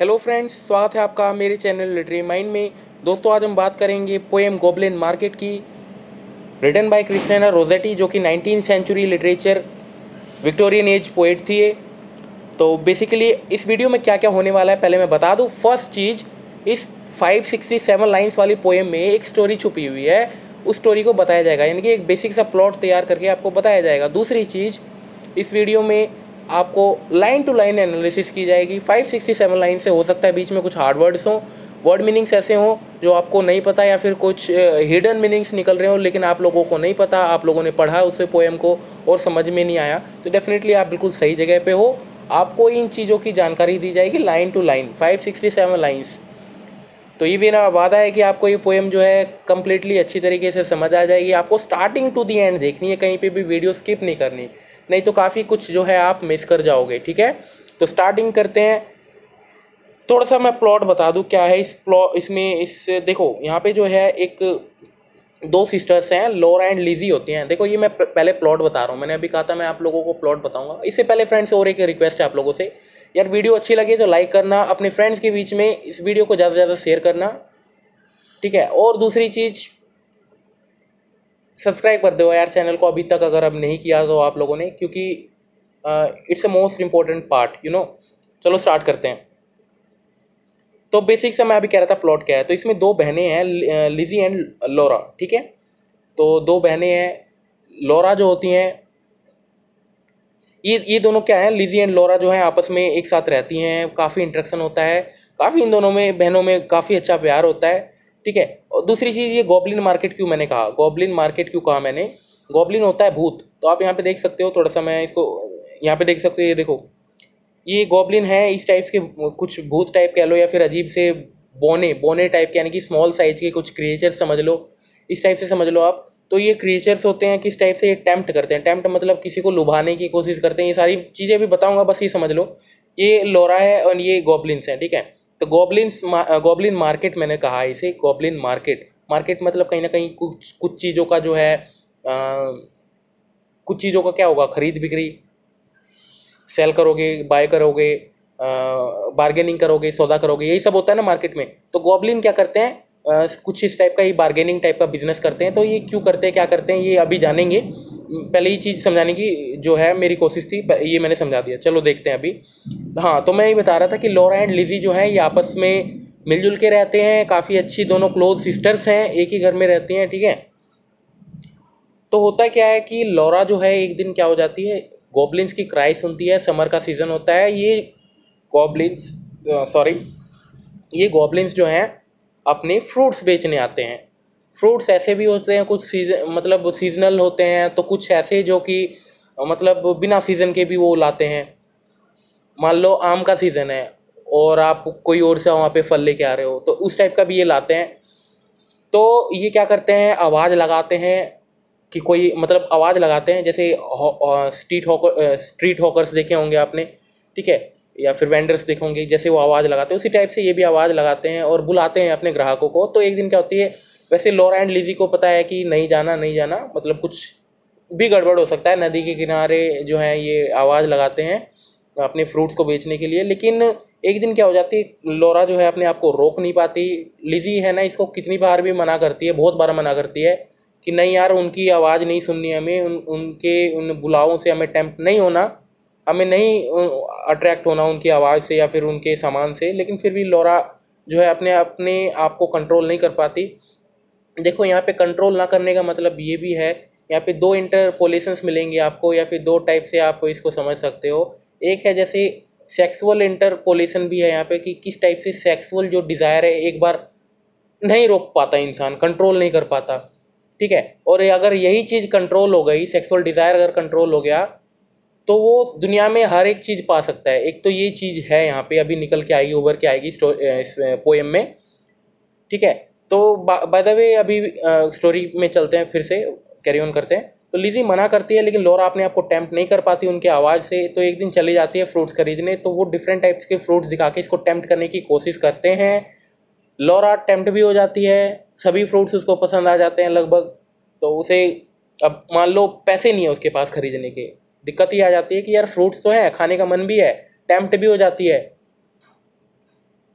Hello friends, स्वागत है आपका मेरे चैनल लिटरेरी माइंड में। दोस्तों, आज हम बात करेंगे पोएम गॉबलिन मार्केट की, रिटन बाय क्रिस्टिना रोजेटी, जो कि 19th century literature Victorian age poet थी ये। तो बेसिकली इस वीडियो में क्या क्या होने वाला है पहले मैं बता दूं। फर्स्ट चीज़, इस 567 लाइन्स वाली पोएम में एक स्टोरी छुपी हुई है, उस स्टोरी को बताया जाएगा, यानी कि एक बेसिक सा प्लॉट तैयार करके आपको बताया जाएगा। दूसरी चीज़, इस वीडियो में आपको लाइन टू लाइन एनालिसिस की जाएगी। 567 लाइन से हो सकता है बीच में कुछ हार्ड वर्ड्स हों, वर्ड मीनिंग्स ऐसे हों जो आपको नहीं पता, या फिर कुछ हिडन मीनिंग्स निकल रहे हो लेकिन आप लोगों को नहीं पता, आप लोगों ने पढ़ा उस पोएम को और समझ में नहीं आया। तो डेफिनेटली आप बिल्कुल सही जगह पे हो। आपको इन चीज़ों की जानकारी दी जाएगी लाइन टू लाइन, 567 लाइन्स। तो ये मेरा वादा है कि आपको ये पोएम जो है कम्प्लीटली अच्छी तरीके से समझ आ जाएगी। आपको स्टार्टिंग टू दी एंड देखनी है, कहीं पे भी वीडियो स्किप नहीं करनी, नहीं तो काफ़ी कुछ जो है आप मिस कर जाओगे। ठीक है, तो स्टार्टिंग करते हैं। थोड़ा सा मैं प्लॉट बता दूं क्या है इसमें। इस देखो, यहाँ पे जो है एक दो सिस्टर्स हैं, लोरा एंड लिजी होती हैं। देखो, ये मैं पहले प्लॉट बता रहा हूँ, मैंने अभी कहा था मैं आप लोगों को प्लॉट बताऊंगा। इससे पहले फ्रेंड्स, और एक रिक्वेस्ट है आप लोगों से, यार वीडियो अच्छी लगी तो लाइक करना, अपने फ्रेंड्स के बीच में इस वीडियो को ज़्यादा से ज़्यादा शेयर करना। ठीक है, और दूसरी चीज़, सब्सक्राइब कर दो यार चैनल को अभी तक अगर अब नहीं किया तो आप लोगों ने, क्योंकि it's a most important part. चलो स्टार्ट करते हैं। तो बेसिक से मैं अभी कह रहा था प्लॉट क्या है। तो इसमें दो बहनें हैं, लिजी एंड लोरा। ठीक है, तो दो बहनें हैं। लोरा जो होती हैं, ये दोनों क्या है, लिजी एंड लोरा जो है आपस में एक साथ रहती हैं, काफ़ी इंटरेक्शन होता है, काफ़ी इन दोनों में बहनों में काफ़ी अच्छा प्यार होता है। ठीक है, और दूसरी चीज़, ये गॉबलिन मार्केट क्यों मैंने कहा, गॉबलिन मार्केट क्यों कहा मैंने, गॉबलिन होता है भूत। तो आप यहाँ पे देख सकते हो, थोड़ा सा मैं इसको यहाँ पे देख सकते हो, ये देखो, ये गॉबलिन है, इस टाइप्स के कुछ भूत टाइप कह लो, या फिर अजीब से बोने बोने टाइप के, यानी कि स्मॉल साइज के कुछ क्रिएचर समझ लो, इस टाइप से समझ लो आप। तो ये क्रिएचर्स होते हैं, किस टाइप से ये टेम्प्ट करते हैं, टेम्प्ट मतलब किसी को लुभाने की कोशिश करते हैं। ये सारी चीज़ें भी बताऊंगा, बस ये समझ लो। ये लोरा है और ये गॉबलिन्स हैं। ठीक है, तो गॉबलिन मार्केट मैंने कहा इसे, गॉबलिन मार्केट। मार्केट मतलब कहीं ना कहीं कुछ कुछ चीज़ों का जो है, कुछ चीज़ों का क्या होगा, खरीद बिक्री, सेल करोगे, बाय करोगे, बार्गेनिंग करोगे, सौदा करोगे, यही सब होता है ना मार्केट में। तो गॉबलिन क्या करते हैं, कुछ इस टाइप का ही बार्गेनिंग टाइप का बिजनेस करते हैं। तो ये क्यों करते हैं, क्या करते हैं, ये अभी जानेंगे। पहले ये चीज़ समझाने की जो है मेरी कोशिश थी, ये मैंने समझा दिया। चलो देखते हैं अभी। हाँ, तो मैं ये बता रहा था कि लोरा एंड लिजी जो है ये आपस में मिलजुल के रहते हैं, काफ़ी अच्छी दोनों क्लोज सिस्टर्स हैं, एक ही घर में रहती हैं। ठीक है, तो होता क्या है कि लॉरा जो है एक दिन क्या हो जाती है, गॉबलिन्स की क्राई सुनती है। समर का सीज़न होता है, ये गॉबलिन्स सॉरी ये गॉबलिन्स जो हैं अपने फ्रूट्स बेचने आते हैं। फ्रूट्स ऐसे भी होते हैं, कुछ सीजन मतलब सीजनल होते हैं, तो कुछ ऐसे जो कि मतलब बिना सीज़न के भी वो लाते हैं। मान लो आम का सीज़न है और आप कोई और से वहाँ पे फल लेके आ रहे हो, तो उस टाइप का भी ये लाते हैं। तो ये क्या करते हैं, आवाज़ लगाते हैं कि कोई मतलब आवाज़ लगाते हैं, जैसे स्ट्रीट हॉकर्स देखे होंगे आपने। ठीक है, या फिर वेंडर्स देखे होंगे, जैसे वो आवाज़ लगाते हैं उसी टाइप से ये भी आवाज़ लगाते हैं और बुलाते हैं अपने ग्राहकों को। तो एक दिन क्या होती है, वैसे लोरा एंड लिजी को पता है कि नहीं जाना नहीं जाना, मतलब कुछ भी गड़बड़ हो सकता है। नदी के किनारे जो है ये आवाज़ लगाते हैं अपने फ्रूट्स को बेचने के लिए, लेकिन एक दिन क्या हो जाती है, लोरा जो है अपने आप को रोक नहीं पाती। लिजी है ना, इसको कितनी बार भी मना करती है, बहुत बार मना करती है कि नहीं यार, उनकी आवाज़ नहीं सुननी हमें, उन बुलावों से हमें टेम्प्ट नहीं होना, हमें नहीं अट्रैक्ट होना उनकी आवाज़ से या फिर उनके सामान से। लेकिन फिर भी लोरा जो है अपने अपने आप को कंट्रोल नहीं कर पाती। देखो, यहाँ पे कंट्रोल ना करने का मतलब ये भी है, यहाँ पे दो इंटरपोलेशंस मिलेंगे आपको, या फिर दो टाइप से आप इसको समझ सकते हो। एक है जैसे सेक्सुअल इंटरपोलेशन भी है यहाँ पे, कि किस टाइप से सेक्सुअल जो डिज़ायर है एक बार नहीं रोक पाता इंसान, कंट्रोल नहीं कर पाता। ठीक है, और अगर यही चीज़ कंट्रोल हो गई, सेक्सुअल डिज़ायर अगर कंट्रोल हो गया, तो वो दुनिया में हर एक चीज़ पा सकता है। एक तो ये चीज़ है यहाँ पे, अभी निकल के आएगी, उभर के आएगी इस पोएम में। ठीक है, तो बाय द वे अभी स्टोरी में चलते हैं, फिर से कैरी ऑन करते हैं। तो लिजी मना करती है, लेकिन लोरा अपने आप को टेम्प्ट नहीं कर पाती उनकी आवाज़ से। तो एक दिन चली जाती है फ्रूट्स खरीदने, तो वो डिफरेंट टाइप्स के फ्रूट्स दिखा के इसको टेम्प्ट करने की कोशिश करते हैं। लोरा टेम्प्ट भी हो जाती है, सभी फ्रूट्स उसको पसंद आ जाते हैं लगभग। तो उसे, अब मान लो पैसे नहीं है उसके पास खरीदने के, दिक्कत ये आ जाती है कि यार फ्रूट्स तो हैं, खाने का मन भी है, टेम्प्ट भी हो जाती है।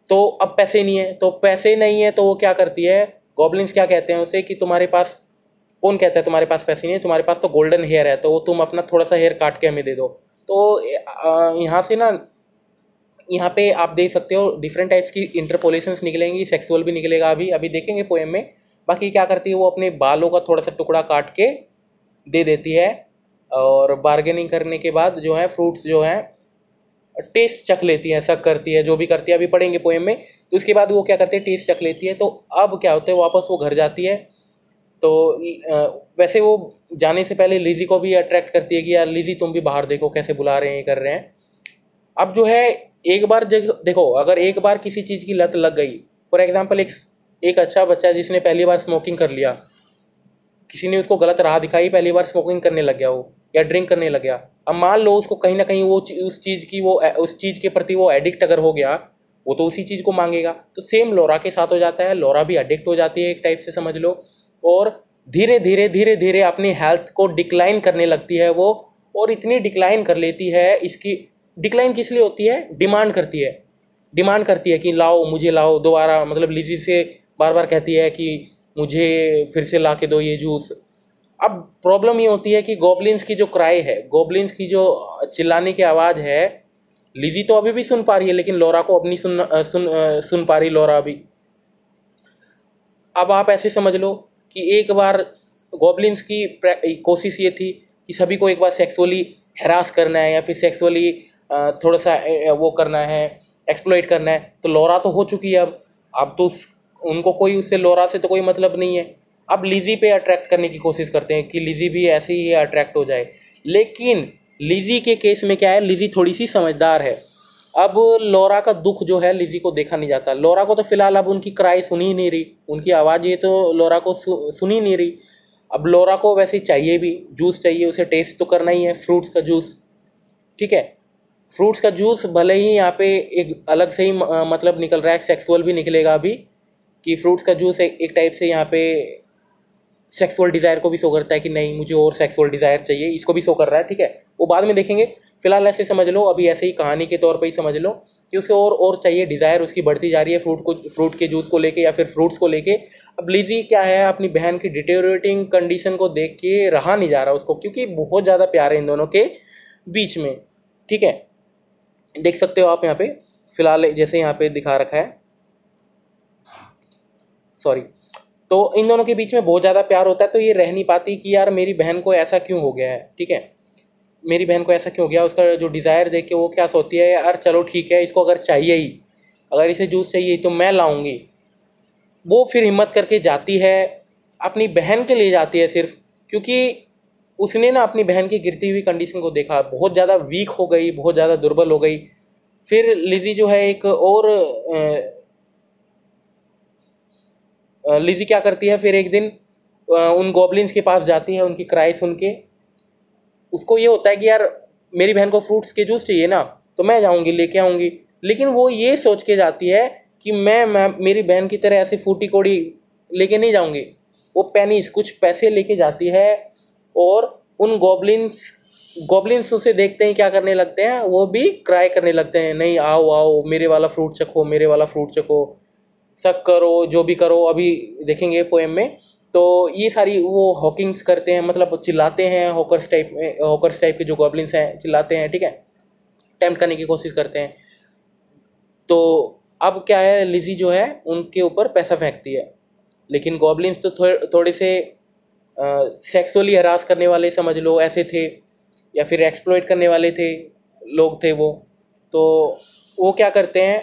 तो अब पैसे नहीं है, तो पैसे नहीं है तो वो क्या करती है, गॉब्लिन्स क्या कहते हैं उसे कि तुम्हारे पास, कौन कहता है तुम्हारे पास पैसे नहीं है, तुम्हारे पास तो गोल्डन हेयर है, तो वो तुम अपना थोड़ा सा हेयर काट के हमें दे दो। तो यहाँ से ना, यहाँ पे आप देख सकते हो डिफरेंट टाइप्स की इंटरपोलेशंस निकलेंगी, सेक्सुअल भी निकलेगा, अभी अभी देखेंगे पोएम में। बाकी क्या करती है वो अपने बालों का थोड़ा सा टुकड़ा काट के दे देती है, और बार्गेनिंग करने के बाद जो है फ्रूट्स जो है टेस्ट चख लेती है, शक करती है, जो भी करती है अभी पढ़ेंगे पोएम में। तो उसके बाद वो क्या करती है, टेस्ट चख लेती है। तो अब क्या होता है, वापस वो घर जाती है। तो वैसे वो जाने से पहले लिज़ी को भी अट्रैक्ट करती है कि यार लिज़ी तुम भी बाहर देखो कैसे बुला रहे हैं, ये कर रहे हैं। अब जो है एक बार देखो, अगर एक बार किसी चीज़ की लत लग गई, फॉर एग्जाम्पल एक अच्छा बच्चा जिसने पहली बार स्मोकिंग कर लिया, किसी ने उसको गलत राह दिखाई, पहली बार स्मोकिंग करने लग गया वो, या ड्रिंक करने लग गया। अब मान लो उसको कहीं ना कहीं वो उस चीज़ के प्रति वो एडिक्ट अगर हो गया, वो तो उसी चीज़ को मांगेगा। तो सेम लोरा के साथ हो जाता है, लोरा भी एडिक्ट हो जाती है एक टाइप से समझ लो, और धीरे धीरे अपनी हेल्थ को डिक्लाइन करने लगती है वो। और इतनी डिक्लाइन कर लेती है, इसकी डिक्लाइन किस लिए होती है, डिमांड करती है कि लाओ, मुझे लाओ दोबारा, मतलब लिज़ी से बार बार कहती है कि मुझे फिर से ला के दो ये जूस। अब प्रॉब्लम ये होती है कि गॉब्लिन्स की जो क्राई है, गॉब्लिन्स की जो चिल्लाने की आवाज़ है, लिज़ी तो अभी भी सुन पा रही है, लेकिन लोरा को अब नहीं सुन पा रही लोरा अभी। अब आप ऐसे समझ लो कि एक बार गॉब्लिन्स की कोशिश ये थी कि सभी को एक बार सेक्सुअली हैरास करना है, या फिर सेक्सुअली थोड़ा सा वो करना है, एक्सप्लॉइट करना है। तो लोरा तो हो चुकी है अब तो उनको कोई उससे, लोरा से तो कोई मतलब नहीं है। अब लिज़ी पे अट्रैक्ट करने की कोशिश करते हैं कि लिज़ी भी ऐसे ही अट्रैक्ट हो जाए। लेकिन लिज़ी के केस में क्या है, लिज़ी थोड़ी सी समझदार है। अब लोरा का दुख जो है लिज़ी को देखा नहीं जाता। लोरा को तो फिलहाल अब उनकी क्राई सुनी ही नहीं रही, उनकी आवाज़ ये तो लोरा को सुनी नहीं रही। अब लोरा को वैसे चाहिए भी, जूस चाहिए, उसे टेस्ट तो करना ही है फ्रूट्स का जूस, ठीक है। फ्रूट्स का जूस भले ही यहाँ पे एक अलग से ही मतलब निकल रहा है, सेक्सुअल भी निकलेगा अभी, कि फ्रूट्स का जूस एक टाइप से यहाँ पे सेक्सुअल डिज़ायर को भी शो करता है कि नहीं मुझे और सेक्सुअल डिज़ायर चाहिए, इसको भी शो कर रहा है, ठीक है। वो बाद में देखेंगे, फिलहाल ऐसे समझ लो, अभी ऐसे ही कहानी के तौर पे ही समझ लो कि उसे और चाहिए, डिज़ायर उसकी बढ़ती जा रही है फ्रूट के जूस को लेके या फिर फ्रूट्स को लेके। अब लिज़ी क्या है, अपनी बहन की डिटेरियोरेटिंग कंडीशन को देख के रहा नहीं जा रहा उसको, क्योंकि बहुत ज़्यादा प्यार है इन दोनों के बीच में, ठीक है। देख सकते हो आप यहाँ पे, फिलहाल जैसे यहाँ पे दिखा रखा है, सॉरी। तो इन दोनों के बीच में बहुत ज़्यादा प्यार होता है, तो ये रह नहीं पाती कि यार मेरी बहन को ऐसा क्यों हो गया है, ठीक है, मेरी बहन को ऐसा क्यों हो गया। उसका जो डिज़ायर देख के वो क्या सोचती है, यार चलो ठीक है, इसको अगर चाहिए ही, अगर इसे जूस चाहिए तो मैं लाऊंगी। वो फिर हिम्मत करके जाती है, अपनी बहन के लिए जाती है सिर्फ, क्योंकि उसने ना अपनी बहन की गिरती हुई कंडीशन को देखा, बहुत ज़्यादा वीक हो गई, बहुत ज़्यादा दुर्बल हो गई। फिर लिज़ी जो है एक और लिज़ी क्या करती है, फिर एक दिन उन गॉब्लिन्स के पास जाती है, उनकी क्राई सुन के। उसको ये होता है कि यार मेरी बहन को फ्रूट्स के जूस चाहिए ना, तो मैं जाऊंगी लेके आऊंगी। लेकिन वो ये सोच के जाती है कि मैं मेरी बहन की तरह ऐसे फूटी कोड़ी लेके नहीं जाऊंगी। वो पेनीज, कुछ पैसे लेके जाती है, और उन गॉब्लिन्स उसे देखते ही क्या करने लगते हैं, वो भी क्राई करने लगते हैं, नहीं आओ आओ मेरे वाला फ्रूट चखो, मेरे वाला फ्रूट चखो, शक करो, जो भी करो, अभी देखेंगे पोएम में। तो ये सारी वो हॉकिंग्स करते हैं, मतलब चिल्लाते हैं, हॉकर्स टाइप के जो गॉब्लिन्स हैं चिल्लाते हैं, ठीक है, टेम्प्ट करने की कोशिश करते हैं। तो अब क्या है, लिज़ी जो है उनके ऊपर पैसा फेंकती है। लेकिन गॉब्लिन्स तो थोड़े से सेक्सुअली हरास करने वाले समझ लो ऐसे थे, या फिर एक्सप्लॉइट करने वाले थे, लोग थे वो। तो वो क्या करते हैं,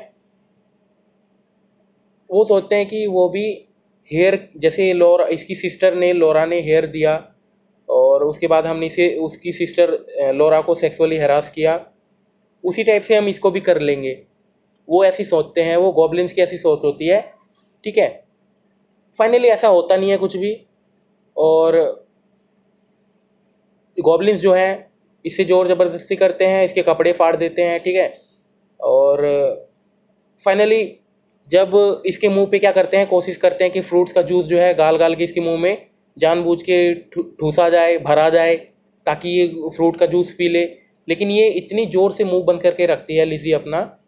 वो सोचते हैं कि वो भी हेयर, जैसे लोरा, इसकी सिस्टर ने, लोरा ने हेयर दिया, और उसके बाद हमने इसे, उसकी सिस्टर लोरा को सेक्सुअली हरास किया, उसी टाइप से हम इसको भी कर लेंगे। वो ऐसी सोचते हैं, वो गॉब्लिन्स की ऐसी सोच होती है, ठीक है। फाइनली ऐसा होता नहीं है कुछ भी, और गॉब्लिन्स जो हैं इससे जोर ज़बरदस्ती करते हैं, इसके कपड़े फाड़ देते हैं, ठीक है। और फाइनली जब इसके मुंह पे क्या करते हैं, कोशिश करते हैं कि फ्रूट्स का जूस जो है गाल गाल के इसके मुंह में जानबूझ के ठूसा जाए, भरा जाए, ताकि ये फ्रूट का जूस पी ले। लेकिन ये इतनी ज़ोर से मुंह बंद करके रखती है लिज़ी अपना,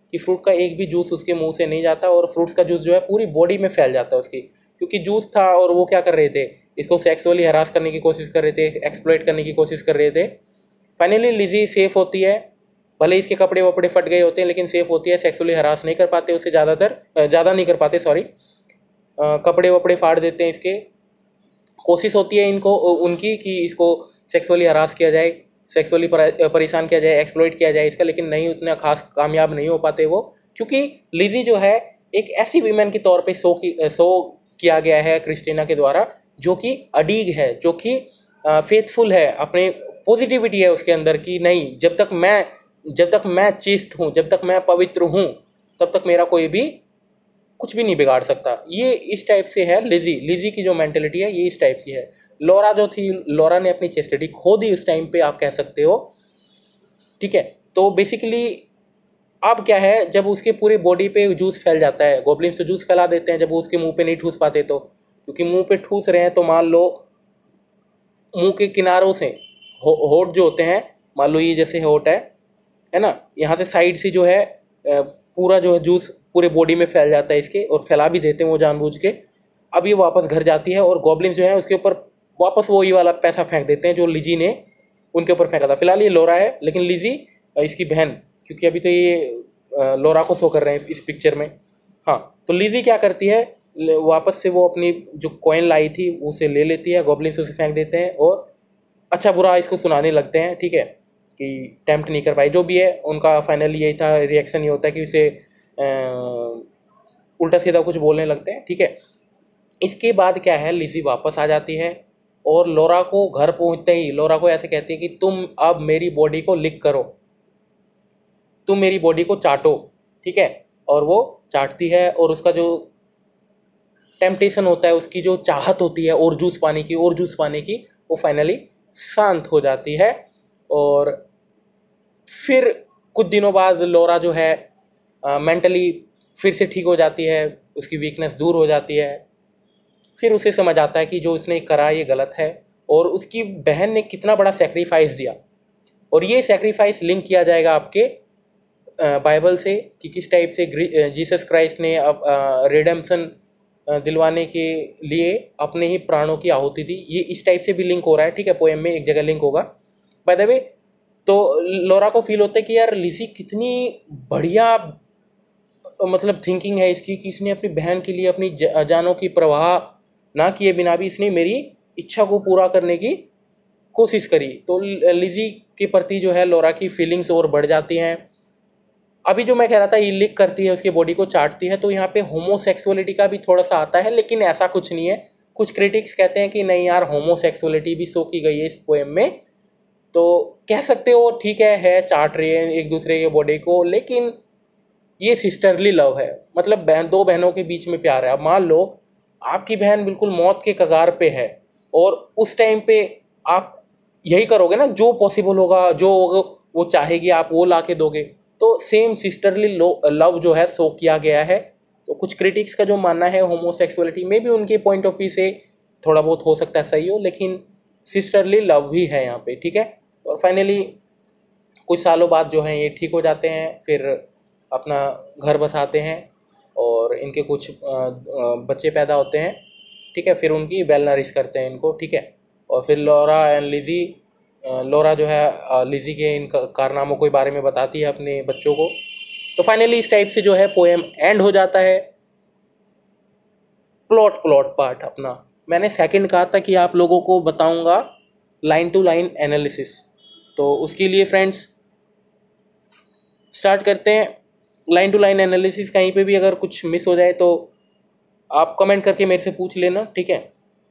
कि फ्रूट का एक भी जूस उसके मुंह से नहीं जाता और फ्रूट्स का जूस जो है पूरी बॉडी में फैल जाता है उसकी, क्योंकि जूस था और वो क्या कर रहे थे, इसको सेक्सुअली हरास करने की कोशिश कर रहे थे, एक्सप्लॉइट करने की कोशिश कर रहे थे। फाइनली लिजी सेफ होती है, भले इसके कपड़े वपड़े फट गए होते हैं लेकिन सेफ होती है, सेक्सुअली हरास नहीं कर पाते उसे, ज़्यादा नहीं कर पाते, सॉरी, कपड़े वपड़े फाड़ देते हैं इसके। कोशिश होती है इनको उनकी कि इसको सेक्सुअली हरास किया जाए, सेक्सुअली परेशान किया जाए, एक्सप्लॉइट किया जाए इसका, लेकिन नहीं, उतना खास कामयाब नहीं हो पाते वो, क्योंकि लिजी जो है एक ऐसी वीमेन के तौर पे शो किया गया है क्रिस्टीना के द्वारा, जो कि अडीग है, जो कि फेथफुल है, अपने पॉजिटिविटी है उसके अंदर की, नहीं, जब तक मैं चेस्ट हूँ, जब तक मैं पवित्र हूँ, तब तक मेरा कोई भी कुछ भी नहीं बिगाड़ सकता। ये इस टाइप से है लिजी, लिजी की जो मेंटेलिटी है ये इस टाइप की है। लॉरा जो थी, लॉरा ने अपनी चेस्टिटी खो दी उस टाइम पे, आप कह सकते हो, ठीक है। तो बेसिकली अब क्या है, जब उसके पूरे बॉडी पे जूस फैल जाता है, गोब्लिन्स तो जूस फैला देते हैं जब वो उसके मुंह पे नहीं ठूस पाते, तो क्योंकि मुंह पे ठूस रहे हैं तो मान लो मुंह के किनारों से होठ जो होते हैं, मान लो ये जैसे होठ है ना, यहाँ से साइड से जो है पूरा जो है जूस पूरे बॉडी में फैल जाता है इसके, और फैला भी देते हैं वो जानबूझ के। अब ये वापस घर जाती है और गॉब्लिन्स जो है उसके ऊपर वापस वही वाला पैसा फेंक देते हैं जो लिजी ने उनके ऊपर फेंका था। फिलहाल ये लोरा है, लेकिन लिजी इसकी बहन, क्योंकि अभी तो ये लोरा को शो कर रहे हैं इस पिक्चर में। हाँ, तो लिजी क्या करती है, वापस से वो अपनी जो कॉइन लाई थी उसे ले लेती है, गॉब्लिन्स उसे फेंक देते हैं और अच्छा बुरा इसको सुनाने लगते हैं, ठीक है, कि टेम्प्ट नहीं कर पाई, जो भी है उनका फाइनल यही था, रिएक्शन ये होता है कि उसे उल्टा सीधा कुछ बोलने लगते हैं, ठीक है। इसके बाद क्या है, लिजी वापस आ जाती है और लोरा को घर पहुंचते ही लोरा को ऐसे कहती है कि तुम अब मेरी बॉडी को लिक करो, तुम मेरी बॉडी को चाटो, ठीक है। और वो चाटती है और उसका जो टेम्पटेशन होता है, उसकी जो चाहत होती है और जूस पाने की और जूस पाने की, वो फाइनली शांत हो जाती है। और फिर कुछ दिनों बाद लोरा जो है मेंटली फिर से ठीक हो जाती है, उसकी वीकनेस दूर हो जाती है। फिर उसे समझ आता है कि जो उसने करा ये गलत है और उसकी बहन ने कितना बड़ा सेक्रीफाइस दिया। और ये सेक्रीफाइस लिंक किया जाएगा आपके बाइबल से कि किस टाइप से जीसस क्राइस्ट ने अब रिडेम्पशन दिलवाने के लिए अपने ही प्राणों की आहुति दी। ये इस टाइप से भी लिंक हो रहा है, ठीक है, पोएम में एक जगह लिंक होगा बाय द वे। तो लोरा को फील होता है कि यार लिजी कितनी बढ़िया मतलब थिंकिंग है इसकी, कि इसने अपनी बहन के लिए अपनी जानों की परवाह ना किए बिना भी इसने मेरी इच्छा को पूरा करने की कोशिश करी। तो लिजी के प्रति जो है लोरा की फीलिंग्स और बढ़ जाती हैं। अभी जो मैं कह रहा था, ये लिक करती है, उसकी बॉडी को चाटती है, तो यहाँ पे होमोसेक्सुअलिटी का भी थोड़ा सा आता है, लेकिन ऐसा कुछ नहीं है। कुछ क्रिटिक्स कहते हैं कि नहीं यार, होमोसेक्सुअलिटी भी शो की गई है इस पोएम में, तो कह सकते हो ठीक है चाट रही है एक दूसरे के बॉडी को, लेकिन ये सिस्टरली लव है, मतलब दो बहनों के बीच में प्यार है। अब मान लो आपकी बहन बिल्कुल मौत के कगार पे है और उस टाइम पे आप यही करोगे ना, जो पॉसिबल होगा, जो वो चाहेगी आप वो ला के दोगे। तो सेम सिस्टरली लव जो है शो किया गया है। तो कुछ क्रिटिक्स का जो मानना है होमोसेक्सुअलिटी में भी उनके पॉइंट ऑफ व्यू से थोड़ा बहुत हो सकता है सही हो, लेकिन सिस्टरली लव भी है यहाँ पे, ठीक है। और फाइनली कुछ सालों बाद जो है ये ठीक हो जाते हैं, फिर अपना घर बसाते हैं और इनके कुछ बच्चे पैदा होते हैं, ठीक है। फिर उनकी वेल नरिश करते हैं इनको, ठीक है। और फिर लोरा एंड लिजी, लोरा जो है लिजी के इन कारनामों के बारे में बताती है अपने बच्चों को। तो फाइनली इस टाइप से जो है पोएम एंड हो जाता है। प्लॉट पार्ट अपना मैंने सेकंड कहा था कि आप लोगों को बताऊंगा लाइन टू लाइन एनालिसिस, तो उसके लिए फ्रेंड्स स्टार्ट करते हैं। लाइन टू लाइन एनालिसिस, कहीं पे भी अगर कुछ मिस हो जाए तो आप कमेंट करके मेरे से पूछ लेना, ठीक है।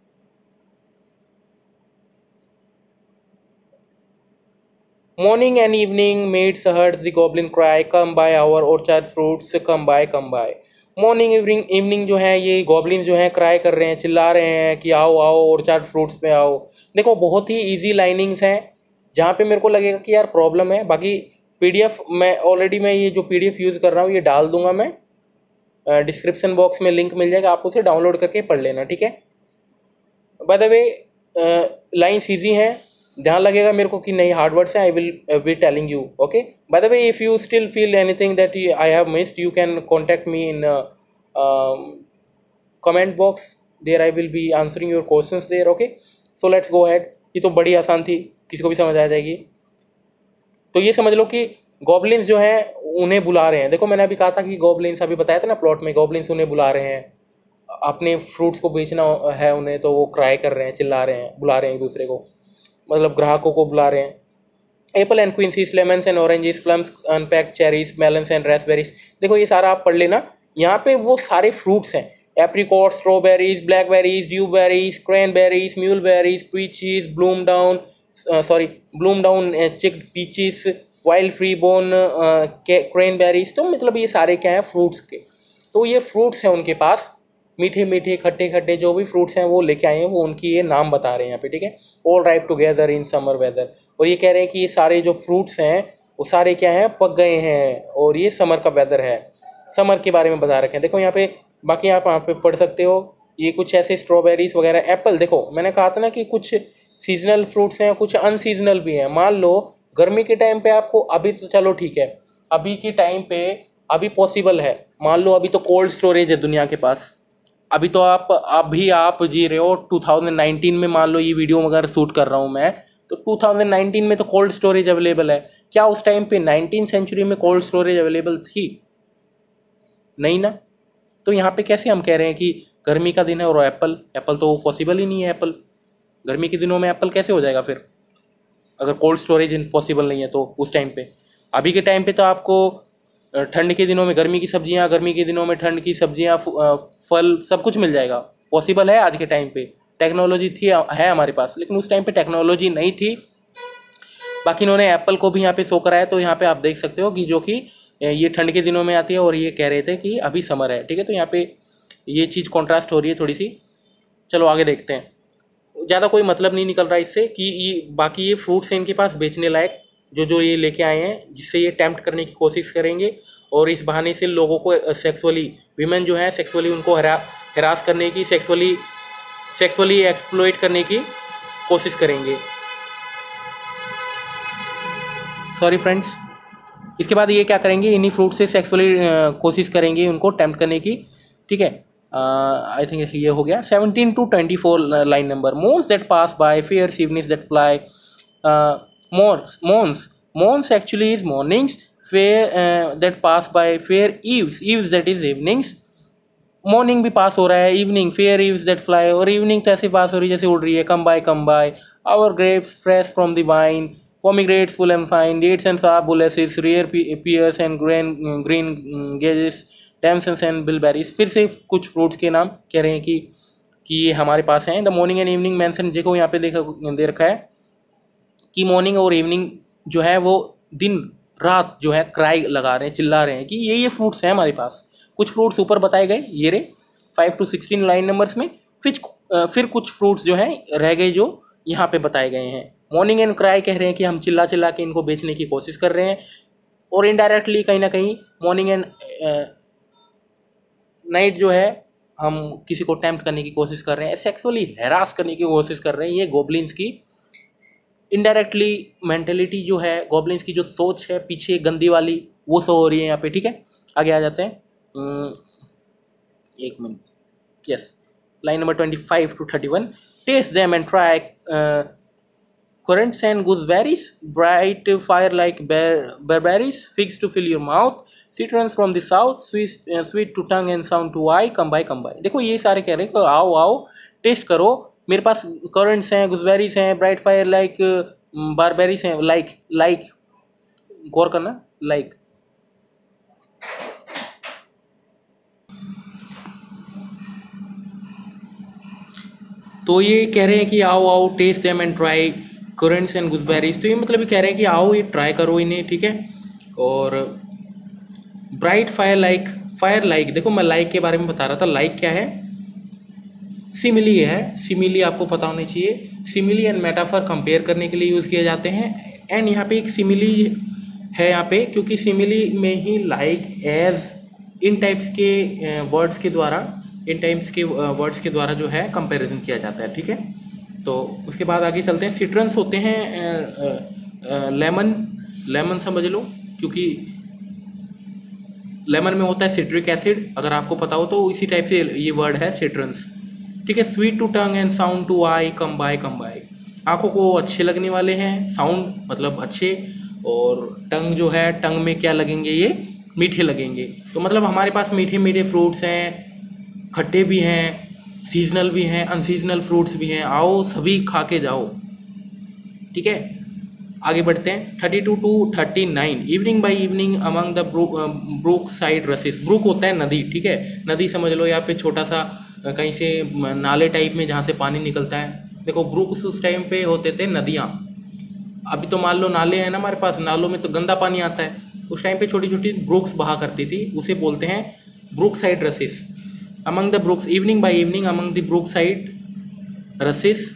Morning and evening maids heard the goblin cry, come buy our orchard fruits, come buy. Morning evening जो है ये गॉब्लिन जो है क्राई कर रहे हैं, चिल्ला रहे हैं कि आओ आओ ऑर्चर्ड फ्रूट्स पे आओ। देखो बहुत ही इजी लाइनिंग्स हैं, जहाँ पे मेरे को लगेगा कि यार प्रॉब्लम है। बाकी पीडीएफ मैं ये जो पीडीएफ यूज़ कर रहा हूँ ये डाल दूंगा मैं डिस्क्रिप्शन बॉक्स में, लिंक मिल जाएगा, आप उसे डाउनलोड करके पढ़ लेना, ठीक है। By the way lines easy हैं, ध्यान लगेगा मेरे को कि नहीं हार्ड वर्ड्स हैं, I will be telling you. Okay, by the way if you still feel anything that I have missed, you can contact me in comment box. There I will be answering your questions there. Okay, so let's go ahead. ये तो बड़ी आसान थी, किसी को भी समझ आ जाएगी. तो ये समझ लो कि गॉबलिन्स जो हैं उन्हें बुला रहे हैं. देखो मैंने अभी कहा था कि गॉबलिन्स, अभी बताया था ना प्लॉट में, गॉबलिन्स उन्हें बुला रहे हैं, अपने फ्रूट्स को बेचना है उन्हें, तो वो क्राई कर रहे हैं, चिल्ला रहे हैं, बुला रहे हैं एक दूसरे को, मतलब ग्राहकों को बुला रहे हैं. Apple and quinces, lemons and oranges, plums, unpacked cherries, melons and raspberries. देखो ये सारा आप पढ़ लेना. यहाँ पे वो सारे फ्रूट्स हैं, apricot, strawberries, blackberries, dewberries, cranberries, mulberries, peaches, bloom down cheeked peaches, wild free born cranberries. तो मतलब ये सारे क्या है, फ्रूट्स के. तो ये फ्रूट्स हैं उनके पास, मीठे मीठे खट्टे खट्टे जो भी फ्रूट्स हैं वो लेके आए हैं, वो उनकी ये नाम बता रहे हैं यहाँ पे. ठीक है, all ripe together in summer weather. और ये कह रहे हैं कि ये सारे जो फ्रूट्स हैं वो सारे क्या हैं, पक गए हैं, और ये समर का वेदर है, समर के बारे में बता रखे हैं. देखो यहाँ पे, बाकी आप यहाँ पे पढ़ सकते हो. ये कुछ ऐसे स्ट्रॉबेरीज वगैरह, एप्पल. देखो मैंने कहा था ना कि कुछ सीजनल फ्रूट्स हैं, कुछ अनसीजनल भी हैं. मान लो गर्मी के टाइम पे आपको, अभी तो चलो ठीक है, अभी के टाइम पे अभी पॉसिबल है, मान लो अभी तो कोल्ड स्टोरेज है दुनिया के पास. अभी तो आप जी रहे हो 2019 में. मान लो ये वीडियो अगर शूट कर रहा हूँ मैं, तो 2019 में तो कोल्ड स्टोरेज अवेलेबल है. क्या उस टाइम पे 19 सेंचुरी में कोल्ड स्टोरेज अवेलेबल थी? नहीं ना. तो यहाँ पे कैसे हम कह रहे हैं कि गर्मी का दिन है और एप्पल, एप्पल तो पॉसिबल ही नहीं है. एप्पल गर्मी के दिनों में एप्पल कैसे हो जाएगा फिर, अगर कोल्ड स्टोरेज इम्पॉसिबल नहीं है तो उस टाइम पे. अभी के टाइम पे तो आपको ठंड के दिनों में गर्मी की सब्जियां, गर्मी के दिनों में ठंड की सब्जियां, फल, सब कुछ मिल जाएगा. पॉसिबल है आज के टाइम पे, टेक्नोलॉजी थी, है हमारे पास, लेकिन उस टाइम पे टेक्नोलॉजी नहीं थी. बाकी इन्होंने एप्पल को भी यहाँ पे शो कराया, तो यहाँ पे आप देख सकते हो कि जो कि ये ठंड के दिनों में आती है, और ये कह रहे थे कि अभी समर है. ठीक है, तो यहाँ पे ये चीज़ कॉन्ट्रास्ट हो रही है थोड़ी सी. चलो आगे देखते हैं. ज़्यादा कोई मतलब नहीं निकल रहा है इससे कि ये बाकी ये फ्रूट्स हैं इनके पास बेचने लायक, जो जो ये लेके आए हैं, जिससे ये टेम्प्ट करने की कोशिश करेंगे, और इस बहाने से लोगों को सेक्सुअली, विमेन जो है सेक्सुअली उनको हरास करने की, सेक्सुअली एक्सप्लॉइट करने की कोशिश करेंगे. Sorry friends. इसके बाद ये क्या करेंगे, इन्हीं फ्रूट से सेक्सुअली कोशिश करेंगे उनको टेम्प्ट करने की. ठीक है, आई थिंक ये हो गया. 17 to 24 line number. Morns that pass by, fair evenings that fly. Morns actually is mornings, fair that pass by, fair eves that is evenings. Morning भी पास हो रहा है, evening, fair eves that fly, और evening तो ऐसे पास हो रही है जैसे उड़ रही है. Come buy our grapes fresh from the vine, pomegranates full and fine, dates and fabulouses, rare pears and green gages, damsons and bilberries. फिर से कुछ फ्रूट्स के नाम कह रहे हैं कि ये हमारे पास हैं. The morning and evening mention, देखो यहाँ पे दे रखा है कि मॉर्निंग और इवनिंग जो है वो दिन रात जो है क्राई लगा रहे हैं, चिल्ला रहे हैं कि ये फ्रूट्स हैं हमारे पास. कुछ फ्रूट्स ऊपर बताए गए, ये रे 5 to 16 लाइन नंबर्स में. फिर कुछ फ्रूट्स जो हैं रह गए, जो यहाँ पे बताए गए हैं. मॉर्निंग एंड क्राई कह रहे हैं कि हम चिल्ला चिल्ला के इनको बेचने की कोशिश कर रहे हैं, और इनडायरेक्टली कहीं ना कहीं मॉर्निंग एंड नाइट जो है हम किसी को टेम्प्ट करने की कोशिश कर रहे हैं, सेक्सुअली हैरास करने की कोशिश कर रहे हैं. ये गॉबलिन्स की इनडायरेक्टली मेंटेलिटी जो है, गॉबलिन्स की जो सोच है पीछे गंदी वाली, वो शो हो रही है यहाँ पे. ठीक है, आगे आ जाते हैं. एक minute. Yes, line number 25 to 31. Taste them and try currants and gooseberries, bright fire like berberries, figs to fill your mouth, citrons from the south, sweet to tongue and sound to eye, come by. देखो ये सारे कह रहे हैं कि आओ test करो, मेरे पास currants हैं, gooseberries हैं, bright fire like barberries हैं, like गौर करना, like. तो ये कह रहे हैं कि आओ taste them and try currants and gooseberries. तो ये मतलब ये कह रहे हैं कि आओ ये ट्राई करो इन्हें. ठीक है, और ब्राइट फायर लाइक, देखो मैं लाइक के बारे में बता रहा था. लाइक क्या है, सिमिली है. सिमिली आपको पता होनी चाहिए. सिमिली एंड मेटाफर कंपेयर करने के लिए यूज़ किए जाते हैं. एंड यहाँ पे एक सिमिली है यहाँ पे, क्योंकि सिमिली में ही लाइक, एज, इन टाइप्स के वर्ड्स के द्वारा जो है कंपैरिजन किया जाता है. ठीक है, तो उसके बाद आगे चलते हैं। सिट्रंस होते हैं लेमन, लेमन समझ लो, क्योंकि लेमन में होता है सिट्रिक एसिड, अगर आपको पता हो तो इसी टाइप से ये वर्ड है सिट्रंस। ठीक है। Sweet to tongue and sound to eye, come buy come buy, आंखों को अच्छे लगने वाले हैं, साउंड मतलब अच्छे, और टंग जो है, टंग में क्या लगेंगे, ये मीठे लगेंगे। तो मतलब हमारे पास मीठे मीठे फ्रूट्स हैं, खट्टे भी हैं, सीजनल भी हैं, अनसीजनल फ्रूट्स भी हैं, आओ सभी खा के जाओ। ठीक है, आगे बढ़ते हैं। 32 to 39, evening by evening among the brook side rushes. Brook होता है नदी, ठीक है, नदी समझ लो, या फिर छोटा सा कहीं से नाले टाइप में जहाँ से पानी निकलता है। देखो ब्रूक्स उस टाइम पे होते थे नदियाँ, अभी तो मान लो नाले हैं ना हमारे पास, नालों में तो गंदा पानी आता है, उस टाइम पे छोटी छोटी ब्रूक्स बहा करती थी, उसे बोलते हैं brook side rushes. Among the brooks, evening by evening among the brook side rushes,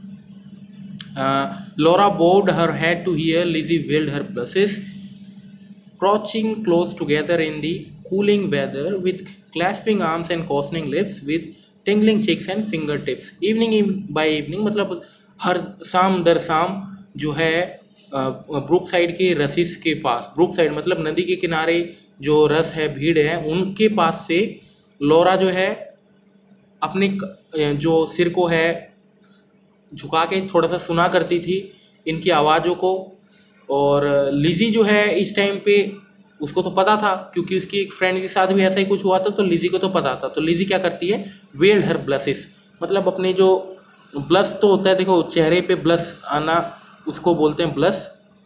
Laura bowed her head to hear Lizzie wailed her blushes, crouching close together in the cooling weather, with clasping arms and cautioning lips, with tingling cheeks and fingertips. By evening मतलब हर शाम दर शाम जो है book side के रसिस के पास, book side मतलब नदी के किनारे जो रस है, भीड़ है, उनके पास से लोरा जो है अपने जो सिर को है झुका के थोड़ा सा सुना करती थी इनकी आवाज़ों को। और लिज़ी जो है इस टाइम पे, उसको तो पता था क्योंकि उसकी एक फ्रेंड के साथ भी ऐसा ही कुछ हुआ था, तो लिज़ी को तो पता था। तो लिज़ी क्या करती है, वेल्ड हर ब्लसेस, मतलब अपने जो ब्लस तो होता है, देखो चेहरे पे ब्लस आना, उसको बोलते हैं ब्लस।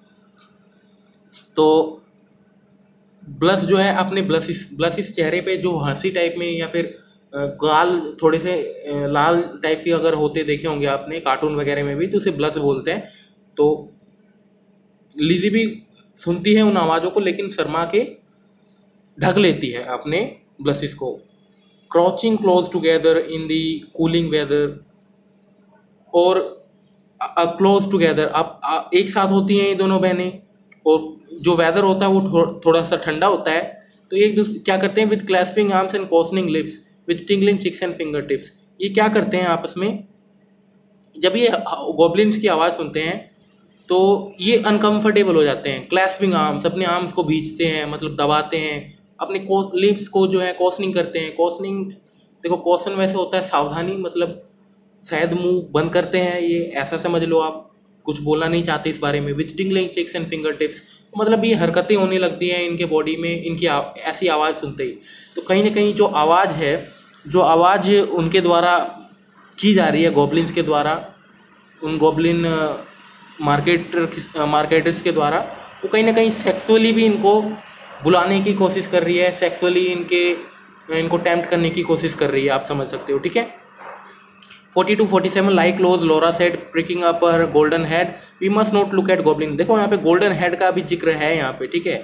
तो ब्लस जो है अपने ब्लसिस चेहरे पे जो हंसी टाइप में, या फिर गाल थोड़े से लाल टाइप के अगर होते देखे होंगे आपने कार्टून वगैरह में भी, तो उसे ब्लस बोलते हैं। तो लिज़ी भी सुनती है उन आवाज़ों को, लेकिन शर्मा के ढक लेती है अपने ब्लसिस को। Crouching close together in the cooling weather, और क्लोज टुगेदर, अब एक साथ होती हैं ये दोनों बहनें, और जो वेदर होता है वो थोड़ा सा ठंडा होता है, तो एक दूसरे क्या करते हैं, with clasping arms and cautioning lips, with tingling cheeks and finger tips, ये क्या करते हैं आपस में, जब ये गॉब्लिन्स की आवाज़ सुनते हैं तो ये अनकंफर्टेबल हो जाते हैं। क्लैस्पिंग आर्म्स, अपने आर्म्स को भींचते हैं, मतलब दबाते हैं, अपने लिप्स को जो है कॉसनिंग करते हैं। कॉसनिंग, देखो कॉसन वैसे होता है सावधानी, मतलब शायद मुंह बंद करते हैं, ये ऐसा समझ लो आप, कुछ बोलना नहीं चाहते इस बारे में। With tingling cheeks and finger tips, मतलब ये हरकतें होने लगती हैं इनके बॉडी में, इनकी ऐसी आवाज़ सुनते ही। तो कहीं ना कहीं जो आवाज़ है, जो आवाज़ उनके द्वारा की जा रही है, गॉब्लिन्स के द्वारा, उन गॉब्लिन मार्केटर्स के द्वारा, वो कहीं ना कहीं सेक्सुअली भी इनको बुलाने की कोशिश कर रही है, सेक्सुअली इनको टेम्प्ट करने की कोशिश कर रही है, आप समझ सकते हो। ठीक है। 42-47, lie close Laura said pricking up her golden head, we must not look at goblin. देखो यहाँ पे गोल्डन हेड का भी जिक्र है यहाँ पे, ठीक है।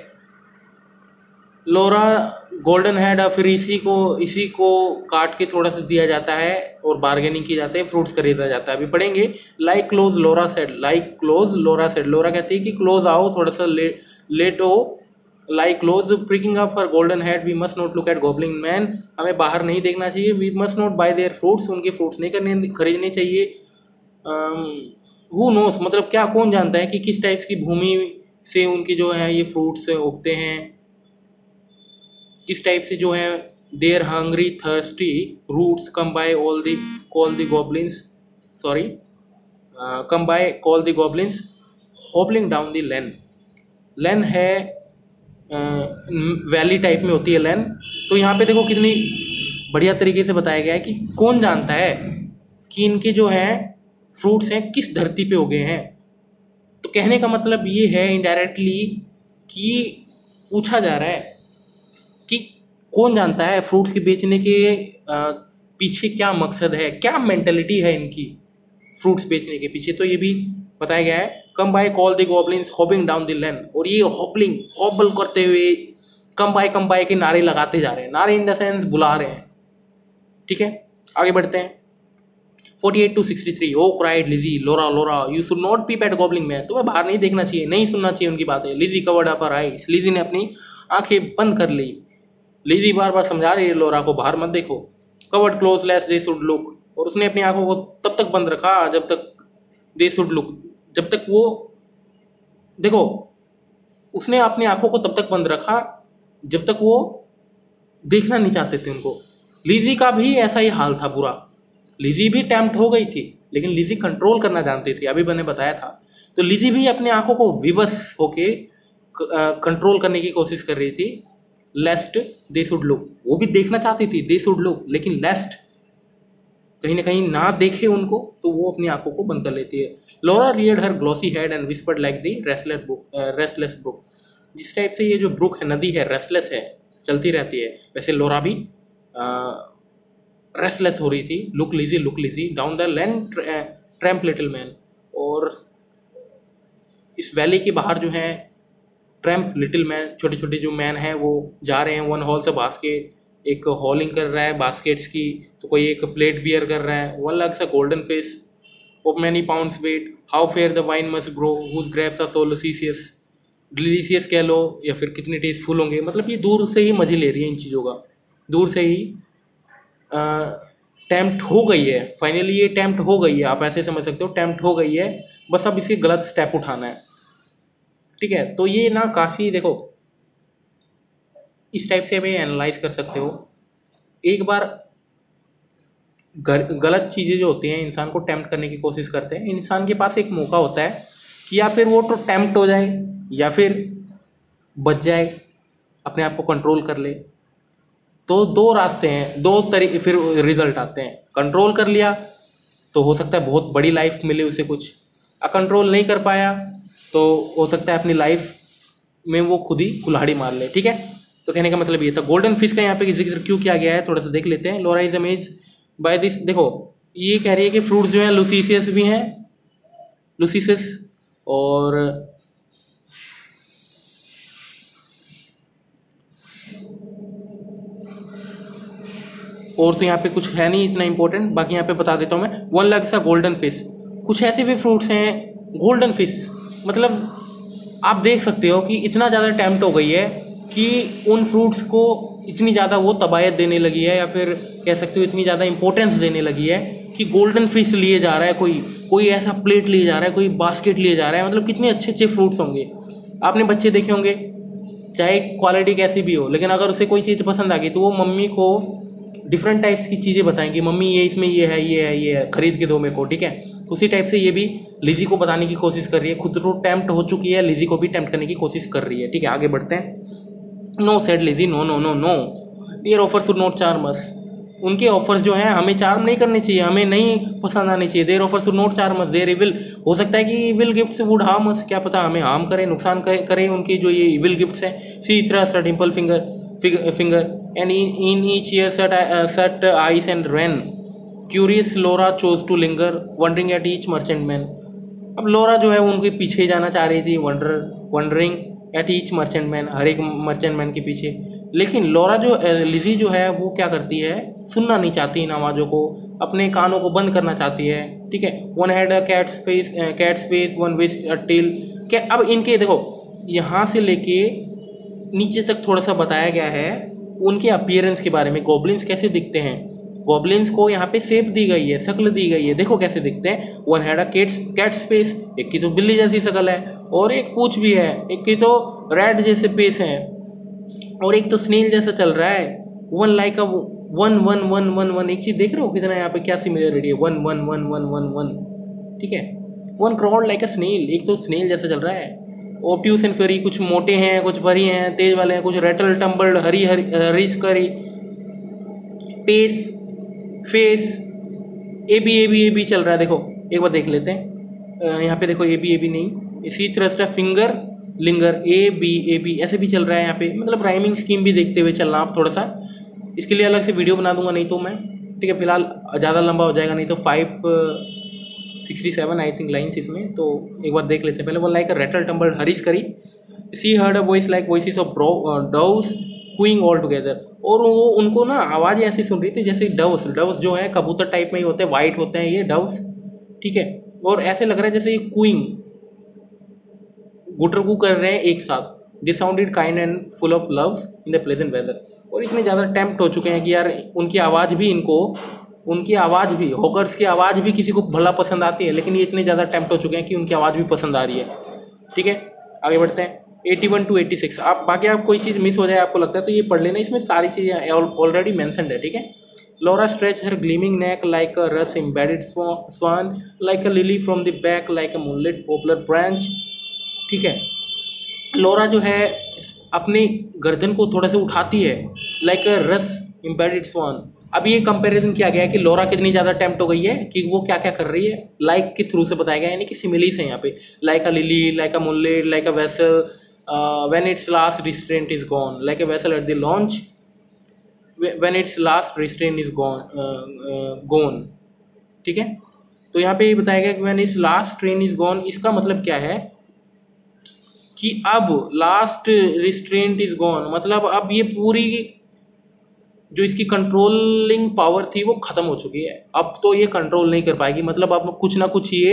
लोरा गोल्डन हेड, फिर इसी को काट के थोड़ा सा दिया जाता है और बार्गेनिंग की जाती है, फ्रूट्स खरीदा जाता है। अभी पढ़ेंगे। Like close Laura said, like close Laura said, Laura कहती है कि क्लोज आओ, थोड़ा सा लेट हो। Like close pricking up for golden head, we must not look at goblin man, हमें बाहर नहीं देखना चाहिए। We must not buy their fruits, उनके फ्रूट्स नहीं खरीदने चाहिए। हु नोस, मतलब क्या, कौन जानता है कि किस टाइप की भूमि से उनके जो है ये फ्रूट्स उगते हैं, किस टाइप से जो है। Their hungry thirsty roots come buy call the goblins, sorry, come buy call the goblins hobbling down the lane. Lane है वैली टाइप में होती है लेन। तो यहाँ पे देखो कितनी बढ़िया तरीके से बताया गया है कि कौन जानता है कि इनके जो है फ्रूट्स हैं किस धरती पे उगे हैं। तो कहने का मतलब ये है इनडायरेक्टली कि पूछा जा रहा है कि कौन जानता है फ्रूट्स के बेचने के पीछे क्या मकसद है, क्या मेंटेलिटी है इनकी फ्रूट्स बेचने के पीछे। तो ये भी बताया गया है। Come buy call the goblins hobbling down the lane, और ये हॉबल करते हुए कम बाय के नारे लगाते जा रहे हैं, नारे इन द सेंस बुला रहे हैं। ठीक है, आगे बढ़ते हैं। 48-63, oh cried Lizzie Laura Laura you should not peep at goblin man, तुम्हें बाहर नहीं देखना चाहिए, नहीं सुनना चाहिए उनकी बातें। Lizzie covered up her eyes, Lizzie ने अपनी आंखें बंद कर ली। लिजी बार बार समझा रही है लोरा को, बाहर मत देखो। Covered close lest they should look, और उसने अपनी आंखों को तब तक बंद रखा जब तक दे शुड लुक, जब तक वो, देखो, उसने अपनी आंखों को तब तक बंद रखा जब तक वो देखना नहीं चाहते थे उनको। लिजी का भी ऐसा ही हाल था बुरा। लिजी भी टेम्प्ट हो गई थी, लेकिन लिजी कंट्रोल करना जानती थी, अभी मैंने बताया था। तो लिजी भी अपनी आंखों को विवश होके कंट्रोल करने की कोशिश कर रही थी, लेस्ट दे शुड लुक। वो भी देखना चाहती थी दे शुड लुक, लेकिन लेस्ट कहीं ना कहीं ना देखे उनको, तो वो अपनी आंखों को बंद कर लेती है। Laura reared her glossy head and whispered like the restless brook. जिस टाइप से ये जो ब्रुक है, नदी है, रेस्टलेस है, चलती रहती है, वैसे लोरा भी रेस्टलेस हो रही थी। Look Lizzie down the land tramp little man. और इस वैली के बाहर जो है ट्रैम्प लिटिल मैन, छोटे छोटे जो मैन हैं वो जा रहे हैं। वन हॉल से बास्केट, एक हॉलिंग कर रहा है बास्केट्स की, तो कोई एक प्लेट बियर कर रहा है। One lugs a golden fish of many pounds weight, how fair the vine must grow whose grapes are so luscious. Delicious कह लो या फिर कितने टेस्टफुल होंगे, मतलब ये दूर से ही मजे ले रही है इन चीज़ों का, दूर से ही टेम्प्ट हो गई है। फाइनली ये टेम्प्ट हो गई है, आप ऐसे समझ सकते हो, टेम्प्ट हो गई है, बस अब इसे गलत स्टेप उठाना है। ठीक है, तो ये ना काफ़ी, देखो, इस टाइप से भी एनालाइज कर सकते हो। एक बार गलत चीज़ें जो होती हैं इंसान को टेम्प्ट करने की कोशिश करते हैं, इंसान के पास एक मौका होता है कि या फिर वो तो टेम्प्ट हो जाए या फिर बच जाए, अपने आप को कंट्रोल कर ले। तो दो रास्ते हैं, दो तरीके फिर रिजल्ट आते हैं। कंट्रोल कर लिया तो हो सकता है बहुत बड़ी लाइफ मिले उसे कुछ, कंट्रोल नहीं कर पाया तो हो सकता है अपनी लाइफ में वो खुद ही कुल्हाड़ी मार ले। ठीक है, तो कहने का मतलब ये था। गोल्डन फिश का यहाँ पे जिक्र क्यों किया गया है थोड़ा सा देख लेते हैं। Laura is amaze by this. देखो, ये कह रही है कि फ्रूट्स जो हैं लुसीसियस भी हैं, लुसीसियस, और तो यहाँ पे कुछ है नहीं इतना इंपॉर्टेंट, बाकी यहाँ पे बता देता हूँ मैं। One lugs a golden fish, कुछ ऐसे भी फ्रूट्स हैं गोल्डन फिश, मतलब आप देख सकते हो कि इतना ज़्यादा टेम्प्ट हो गई है कि उन फ्रूट्स को इतनी ज़्यादा वो तबायत देने लगी है, या फिर कह सकते हो इतनी ज़्यादा इंपॉर्टेंस देने लगी है कि गोल्डन फिश लिए जा रहा है, कोई कोई ऐसा प्लेट लिए जा रहा है, कोई बास्केट लिए जा रहा है। मतलब कितने अच्छे अच्छे फ्रूट्स होंगे, आपने बच्चे देखे होंगे, चाहे क्वालिटी कैसी भी हो, लेकिन अगर उसे कोई चीज़ पसंद आ गई तो वो मम्मी को डिफरेंट टाइप्स की चीज़ें बताएंगी, मम्मी ये इसमें ये है, ये है, ये है, खरीद के दो मेरे को। ठीक है, तो उसी टाइप से ये भी लिजी को बताने की कोशिश कर रही है, खुद तो टेम्प्ट हो चुकी है, लिजी को भी टेम्प्ट करने की कोशिश कर रही है। ठीक है, आगे बढ़ते हैं। No said Lizzie, no no no no, their offer should not charm us. उनके ऑफर्स जो हैं हमें चार्म नहीं करने चाहिए, हमें नहीं पसंद आने चाहिए। Their offer should not charm us, their evil, हो सकता है कि evil gifts would harm us, क्या पता हमें हार्म करे, नुकसान करे उनकी जो ये इविल गिफ्ट्स हैं। She thrust a dimple finger and in each ear set eyes and ran. Curious Laura chose to linger, wondering at each merchantman. अब लोरा जो है उनके पीछे जाना चाह रही थी, वंडरिंग एट ईच मर्चेंटमैन, हर एक मर्चेंटमैन के पीछे। लेकिन लोरा जो लिजी जो है वो क्या करती है, सुनना नहीं चाहती इन आवाज़ों को, अपने कानों को बंद करना चाहती है। ठीक है, one had a cat's face one विश अ टेल। क्या अब इनके देखो यहाँ से लेके नीचे तक थोड़ा सा बताया गया है उनके अपीयरेंस के बारे में, गॉब्लिन्स कैसे दिखते हैं। गॉब्लिन्स को यहाँ पे शेप दी गई है, शक्ल दी गई है, देखो कैसे दिखते हैं। One had a cat's face, एक की तो बिल्ली जैसी शक्ल है, और एक पूंछ भी है, एक की तो रैट जैसे पेस है, और एक तो स्नेल जैसा चल रहा है। One like a one one one one one, एक चीज देख रहे हो कितना यहाँ पे क्या सिमिलरिटी है, one one one one one one. ठीक है, one crawled like a snail, एक तो स्नेल जैसा चल रहा है। ओप्यूस एंड फेरी, कुछ मोटे हैं, कुछ भरी हैं, तेज वाले हैं, कुछ ratel tumbled, hurry hurry rich curry. Pace, face, A B चल रहा है, देखो एक बार देख लेते हैं। यहाँ पे देखो ए बी नहीं, इसी थ्रस्ट है, फिंगर लिंगर, ए बी ऐसे भी चल रहा है यहाँ पे। मतलब राइमिंग स्कीम भी देखते हुए चलना आप थोड़ा सा, इसके लिए अलग से वीडियो बना दूंगा नहीं तो मैं। ठीक है, फिलहाल ज़्यादा लंबा हो जाएगा, नहीं तो 567 आई थिंक लाइन्स इसमें, तो एक बार देख लेते हैं पहले। One like a ratel tumbled hurry skurry, she heard a voice like voices of doves cooing all together. और वो उनको ना आवाज़ ऐसी सुन रही थी जैसे डव्स, डव्स जो है कबूतर टाइप में ही होते हैं, वाइट होते हैं ये डव्स। ठीक है, और ऐसे लग रहा है जैसे ये क्यूइंग, गुटरगू कर रहे हैं एक साथ। They sounded kind and full of loves in the pleasant weather. और इतने ज़्यादा टेम्प्ट हो चुके हैं कि यार उनकी आवाज़ भी इनको उनकी आवाज़ भी, हॉकर्स की आवाज़ भी किसी को भला पसंद आती है, लेकिन ये इतने ज़्यादा टेम्प्ट हो चुके हैं कि उनकी आवाज़ भी पसंद आ रही है। ठीक है, आगे बढ़ते हैं। 81 to 86। आप बाकी आप कोई चीज़ मिस हो जाए आपको लगता है तो ये पढ़ लेना, इसमें सारी चीज़ें ऑलरेडी मैंशनड है। ठीक है, Laura stretched her gleaming neck like a rust-embedded swan, like a lily from the back, like a moonlit poplar branch। ठीक है, लोरा जो है अपनी गर्दन को थोड़ा सा उठाती है, लाइक अ रस एम्बेडेड स्वान। अब ये कंपैरिजन किया गया है कि लोरा कितनी ज़्यादा टेम्प्ट हो गई है कि वो क्या क्या कर रही है, लाइक के थ्रू से बताया गया है, यानी कि सिमिलीज है यहाँ पे, like a lily, like a moonlit, like a vessel when its last restraint is gone, like a vessel at the launch when its last restraint is gone. ठीक है, तो यहाँ पे ये बताया गया कि when its last train is gone, इसका मतलब क्या है कि अब लास्ट रिस्ट्रेंट इज गॉन, मतलब अब ये पूरी जो इसकी कंट्रोलिंग पावर थी वो खत्म हो चुकी है, अब तो ये कंट्रोल नहीं कर पाएगी, मतलब अब कुछ ना कुछ ये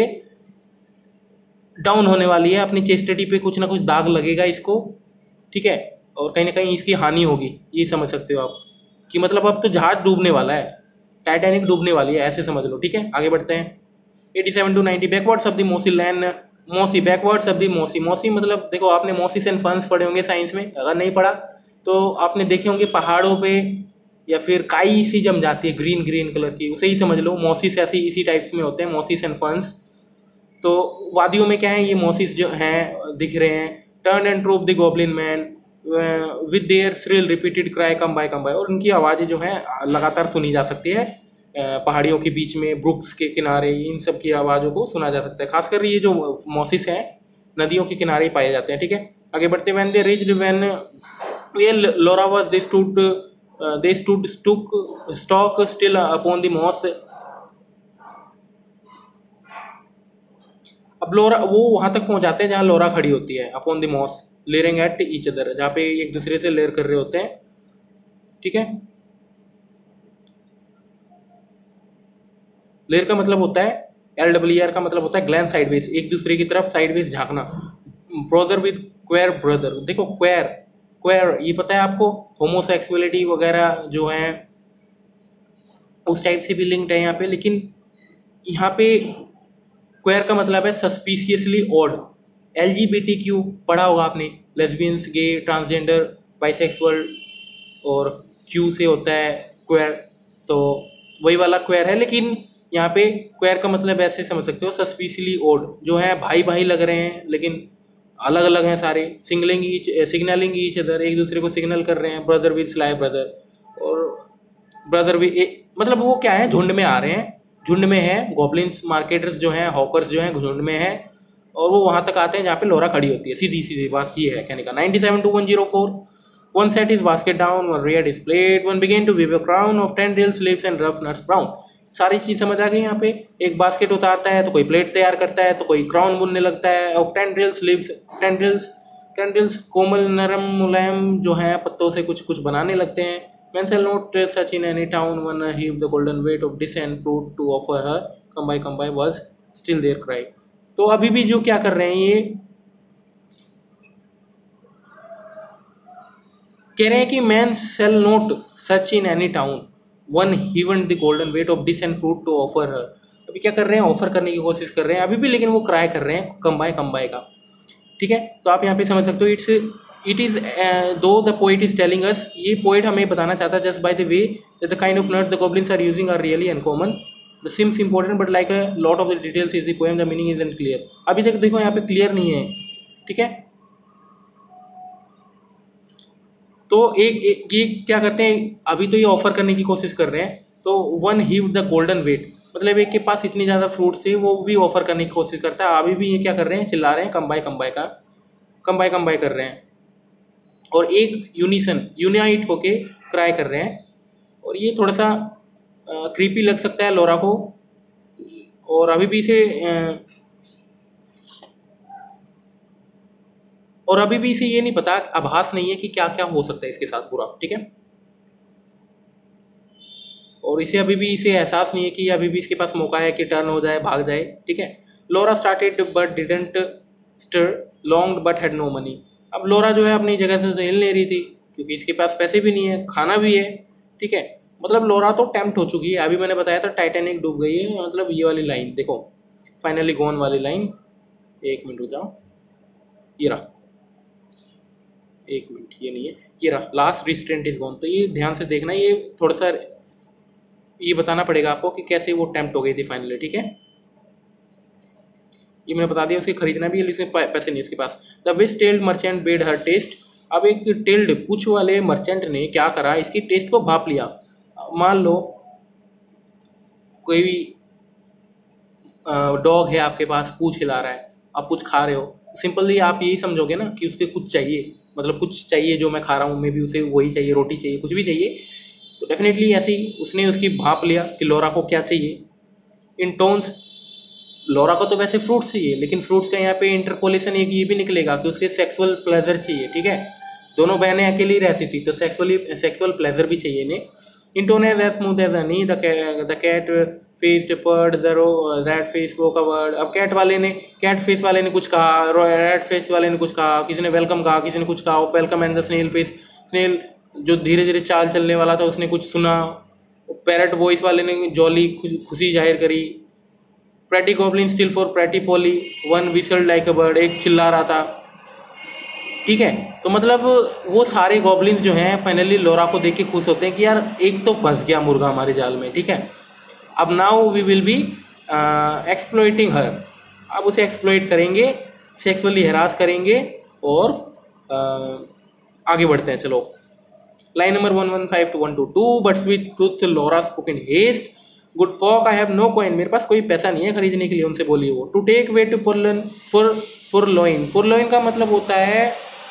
डाउन होने वाली है, अपनी चेस्टिटी पे कुछ ना कुछ दाग लगेगा इसको। ठीक है, और कहीं ना कहीं इसकी हानि होगी, ये समझ सकते हो आप कि मतलब अब तो जहाज डूबने वाला है, टाइटैनिक डूबने वाली है, ऐसे समझ लो। ठीक है, आगे बढ़ते हैं। 87 to 90 backwards of the mossy land, mossy backwards of the mossy. Mossy मतलब देखो, आपने मोसिस एंड फंस पढ़े होंगे साइंस में, अगर नहीं पढ़ा तो आपने देखे होंगे पहाड़ों पे या फिर काई सी जम जाती है ग्रीन ग्रीन कलर की, उसे ही समझ लो। मोसिस ऐसी इसी टाइप्स में होते हैं, मोसिस एंड फंस। तो वादियों में क्या है, ये मोसिस जो हैं दिख रहे हैं। Turn and troop the goblin man with their shrill repeated cry come buy, और उनकी आवाज़ें जो हैं लगातार सुनी जा सकती है पहाड़ियों के बीच में, ब्रुक्स के किनारे, इन सब की आवाज़ों को सुना जा सकता है। खासकर ये जो मोसिस हैं नदियों के किनारे पाए जाते हैं। ठीक है, आगे बढ़ते हैं। When they reached when well Laura was they stood stock still upon the moss. अब लोरा वो वहां तक पहुंच जाते हैं जहां लोरा खड़ी होती है, upon the moss leering at each other, जहाँ पे एक दूसरे से लेयर कर रहे होते हैं। ठीक है, लेयर का मतलब होता है, LWR का मतलब होता है ग्लैंस साइडवेज, एक दूसरे की तरफ साइडवेज झांकना। ब्रदर विद क्वेयर ब्रदर, देखो क्वेयर, क्वेयर ये पता है आपको, होमोसेक्सुअलिटी वगैरह जो है उस टाइप से भी लिंक्ड है यहाँ पे, लेकिन यहाँ पे क्वेयर का मतलब है सस्पिशियसली ऑड। LGBTQ पढ़ा होगा आपने, लेस्बियंस, गे, ट्रांसजेंडर, बाइसेक्सुअल, और क्यू से होता है क्वेयर, तो वही वाला क्वेयर है। लेकिन यहाँ पे क्वेयर का मतलब ऐसे समझ सकते हो, सस्पिशियसली ओड, जो है भाई भाई लग रहे हैं लेकिन अलग अलग हैं सारे। सिग्नलिंग ईच अदर, एक दूसरे को सिग्नल कर रहे हैं। ब्रदर विद स्लाई ब्रदर, और ब्रदर भी मतलब वो क्या है, झुंड में आ रहे हैं, झुंड में है। गॉब्लिन्स मार्केटर्स जो हैं, हॉकर्स जो हैं, झुंड में है, और वो वहां तक आते हैं जहाँ पे लोरा खड़ी होती है। सीधी सीधी बात ये है कहने का। 97 to 104। One set his basket down, one reared his plate, one began to weave a crown of tendrils, leaves and rough nuts brown। सारी चीज समझ आ गई यहाँ पे। एक बास्केट उतारता है तो कोई प्लेट तैयार करता है, तो कोई क्राउन बुनने लगता है। Of tendrils, leaves, tendrils, tendrils कोमल नरम मुलायम जो है पत्तों से कुछ कुछ बनाने लगते हैं। Men shall not trace such in any town, one heave the golden weight of dish and fruit to offer her, come by was still their cry। तो अभी भी जो क्या कर रहे हैं, ये कह रहे हैं कि men sell not such in any town, one heaven the golden weight of dish and fruit to offer her. अभी क्या कर रहे हैं, ऑफर करने की कोशिश कर रहे हैं अभी भी, लेकिन वो क्राई कर रहे हैं कम बाय का। ठीक है, तो आप यहाँ पे समझ सकते हो, it is though the poet is telling us, ये पोइट हमें बताना चाहता है just by the way that the kind of nuts the goblins are using are really uncommon, the seems important but like a lot of the details is the poem, the meaning is unclear. अभी तक देखो यहाँ पे clear नहीं है। ठीक है, तो ये क्या करते हैं, अभी तो ये ऑफर करने की कोशिश कर रहे हैं, तो one heave the golden weight, मतलब एक के पास इतनी ज़्यादा फ्रूट्स है वो भी ऑफर करने की कोशिश करता है। अभी भी ये क्या कर रहे हैं, चिल्ला रहे हैं कम बाय का, कम बाय कर रहे हैं, और एक यूनाइट होके क्राई कर रहे हैं। और ये थोड़ा सा क्रीपी लग सकता है लोरा को, और अभी भी इसे ये नहीं पता, आभास नहीं है कि क्या क्या हो सकता है इसके साथ पूरा। ठीक है, और इसे अभी भी इसे एहसास नहीं है कि अभी भी इसके पास मौका है कि टर्न हो जाए, भाग जाए। ठीक है, Laura started but didn't stir, longed but had no money. अब लोरा जो है अपनी जगह से तो हिल नहीं रही थी, क्योंकि इसके पास पैसे भी नहीं है, खाना भी है। ठीक है, मतलब लोरा तो टेम्प्ट हो चुकी है। अभी मैंने बताया था टाइटैनिक डूब गई है, मतलब ये वाली लाइन देखो, फाइनली गोन वाली लाइन। एक मिनट रुक जाओ, ये रहा, एक मिनट, ये नहीं है, ये रहा, लास्ट रिस्ट्रेंट इज गोन। तो ये ध्यान से देखना, ये थोड़ा सा ये बताना पड़ेगा आपको कि कैसे वो टेम्प्ट हो गई थी फाइनली, ठीक है। ये मैंने बता दिया, उसके खरीदना भी है लेकिन पैसे नहीं उसके पास। The which tailed merchant bade her taste. अब एक टेल्ड पूछ वाले मर्चेंट ने क्या करा, इसकी टेस्ट को भाप लिया। मान लो कोई भी डॉग है आपके पास, पूछ हिला रहा है, आप कुछ खा रहे हो, सिंपली आप यही समझोगे ना कि उसके कुछ चाहिए, मतलब कुछ चाहिए जो मैं खा रहा हूँ, मे भी उसे वही चाहिए, रोटी चाहिए, कुछ भी चाहिए। तो डेफिनेटली ऐसे ही उसने उसकी भाप लिया कि लोरा को क्या चाहिए। इन टोन्स, लोरा को तो वैसे फ्रूट्स चाहिए, लेकिन फ्रूट्स का यहाँ पे इंटरपोलेशन एक ये भी निकलेगा कि उसके सेक्सुअल प्लेजर चाहिए, ठीक है। दोनों बहनें अकेली ही रहती थी तो सेक्सुअल प्लेजर भी चाहिए इन्हें। In tones as smooth as honey, the cat faced purred the rat face spoke a word. अब कैट फेस वाले ने कुछ कहा, रैट फेस वाले ने कुछ कहा, किसी ने वेलकम कहा, किसी ने कुछ कहा, welcome and the snail face, snail जो धीरे धीरे चाल चलने वाला था उसने कुछ सुना। पैरट वॉइस वाले ने जॉली खुशी जाहिर करी। Pretty goblin still for pretty Polly, one whistle like a bird, एक चिल्ला रहा था, ठीक है। तो मतलब वो सारे गॉबलिन्स जो हैं फाइनली लोरा को देख के खुश होते हैं कि यार एक तो फंस गया मुर्गा हमारे जाल में, ठीक है। अब now we will be exploiting her. अब उसे एक्सप्लॉइट करेंगे, सेक्सुअली हरास करेंगे और आगे बढ़ते हैं, चलो। Line number 115 to 122, but sweet tooth Laura spoke in haste, good folk I have no coin, मेरे पास कोई पैसा नहीं है खरीदने के लिए, उनसे बोली वो। To take were to purloin purloin, purloin का मतलब होता है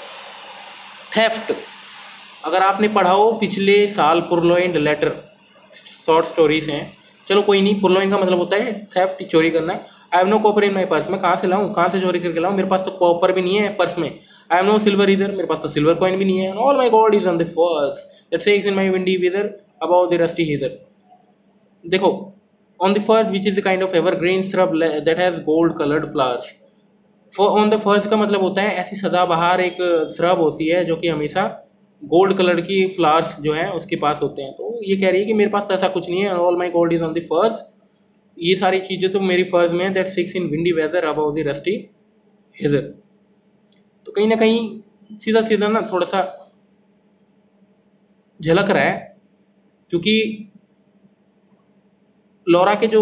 थेफ्ट। अगर आपने पढ़ा हो पिछले साल पुरलोइन लेटर, शॉर्ट स्टोरीज हैं, चलो कोई नहीं। पुरलोइन का मतलब होता है थेफ्ट, चोरी करना। I have no copper in my purse, मैं कहाँ से लाऊँ, कहाँ से चोरी करके लाऊँ, मेरे पास तो कॉपर भी नहीं है पर्स में। आई हैव नो सिल्वर इधर, मेरे पास तो सिल्वर कॉइन भी नहीं है। All my gold is on the furze that shakes in my windy weather about the rusty heather. देखो, on the furze which is the kind of evergreen shrub that has gold coloured flowers. On the furze का मतलब होता है ऐसी सदाबहार एक shrub होती है जो कि हमेशा गोल्ड कलर की फ्लावर्स जो है उसके पास होते हैं। तो ये कह रही है कि मेरे पास ऐसा कुछ नहीं है, all my gold is on the furze, ये सारी चीज़ें तो मेरी फर्ज में है, that shakes in windy weather about the rusty heather. तो कहीं ना कहीं सीधा सीधा ना थोड़ा सा झलक रहा है, क्योंकि लोरा के जो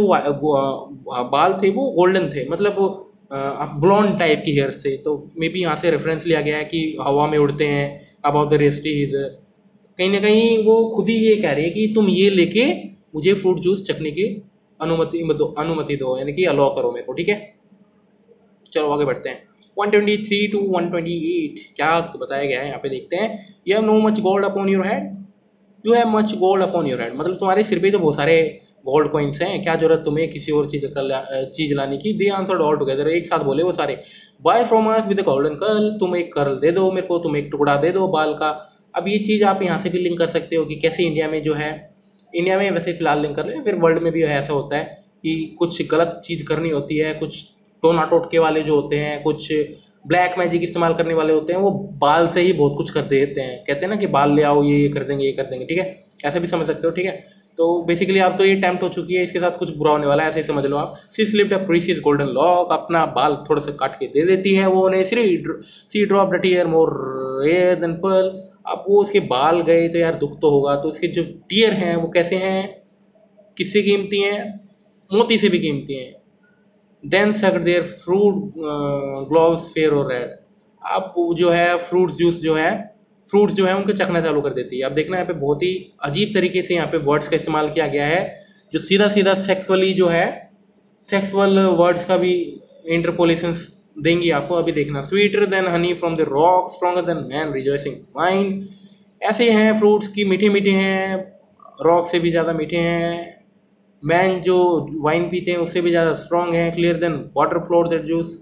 बाल थे वो गोल्डन थे, मतलब ब्लॉन्ड टाइप की हेयर से। तो मे बी यहाँ से रेफरेंस लिया गया है कि हवा में उड़ते हैं अबाउट द रेस्टी हिजर। कहीं ना कहीं वो खुद ही ये कह रही है कि तुम ये लेके मुझे फ्रूट जूस चखने की अनुमति दो, यानी कि अलाउ करो मेरे को, ठीक है। चलो आगे बढ़ते हैं। 123 to 128 क्या बताया गया है यहाँ पे, देखते हैं। You have no much gold upon your head, you have much gold upon your head, मतलब तुम्हारे सिर पे तो बहुत सारे गोल्ड कॉइन्स हैं, क्या जरूरत तुम्हें किसी और चीज़ लाने की। दे आंसर्ड ऑल टुगेदर, एक साथ बोले वो सारे। Buy from us with golden curl, तुम एक कर्ल दे दो मेरे को, तुम एक टुकड़ा दे दो बाल का। अब ये चीज़ आप यहाँ से भी लिंक कर सकते हो कि कैसे इंडिया में जो है, इंडिया में वैसे फिलहाल लिंक कर ले, फिर वर्ल्ड में भी ऐसा होता है कि कुछ गलत चीज़ करनी होती है, कुछ टोना टोटके वाले जो होते हैं, कुछ ब्लैक मैजिक इस्तेमाल करने वाले होते हैं, वो बाल से ही बहुत कुछ कर देते हैं। कहते हैं ना कि बाल ले आओ, ये कर देंगे, ये कर देंगे, ठीक है। ऐसा भी समझ सकते हो, ठीक है। तो बेसिकली आप तो ये टेम्प्ट हो चुकी है, इसके साथ कुछ बुरा होने वाला है, ऐसे ही समझ लो आप। She slipped a precious golden lock, अपना बाल थोड़ा सा काट के दे देती है वो उन्हें। She drop the tear more rare than pearl. अब वो उसके बाल गए तो यार दुख तो होगा, तो उसके जो टीयर हैं वो कैसे हैं, किससे कीमती हैं, मोती से भी कीमती हैं। Then suck their fruit globes fair or red. अब वो जो है फ्रूट्स जो है उनके चखना चालू कर देती है। अब देखना यहाँ पे बहुत ही अजीब तरीके से यहाँ पे वर्ड्स का इस्तेमाल किया गया है, जो सीधा सीधा सेक्सुअली जो है, सेक्सुअल वर्ड्स का भी इंटरपोलेशन देंगी आपको, अभी देखना। Sweeter than honey from the rock, stronger than man rejoicing wine. ऐसे हैं फ्रूट्स की, मीठे मीठे हैं, रॉक से भी ज़्यादा मीठे हैं, मैन जो वाइन पीते हैं उससे भी ज़्यादा स्ट्रॉन्ग है, clear than water flowed that juice,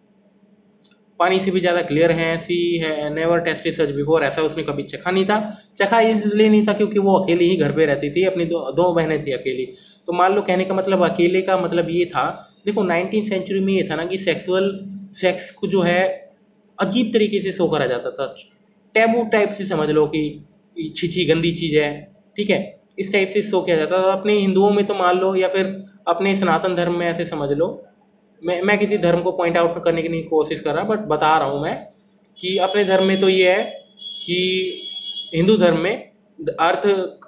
पानी से भी ज़्यादा क्लियर है। सी है नेवर टेस्टेड सच बिफोर, ऐसा उसने कभी चखा नहीं था। चखा इसलिए नहीं था क्योंकि वो अकेली ही घर पे रहती थी, अपनी दो बहनें थी अकेली। तो मान लो कहने का मतलब अकेले का मतलब ये था, देखो 19वीं सेंचुरी में ये था ना कि सेक्स को जो है अजीब तरीके से शो करा जाता था, टैबू टाइप से समझ लो कि छिछी गंदी चीज़ है, ठीक है। इस टाइप से शो किया जाता है। अपने हिंदुओं में तो मान लो, या फिर अपने सनातन धर्म में ऐसे समझ लो, मैं किसी धर्म को पॉइंट आउट करने की नहीं कोशिश कर रहा, बट बता रहा हूँ मैं कि अपने धर्म में तो ये है कि हिंदू धर्म में अर्थ,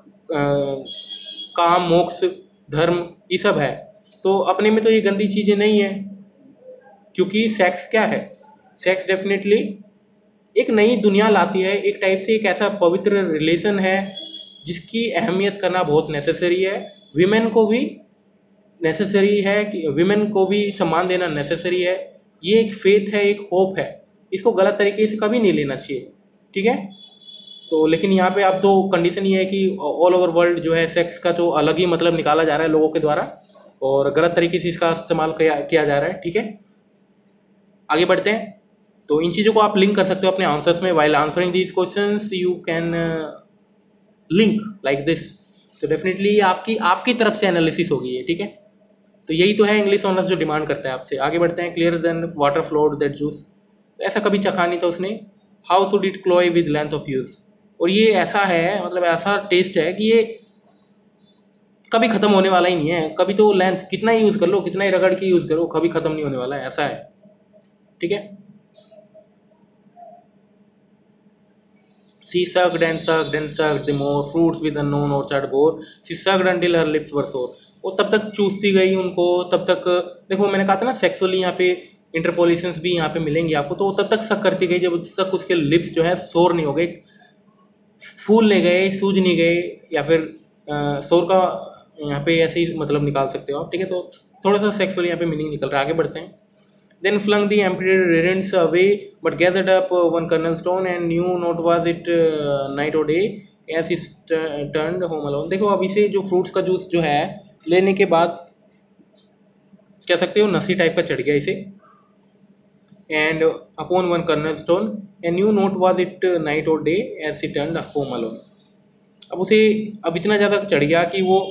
काम, मोक्ष, धर्म, ये सब है। तो अपने में तो ये गंदी चीज़ें नहीं है, क्योंकि सेक्स क्या है, सेक्स डेफिनेटली एक नई दुनिया लाती है, एक टाइप से एक ऐसा पवित्र रिलेशन है जिसकी अहमियत करना बहुत नेसेसरी है। विमेन को भी नेसेसरी है, कि विमेन को भी सम्मान देना नेसेसरी है। ये एक फेथ है, एक होप है, इसको गलत तरीके से कभी नहीं लेना चाहिए, ठीक है। तो लेकिन यहाँ पे अब तो कंडीशन ये है कि ऑल ओवर वर्ल्ड जो है सेक्स का जो अलग ही मतलब निकाला जा रहा है लोगों के द्वारा, और गलत तरीके से इसका इस्तेमाल किया जा रहा है, ठीक है। आगे बढ़ते हैं। तो इन चीज़ों को आप लिंक कर सकते हो अपने आंसर्स में। While answering these questions you can link like this. तो डेफिनेटली आपकी आपकी तरफ से एनालिसिस होगी ये, ठीक है। तो यही तो है इंग्लिश ऑनर्स जो डिमांड करता है आपसे। आगे बढ़ते हैं। Clear than water flowed that juice, ऐसा कभी चखा नहीं था उसने। How should it cloy with length of use, और ये ऐसा है, मतलब ऐसा टेस्ट है कि ये कभी खत्म होने वाला ही नहीं है। कभी तो लेंथ कितना ही यूज़ कर लो, कितना ही रगड़ के यूज़ करो, कभी खत्म नहीं होने वाला है, ऐसा है, ठीक है। She sucked and sucked and sucked the more fruits with unknown orchard bore. She sucked until her lips were sore. वो तब तक चूसती गई उनको, तब तक, देखो मैंने कहा था ना सेक्सुअली यहाँ पे इंटरपोलेशंस भी यहाँ पे मिलेंगी आपको, तो वो तब तक सक करती गई जब तक उसके लिप्स जो है सोर नहीं हो गए, फूल नहीं गए, सूज नहीं गए, या फिर सोर का यहाँ पे ऐसे ही मतलब निकाल सकते हो आप, ठीक है। तो थोड़ा सा सेक्सुअली यहाँ पे मीनिंग निकल रहा है। आगे बढ़ते हैं। Then flung the empty rinse away, but gathered up one kernel stone and knew not was it night or day as he turned home alone. देखो अब इसे जो फ्रूट्स का जूस जो है लेने के बाद कह सकते हो नसी टाइप का चढ़ गया इसे। And upon one kernel stone and knew not was it night or day as he turned home alone. अब उसे अब इतना ज़्यादा चढ़ गया कि वो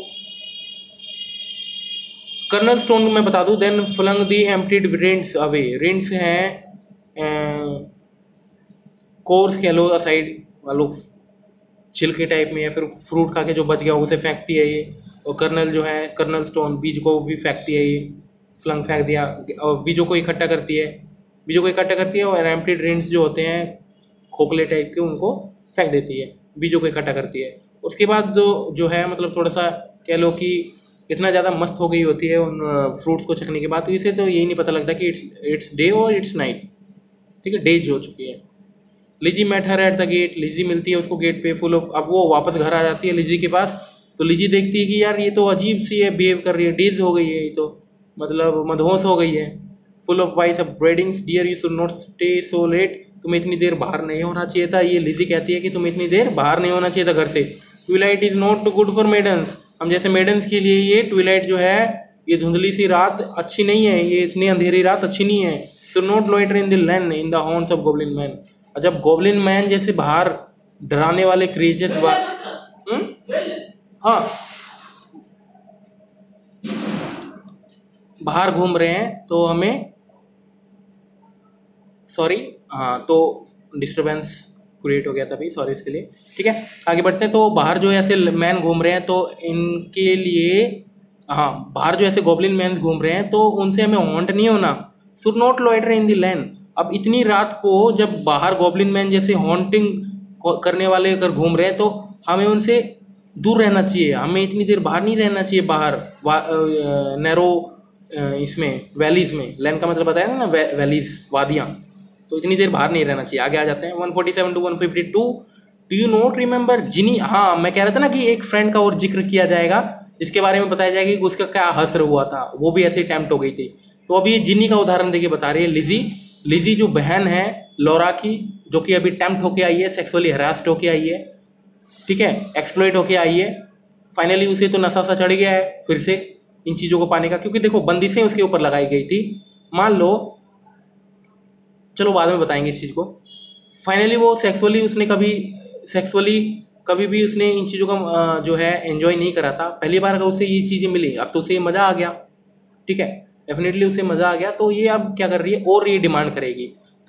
कर्नल स्टोन मैं बता दूं। Then flung the emptied rinds away, rinds हैं कोर्स कह लो असाइड वालो, छिलके टाइप में, या फिर फ्रूट खा के जो बच गया उसे फेंकती है ये। और कर्नल जो है, कर्नल स्टोन बीज को भी फेंकती है ये, फ्लंग फेंक दिया। और बीजों को इकट्ठा करती है, बीजों को इकट्ठा करती है, और एम्प्टीड रिंट्स जो होते हैं खोखले टाइप के उनको फेंक देती है, बीजों को इकट्ठा करती है। उसके बाद जो है मतलब थोड़ा सा कह लो कि इतना ज़्यादा मस्त हो गई होती है उन फ्रूट्स को चखने के बाद, तो इसे तो यही नहीं पता लगता कि इट्स डे और इट्स नाइट, ठीक है। डेज हो चुकी है। Lizzie met her at the gate, Lizzie मिलती है उसको गेट पे फुल ऑफ। अब वो वापस घर आ जाती है लिजी के पास, तो लिजी देखती है कि यार ये तो अजीब सी है, बिहेव कर रही है, डेज हो गई है ये तो, मतलब मदहोश हो गई है। Full of wise upbraidings dear you should not stay so late, तुम्हें इतनी देर बाहर नहीं होना चाहिए था। ये लिजी कहती है कि तुम्हें इतनी देर बाहर नहीं होना चाहिए था घर से। Twilight is not good for maidens, हम जैसे मेडन्स के लिए ये ट्विलाइट जो है, ये धुंधली सी रात अच्छी नहीं है, ये इतनी अंधेरी रात अच्छी नहीं है। Should not loiter in the glen in the हॉर्न्स ऑफ गोब्लिन मैन, और जब गोब्लिन मैन जैसे बाहर डराने वाले क्रिएचर्स हाँ बाहर घूम रहे हैं, तो हमें सॉरी, हाँ तो डिस्टरबेंस क्रिएट हो गया था अभी, सॉरी इसके लिए, ठीक है। आगे बढ़ते हैं। तो बाहर जो ऐसे मैन घूम रहे हैं, तो इनके लिए, हाँ बाहर जो ऐसे गॉब्लिन मैन घूम रहे हैं, तो उनसे हमें हॉन्ट नहीं होना। Should not loiter in the glen, अब इतनी रात को जब बाहर गॉब्लिन मैन जैसे हॉन्टिंग करने वाले अगर घूम रहे हैं, तो हमें उनसे दूर रहना चाहिए, हमें इतनी देर बाहर नहीं रहना चाहिए। बाहर नैरो इसमें वैलीज में, लैन का मतलब बताया ना, वैलीज वादियाँ, तो इतनी देर बाहर नहीं रहना चाहिए। आगे आ जाते हैं 147 to 152। Do you not remember Jeanie, हाँ मैं कह रहा था ना कि एक फ्रेंड का और जिक्र किया जाएगा, जिसके बारे में बताया जाएगा कि उसका क्या हसर हुआ था, वो भी ऐसे अटैम्प्ट हो गई थी। तो अभी जिनी का उदाहरण देके बता रही है लिजी। लिजी जो बहन है लॉरा की, जो कि अभी अटैम्प्ट होके आई है, सेक्सुअली हरास्ड होके आई है, ठीक है, एक्सप्लॉइट होके आई है। फाइनली उसे तो नशा सा चढ़ गया है फिर से इन चीज़ों को पाने का, क्योंकि देखो बंदिशें उसके ऊपर लगाई गई थी। मान लो, चलो बाद में बताएंगे इस चीज़ को। फाइनली वो सेक्सुअली कभी भी उसने इन चीज़ों का जो है एंजॉय नहीं करा था। पहली बार अगर उसे ये चीज़ें मिली, अब तो उसे मज़ा आ गया, ठीक है, डेफिनेटली उसे मज़ा आ गया। तो ये अब क्या कर रही है, और ये डिमांड करेगी।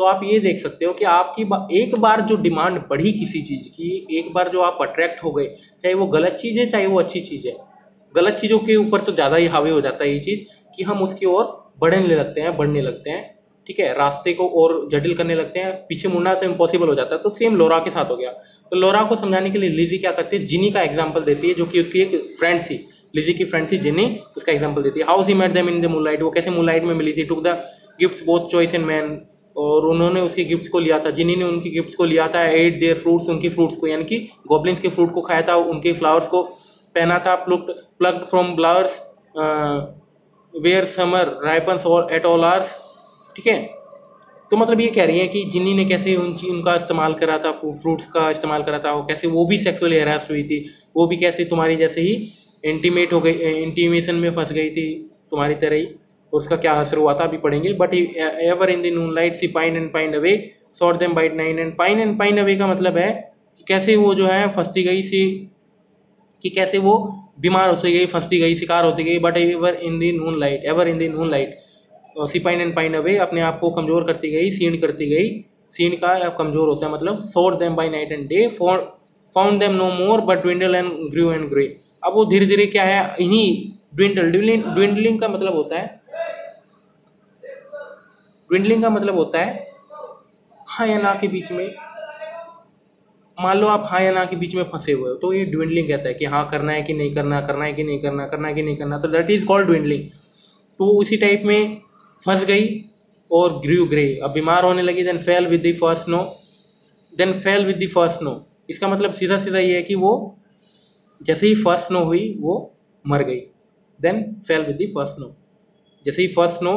तो आप ये देख सकते हो कि आपकी एक बार जो डिमांड बढ़ी किसी चीज़ की, एक बार जो आप अट्रैक्ट हो गए, चाहे वो गलत चीज़ है चाहे वो अच्छी चीज़ है, गलत चीज़ों के ऊपर तो ज़्यादा ही हावी हो जाता है ये चीज़ कि हम उसकी ओर बढ़ने लगते हैं, ठीक है, रास्ते को और जटिल करने लगते हैं, पीछे मुड़ना तो इम्पॉसिबल हो जाता है। तो सेम लोरा के साथ हो गया। तो लोरा को समझाने के लिए लिजी क्या करती है, जिनी का एग्जाम्पल देती है, जो कि उसकी एक फ्रेंड थी, लिजी की फ्रेंड थी जिनी, उसका एग्जाम्पल देती है। How she met them in the moonlight, वो कैसे मूनलाइट में मिली थी। Took the gifts both choice and man, और उन्होंने उसकी गिफ्ट्स को लिया था, जिनी ने उनकी गिफ्ट्स को लिया था। एट देयर फ्रूट्स, उनकी फ्रूट्स को, यानी कि गॉब्लिन्स के फ्रूट को खाया था, उनके फ्लावर्स को पहना था। Plucked from flowers where summer ripens at all hours, ठीक है। तो मतलब ये कह रही है कि जिन्नी ने कैसे उनका इस्तेमाल करा था, फ्रूट्स का इस्तेमाल करा था, वो कैसे वो भी सेक्सुअली हरास्ट हुई थी, वो भी कैसे तुम्हारी जैसे ही इंटीमेट हो गई, इंटीमेशन में फंस गई थी तुम्हारी तरह ही, और उसका क्या असर हुआ था अभी पढ़ेंगे। But ever in the Noon light see pine and pine away, sought them bite nine and pine away का मतलब है कि कैसे वो जो है फंसती गई सी, कि कैसे वो बीमार होती गई, फंसती गई, शिकार होती गई। बट एवर इन द नून लाइट, एवर इन द नून लाइट, सिपाइन एंड पाइन अवे, अपने आप को कमज़ोर करती गई, सीण करती गई। सीण का कमज़ोर होता है मतलब sought them by night and day, found them no more but dwindle and grew and grey. अब वो धीरे धीरे क्या है, इन्हीं ड्विंडलिंग का मतलब होता है, ड्विंडलिंग का मतलब होता है हाँ या ना के बीच में। मान लो आप हाँ या ना के बीच में फंसे हुए हो, तो ये ड्विंडलिंग कहता है कि हाँ करना है कि नहीं करना, करना है कि नहीं करना, करना है कि नहीं करना, तो दैट इज कॉल्ड ड्विंडलिंग। तो उसी टाइप में फंस गई और ग्रू ग्रे, अब बीमार होने लगी। Then fell with the first snow, then fell with the first snow, इसका मतलब सीधा सीधा ये है कि वो जैसे ही फर्स्ट स्नो हुई वो मर गई। Then fell with the first snow, जैसे ही फर्स्ट स्नो,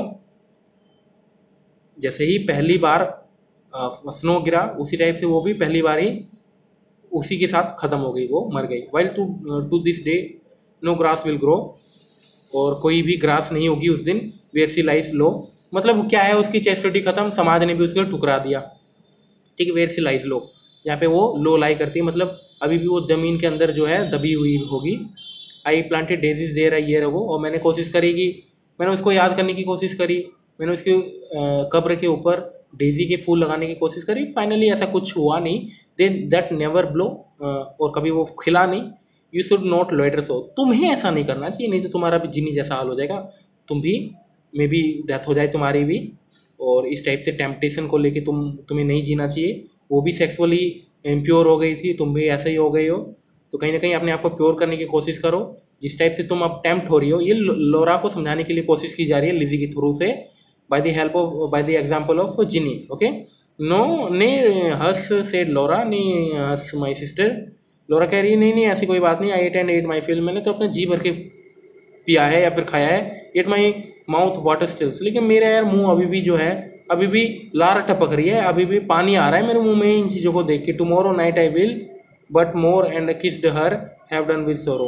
जैसे ही पहली बार स्नो गिरा, उसी टाइप से वो भी पहली बार ही उसी के साथ ख़त्म हो गई, वो मर गई। While to this day no grass will grow, और कोई भी ग्रास नहीं होगी उस दिन। वेयर सी लाइज लो, मतलब क्या है, उसकी चेस्टिटी खत्म, समाज ने भी उसको ठुकरा दिया, ठीक है। वेयर सी लाइज लो, यहाँ पे वो लो लाई करती है, मतलब अभी भी वो ज़मीन के अंदर जो है दबी हुई होगी। I planted daisies there a year ago, और मैंने कोशिश करी कि मैंने उसको याद करने की कोशिश करी, मैंने उसकी कब्र के ऊपर डेजी के फूल लगाने की कोशिश करी। फाइनली ऐसा कुछ हुआ नहीं, देन दैट नेवर ब्लो, और कभी वो खिला नहीं। You should not loiter so, तुम्हें ऐसा नहीं करना चाहिए, नहीं तो तुम्हारा भी जिनी जैसा हाल हो जाएगा, तुम भी मे बी डेथ हो जाए तुम्हारी भी। और इस टाइप से टेम्पटेशन को लेके तुम्हें नहीं जीना चाहिए। वो भी सेक्सुअली इम्प्योर हो गई थी, तुम भी ऐसे ही हो गए हो, तो कहीं ना कहीं अपने आप को प्योर करने की कोशिश करो। जिस टाइप से तुम अब टेम्प्ट हो रही हो, ये लोरा को समझाने के लिए कोशिश की जा रही है लिजी के थ्रू से, by the example of Jeanie, okay. No nay hush said लोरा, ने हस माई सिस्टर, लोरा कह रही है नहीं नहीं ऐसी कोई बात नहीं, I ate and ate my fill, मैंने तो अपने जी भर के पिया है या फिर खाया है। Yet my mouth water stills, लेकिन मेरा यार मुंह अभी भी जो है, अभी भी लार टपक रही है, अभी भी पानी आ रहा है मेरे मुंह में इन चीज़ों को देख के। Tomorrow night I will buy more and kissed her have done with sorrow,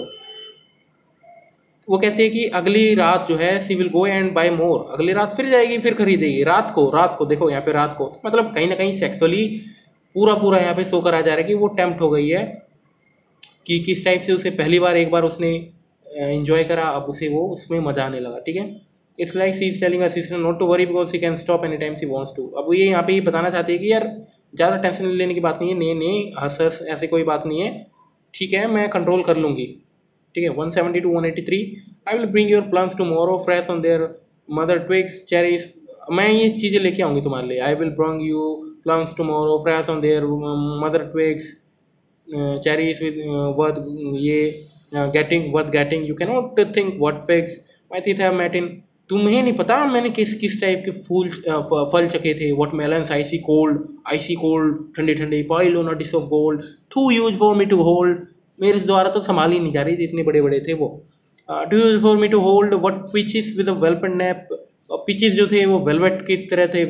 वो कहते हैं कि अगली रात जो है she will go and buy more, अगली रात फिर जाएगी फिर खरीदेगी, रात को देखो यहाँ पे रात को, मतलब कहीं ना कहीं सेक्सुअली पूरा पूरा यहाँ पे शो करा जा रहा है कि वो टेम्प्ट हो गई है, कि किस टाइप से उसे पहली बार एक बार उसने एंजॉय करा, अब उसे वो उसमें मजा आने लगा, ठीक है। It's like she is telling her sister not to worry because she can stop any time she wants to. अब वो ये यहाँ पे ये बताना चाहती है कि यार ज़्यादा टेंशन लेने की बात नहीं है, नहीं नहीं हंस हंस ऐसी कोई बात नहीं है, ठीक है मैं कंट्रोल कर लूँगी, ठीक है। 170 to 183, I will bring your plums tomorrow fresh on their mother twigs cherries, मैं ये चीज़ें लेके आऊँगी तुम्हारे लिए। I will bring you plums tomorrow fresh on their mother twigs cherries with worth ये getting you cannot think what figs my teeth have met in। तुम्हें नहीं पता मैंने किस किस टाइप के फल चखे थे। व्हाट मेलन्स आइसी कोल्ड ठंडे ठंडे, pile on a dish of gold too huge for me to hold, मेरे द्वारा तो संभाल ही नहीं जा रही थी, इतने बड़े बड़े थे वो। Too huge for me to hold what peaches with a velvet nap, peaches जो थे वो वेलवेट की तरह थे,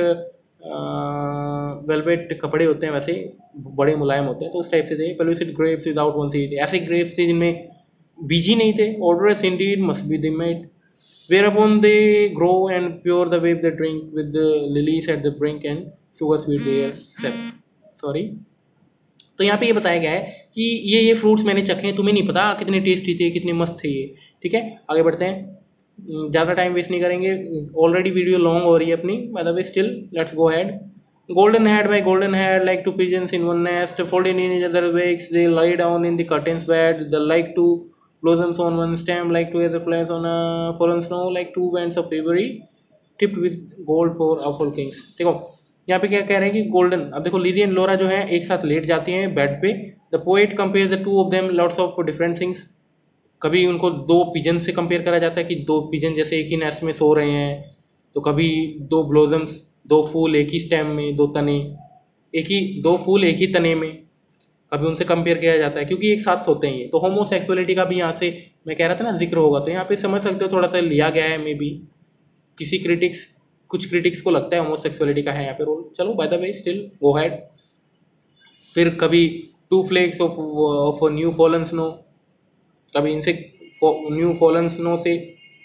वेलवेट कपड़े होते हैं वैसे, बड़े मुलायम होते हैं, तो उस टाइप से थे। Pellucid grapes without one seed, ऐसे ग्रेप्स थे जिनमें बीज ही नहीं थे। Odorous indeed must be the mead where upon the grow and pure the wave the drink with the lilies at the brink and sugar sweet their sap, sorry. तो यहाँ पे ये बताया गया है कि ये फ्रूट्स मैंने चखे हैं, तुम्हें नहीं पता कितने टेस्टी थे, कितने मस्त थे ये, ठीक है। आगे बढ़ते हैं, ज़्यादा टाइम वेस्ट नहीं करेंगे, ऑलरेडी वीडियो लॉन्ग हो रही है अपनी, by the way still let's go ahead. Golden haired by golden haired, like two pigeons in one nest, folding in each other's wakes, they lie down in the curtain's bed. They like two blossoms on one stem, like two other flowers on a fallen snow, like two bands of ivory, tipped with gold for awful kings. देखो यहाँ पे क्या कह रहे हैं कि golden, अब देखो लिजी एंड लोरा जो है एक साथ लेट जाती हैं बेड पे. The poet compares the two of them lots of different things. कभी उनको दो पिजन से कंपेयर करा जाता है कि दो पिजन जैसे एक ही नेस्ट में सो रहे हैं. तो कभी दो ब्लोजम्स, दो फूल एक ही स्टेम में, दो तने एक ही, दो फूल एक ही तने में, कभी उनसे कंपेयर किया जाता है क्योंकि एक साथ सोते हैं ये. तो होमोसेक्सुअलिटी का भी यहाँ से मैं कह रहा था ना जिक्र होगा, तो यहाँ पे समझ सकते हो थोड़ा सा लिया गया है मे बी. किसी क्रिटिक्स, कुछ क्रिटिक्स को लगता है होमोसेक्सुअलिटी का है यहाँ पे रोल. चलो by the way still go ahead. फिर कभी two flakes of new fallen snow, कभी इनसे न्यू फॉलन स्नो से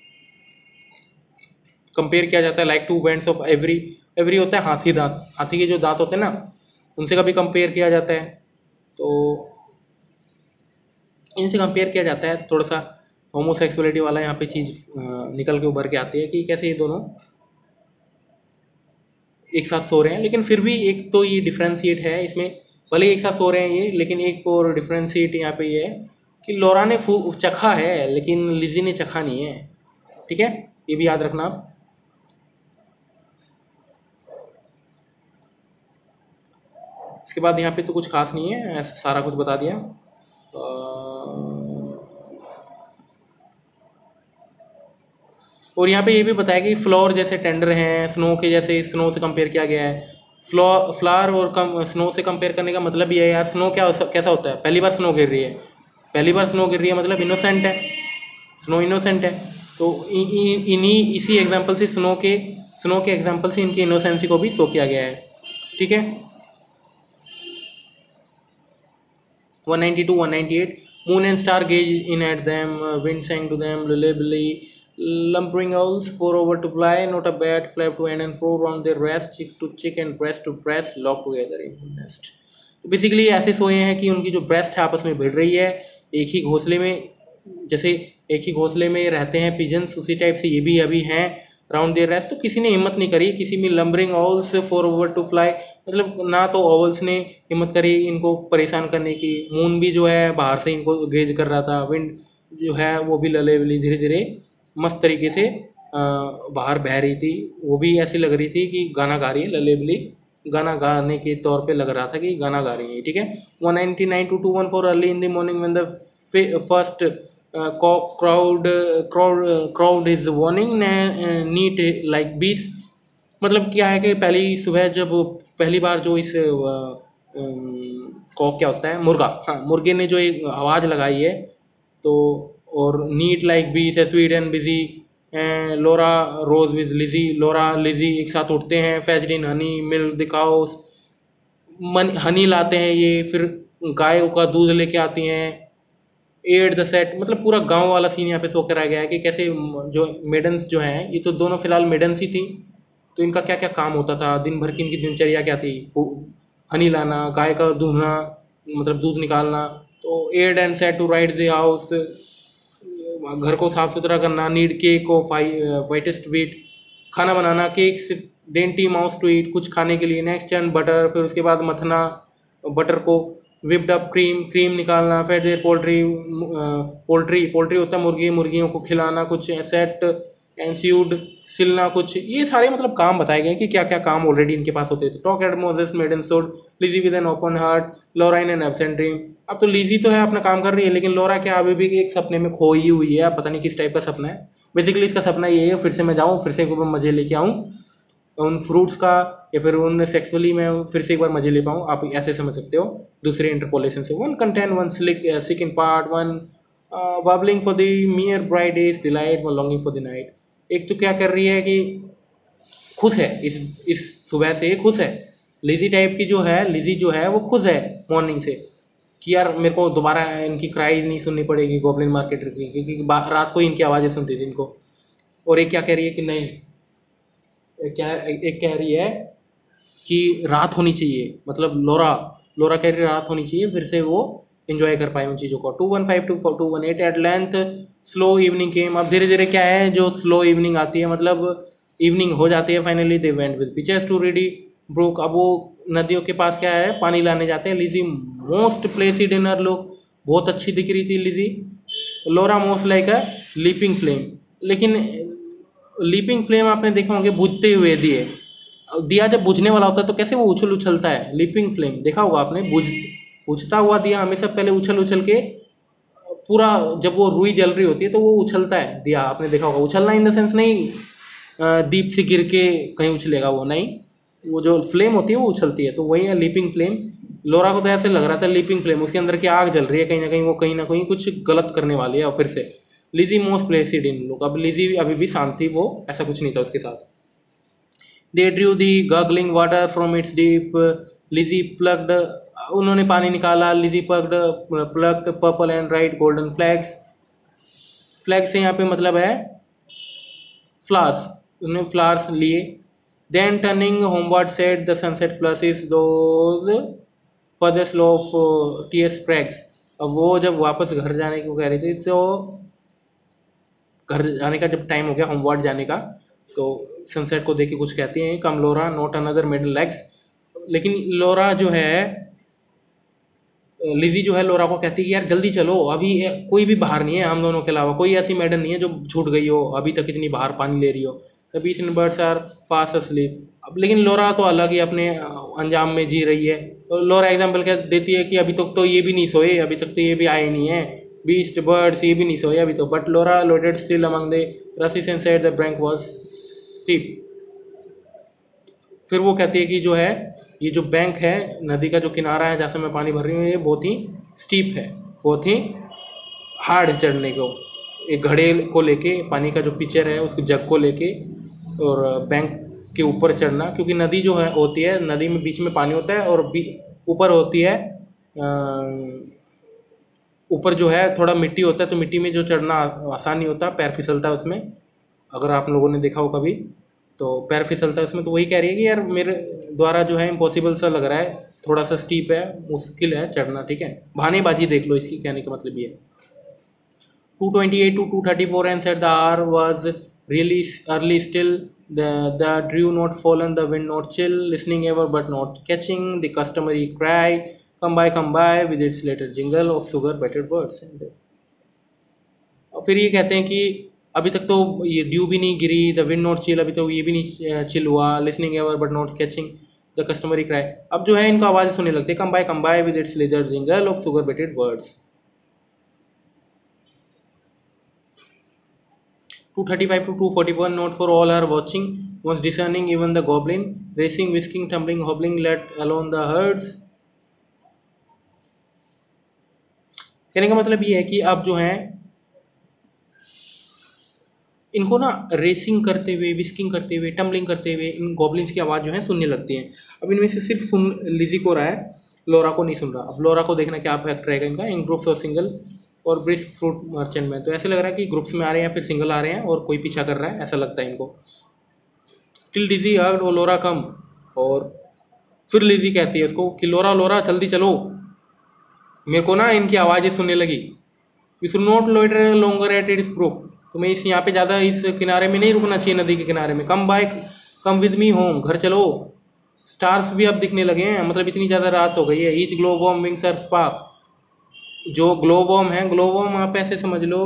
कंपेयर किया जाता है. Like two wands of ivory, ivory होता है हाथी दांत, हाथी के जो दांत होते हैं ना उनसे कभी कंपेयर किया जाता है. तो इनसे कंपेयर किया जाता है. थोड़ा सा होमोसेक्सुअलिटी वाला यहाँ पे चीज़ निकल के उभर के आती है कि कैसे ये दोनों एक साथ सो रहे हैं. लेकिन फिर भी एक तो ये डिफ्रेंशिएट है इसमें, भले ही एक साथ सो रहे हैं ये, लेकिन एक और डिफ्रेंशिएट यहाँ पे ये है कि लोरा ने चखा है लेकिन लिजी ने चखा नहीं है. ठीक है, ये भी याद रखना आप. इसके बाद यहाँ पे तो कुछ खास नहीं है, सारा कुछ बता दिया. और यहाँ पे ये भी बताया कि फ्लोर जैसे टेंडर हैं, स्नो के जैसे, स्नो से कंपेयर किया गया है. फ्लावर और स्नो से कंपेयर करने का मतलब ये है यार, स्नो कैसा होता है, पहली बार स्नो गिर रही है, पहली बार स्नो गिर रही है मतलब इनोसेंट है, स्नो इनोसेंट है. तो इन्हीं इसी एग्जाम्पल से स्नो के एग्जाम्पल से इनकी इनोसेंसी को भी शो किया गया है. ठीक है. 192 198. Moon and star gaze in at them, wind sang to them lullably, lumbering owls for over to fly, not a bat flap to end and fro round their rest, chick to chick and breast to breast, locked together in nest. तो basically ऐसे सोए हैं कि उनकी जो breast है आपस में भिड़ रही है एक ही घोंसले में. जैसे एक ही घोंसले में रहते हैं पिजन्स, उसी टाइप से ये भी अभी हैं राउंड देयर रेस्ट. तो किसी ने हिम्मत नहीं करी, किसी में lumbering owls forbore to fly, मतलब ना तो ऑवल्स ने हिम्मत करी इनको परेशान करने की. मून भी जो है बाहर से इनको गेज कर रहा था, विंड जो है वो भी ललेबली धीरे धीरे मस्त तरीके से बाहर बह रही थी. वो भी ऐसी लग रही थी कि गाना गा रही है, ललेबली गाना गाने के तौर पे लग रहा था कि गाना गा रही है. ठीक है. 199 to 214 early in the morning when the first crowd is warning neat like bees. मतलब क्या है कि पहली सुबह जब पहली बार जो इस कॉक क्या होता है, मुर्गा, हाँ मुर्गे ने जो एक आवाज़ लगाई है तो, और नीट लाइक बीस है, sweet and busy, Laura rose with Lizzie, Laura Lizzie एक साथ उठते हैं. Fetched in honey milk the cows, honey लाते हैं ये, फिर गाय का दूध लेके आती हैं. एड द सेट, मतलब पूरा गांव वाला सीन यहाँ पे शो कराया गया है कि कैसे जो मेडन्स जो हैं, ये तो दोनों फिलहाल मेडन्स ही थी, तो इनका क्या क्या काम होता था, दिन भर की इनकी दिनचर्या क्या थी. हनी लाना, गाय का दूहना मतलब दूध निकालना, तो aired and set to right the house, घर को साफ सुथरा करना. Knead cake of whitest wheat, खाना बनाना, cakes dainty mouths to eat, कुछ खाने के लिए. नेक्स्ट टर्न बटर, फिर उसके बाद मथना बटर को. विप्ड अप क्रीम, क्रीम निकालना. फिर देर पोल्ट्री, पोल्ट्री होता है मुर्गी, मुर्गियों को खिलाना. कुछ सेट एंस्यूड, सिलना. कुछ ये सारे मतलब काम बताए गए कि क्या क्या काम ऑलरेडी इनके पास होते थे. Talk as modest maid and sewed, Lizzie with an open heart, Laura in an absent dream. अब तो लिजी तो है अपना काम कर रही है, लेकिन लोरा क्या अभी भी एक सपने में खोई हुई है. पता नहीं किस टाइप का सपना है. बेसिकली इसका सपना ये है फिर से मैं जाऊँ, फिर से मजे लेके आऊँ उन फ्रूट्स का, या फिर उन सेक्सुअली मैं फिर से एक बार मजे ले पाऊँ. आप ऐसे समझ सकते हो दूसरे इंटरपोलेशन से. One content, one sick in part, one warbling for the mere bright days delight, one longing for the night. एक तो क्या कर रही है कि खुश है, इस सुबह से खुश है. लिजी टाइप की जो है, लिजी जो है वो खुश है मॉर्निंग से कि यार मेरे को दोबारा इनकी क्राई नहीं सुननी पड़ेगी गॉब्लिन मार्केटर की, क्योंकि रात को इनकी आवाज़ें सुनती थी इनको. और एक क्या कह रही है कि नहीं, एक कह रही है कि रात होनी चाहिए, मतलब लोरा कह रही है रात होनी चाहिए, फिर से वो इन्जॉय कर पाए उन चीज़ों को. 215 to 218. At length slow evening came. अब धीरे धीरे क्या है जो स्लो इवनिंग आती है, मतलब इवनिंग हो जाती है finally. They went with pictures to ready brook, अब वो नदियों के पास क्या है, पानी लाने जाते हैं। Lizzie most placid in her look, बहुत अच्छी दिख रही थी लिजी। Laura most like a leaping flame, लेकिन लीपिंग फ्लेम आपने देखे होंगे बुझते हुए दिए। दिया जब बुझने वाला होता है तो कैसे वो उछल उछलता है, लीपिंग फ्लेम देखा होगा आपने। बुझता हुआ दिया हमेशा पहले उछल उछल के पूरा, जब वो रुई जल रही होती है तो वो उछलता है दिया, आपने देखा होगा। उछलना इन द सेंस नहीं डीप से गिर के कहीं उछलेगा वो नहीं, वो जो फ्लेम होती है वो उछलती है, तो वही है लीपिंग फ्लेम। लोरा को तो ऐसे लग रहा था लीपिंग फ्लेम, उसके अंदर की आग जल रही है कहीं ना कहीं कुछ गलत करने वाली है। और फिर से Lizzie most placid in look, अब लिजी अभी भी शांत थी, वो ऐसा कुछ नहीं था उसके साथ। They drew the gurgling water from its deep, Lizzie plucked, उन्होंने पानी निकाला। Lizzie plucked purple and right golden flags, flag से यहाँ पे मतलब है फ्लावर्स, उन्होंने फ्लावर्स लिए। Then turning homeward said the sunset flushes those further loftiest crags, अब वो जब वापस घर जाने को कह रही थी तो घर जाने का जब टाइम हो गया होमवर्ड जाने का, तो सनसेट को देख के कुछ कहती हैं, come Laura not another maiden lags. लेकिन लोरा जो है, लिजी जो है लोरा को कहती है कि यार जल्दी चलो, अभी कोई भी बाहर नहीं है हम दोनों के अलावा, कोई ऐसी मैडम नहीं है जो छूट गई हो अभी तक इतनी बाहर पानी ले रही हो। The beasts and birds are fast asleep, अब लेकिन लोरा तो अलग ही अपने अंजाम में जी रही है। तो लोरा एग्जाम्पल क्या देती है कि अभी तक तो ये भी नहीं सोए, अभी तक तो ये भी आए नहीं है, बीस्ट बर्ड्स ये भी नहीं सोए अभी तो। But Laura loitered still among the rushes and said the bank was steep, फिर वो कहती है कि जो है ये जो बैंक है, नदी का जो किनारा है जहाँ से मैं पानी भर रही हूँ, ये बहुत ही स्टीप है, बहुत ही हार्ड चढ़ने को। एक घड़े को लेके, पानी का जो पिक्चर है उसके जग को लेके और बैंक के ऊपर चढ़ना, क्योंकि नदी जो है होती है, नदी में बीच में पानी होता है और ऊपर होती है ऊपर जो है थोड़ा मिट्टी होता है, तो मिट्टी में जो चढ़ना आसान नहीं होता, पैर फिसलता है उसमें। अगर आप लोगों ने देखा हो कभी तो पैर फिसलता है उसमें, तो वही कह रही है कि यार मेरे द्वारा जो है इम्पॉसिबल सा लग रहा है, थोड़ा सा स्टीप है, मुश्किल है चढ़ना, ठीक है। बहानेबाजी देख लो इसकी, कहने का मतलब ये है। 2:28 to 2:34 and said the hour was really early still. The dew not fallen, the wind not chill, listening ever but not catching the customary cry, come by with its later jingle of sugar battered birds. और फिर ये कहते हैं कि अभी तक तो ये ड्यू भी नहीं गिरी, द विंड नॉट चिल, अभी तो ये भी नहीं चिल हुआ, listening ever but not catching the customary cry, अब जो है इनको आवाज़ सुनने लगती है, कम बाय विद इट्स लेदर jingle of sugar baited words. 2:35 to 2:41 not for all are watching, was discerning even the goblin, racing whisking tumbling hobbling let alone the herds। कहने का मतलब ये है कि अब जो है इनको ना रेसिंग करते हुए, विस्किंग करते हुए, टम्बलिंग करते हुए इन गॉबलिन्स की आवाज़ जो है सुनने लगती है। अब इनमें से सिर्फ सुन लिजी को रहा है, लोरा को नहीं सुन रहा। अब लोरा को देखना क्या फैक्ट रहेगा इनका, इन ग्रुप्स और सिंगल और ब्रिस्क फ्रूट मर्चेंट में, तो ऐसे लग रहा है कि ग्रुप्स में आ रहे हैं, फिर सिंगल आ रहे हैं और कोई पीछा कर रहा है, ऐसा लगता है इनको। टिल लिजी हर्ड ओ लोरा कम, और फिर लिजी कहती है उसको कि लोरा लोरा जल्दी चलो, मेरे को ना इनकी आवाज़ें सुनने लगी। You should not loiter longer at this brook, तुम्हें इस यहाँ पे ज़्यादा इस किनारे में नहीं रुकना चाहिए, नदी के किनारे में। कम विद मी होम, घर चलो। स्टार्स भी अब दिखने लगे हैं, मतलब इतनी ज़्यादा रात हो गई है। Each glowworm winks her spark, जो ग्लो वॉर्म है, ग्लो वॉर्म आप ऐसे समझ लो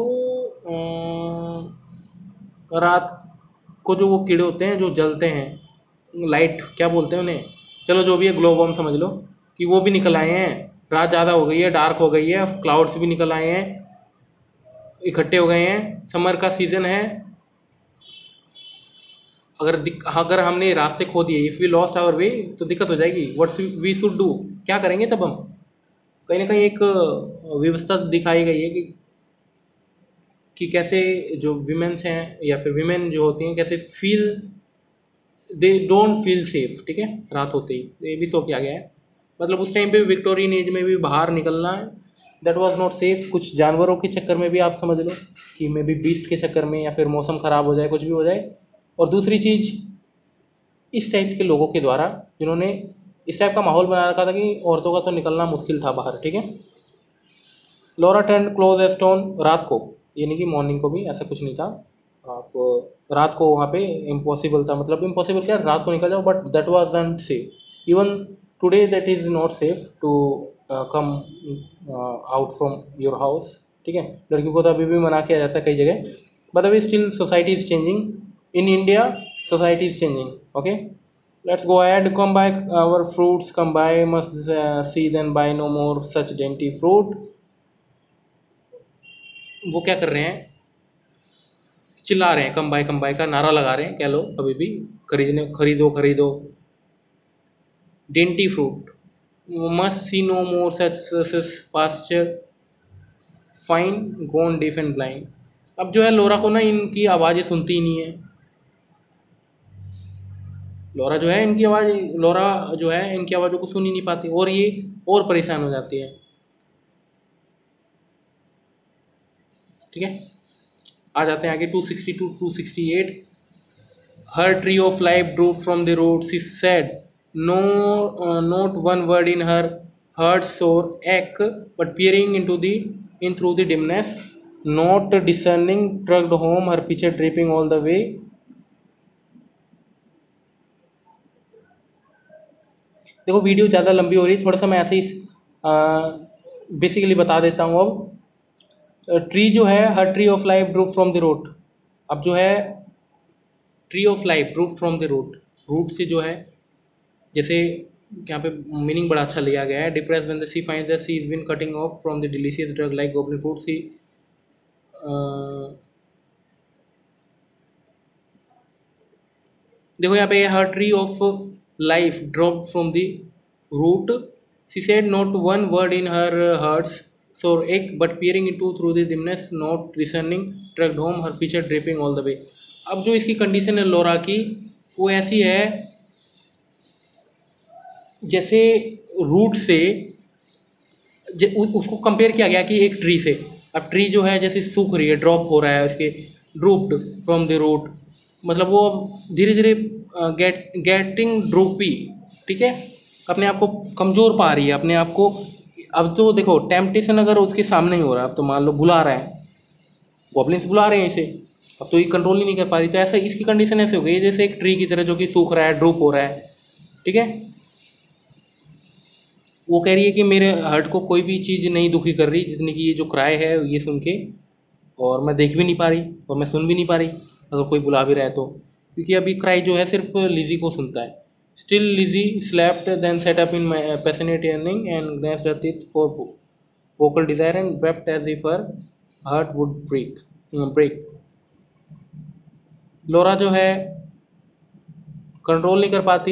रात को जो वो कीड़े होते हैं जो जलते हैं, लाइट क्या बोलते हैं उन्हें, चलो जो भी है ग्लो वॉर्म समझ लो, कि वो भी निकल आए हैं। रात ज़्यादा हो गई है, डार्क हो गई है, क्लाउड्स भी निकल आए हैं, इकट्ठे हो गए हैं, समर का सीज़न है। अगर हमने रास्ते खो दिए, if we lost our way, तो दिक्कत हो जाएगी। व्हाट्स वी शुड डू, क्या करेंगे तब हम। कहीं ना कहीं एक व्यवस्था दिखाई गई है कि कैसे जो विमेंस हैं या फिर विमेन जो होती हैं कैसे feel, they don't feel safe, ठीक है, रात होते ही। ये भी शो किया गया है, मतलब उस टाइम पे विक्टोरियन एज में भी बाहर निकलना दैट वाज नॉट सेफ। कुछ जानवरों के चक्कर में भी आप समझ लो कि मे बी बीस्ट के चक्कर में, या फिर मौसम ख़राब हो जाए, कुछ भी हो जाए। और दूसरी चीज़, इस टाइप्स के लोगों के द्वारा जिन्होंने इस टाइप का माहौल बना रखा था कि औरतों का तो निकलना मुश्किल था बाहर, ठीक है। Laura turned cold as stone, रात को यानी कि मॉर्निंग को भी ऐसा कुछ नहीं था, आप रात को वहाँ पे इम्पॉसिबल था, मतलब इम्पॉसिबल क्या, रात को निकल जाओ, but that was not safe. Even today that is not safe to come out from your house, ठीक है। लड़कियों को तो अभी भी मना किया जाता है कई जगह, बट अभी still society is changing in India, society is changing, okay. Let's go ahead, come buy our fruits, come buy, must see then buy no more such dainty fruit। वो क्या कर रहे हैं, चिल्ला रहे हैं, कम बाय का नारा लगा रहे हैं, कह लो अभी भी, खरीदने खरीदो खरीदो, dainty fruit, must she no more such pasture, find gone deaf and blind. अब जो है लोरा को ना इनकी आवाज़ें सुनती ही नहीं है, लोरा जो है इनकी आवाज़, लोरा जो है इनकी आवाज़ों को सुन ही नहीं पाती, और ये और परेशान हो जाती है, ठीक है। आ जाते हैं आगे 262 268। Her tree of life drooped from the roots, she said, no, not one word in her heart's sore ache, but peering in through the dimness, not discerning, trudged home, her pitcher dripping all the way। देखो video ज़्यादा लंबी हो रही है, थोड़ा सा मैं ऐसे ही बेसिकली बता देता हूँ। अब ट्री जो है, her tree of life droop from the root. अब जो है tree of life droop from the root, root से जो है, जैसे यहाँ पे मीनिंग बड़ा अच्छा लिया गया है, depress when the she finds that she is been cutting off from the delicious drug like goblin fruit, she देखो यहाँ पे her tree of life droop from the root, she said not one word in her heart's sore ache but peering into through the dimness, nought discerning, trudged home, her pitcher dripping all the way. अब जो इसकी condition है लोरा की, वो ऐसी है जैसे root से उसको कंपेयर किया गया कि एक ट्री से। अब ट्री जो है जैसे सूख रही है, ड्रॉप हो रहा है उसके, ड्रूप्ड फ्रॉम द रूट, मतलब वो अब धीरे धीरे गेटिंग ड्रूपी, ठीक है, अपने आप को कमज़ोर पा रही है अपने आप को। अब तो देखो टेम्पटेशन अगर उसके सामने ही हो रहा है, अब तो मान लो बुला रहा है, गॉब्लिन्स बुला रहे हैं इसे, अब तो ये कंट्रोल ही नहीं कर पा रही, तो ऐसा इसकी कंडीशन ऐसे हो गई है जैसे एक ट्री की तरह जो कि सूख रहा है, ड्रूप हो रहा है, ठीक है। वो कह रही है कि मेरे हार्ट को कोई भी चीज़ नहीं दुखी कर रही जितनी कि ये जो क्राई है ये सुन के, और मैं देख भी नहीं पा रही और मैं सुन भी नहीं पा रही अगर कोई बुला भी रहा है तो, क्योंकि अभी क्राई जो है सिर्फ लिजी को सुनता है। Still Lizzie slept then sat up in passionate yearning and gnashed her teeth for वोकल desire and wept as if her heart would break. Laura जो है कंट्रोल नहीं कर पाती।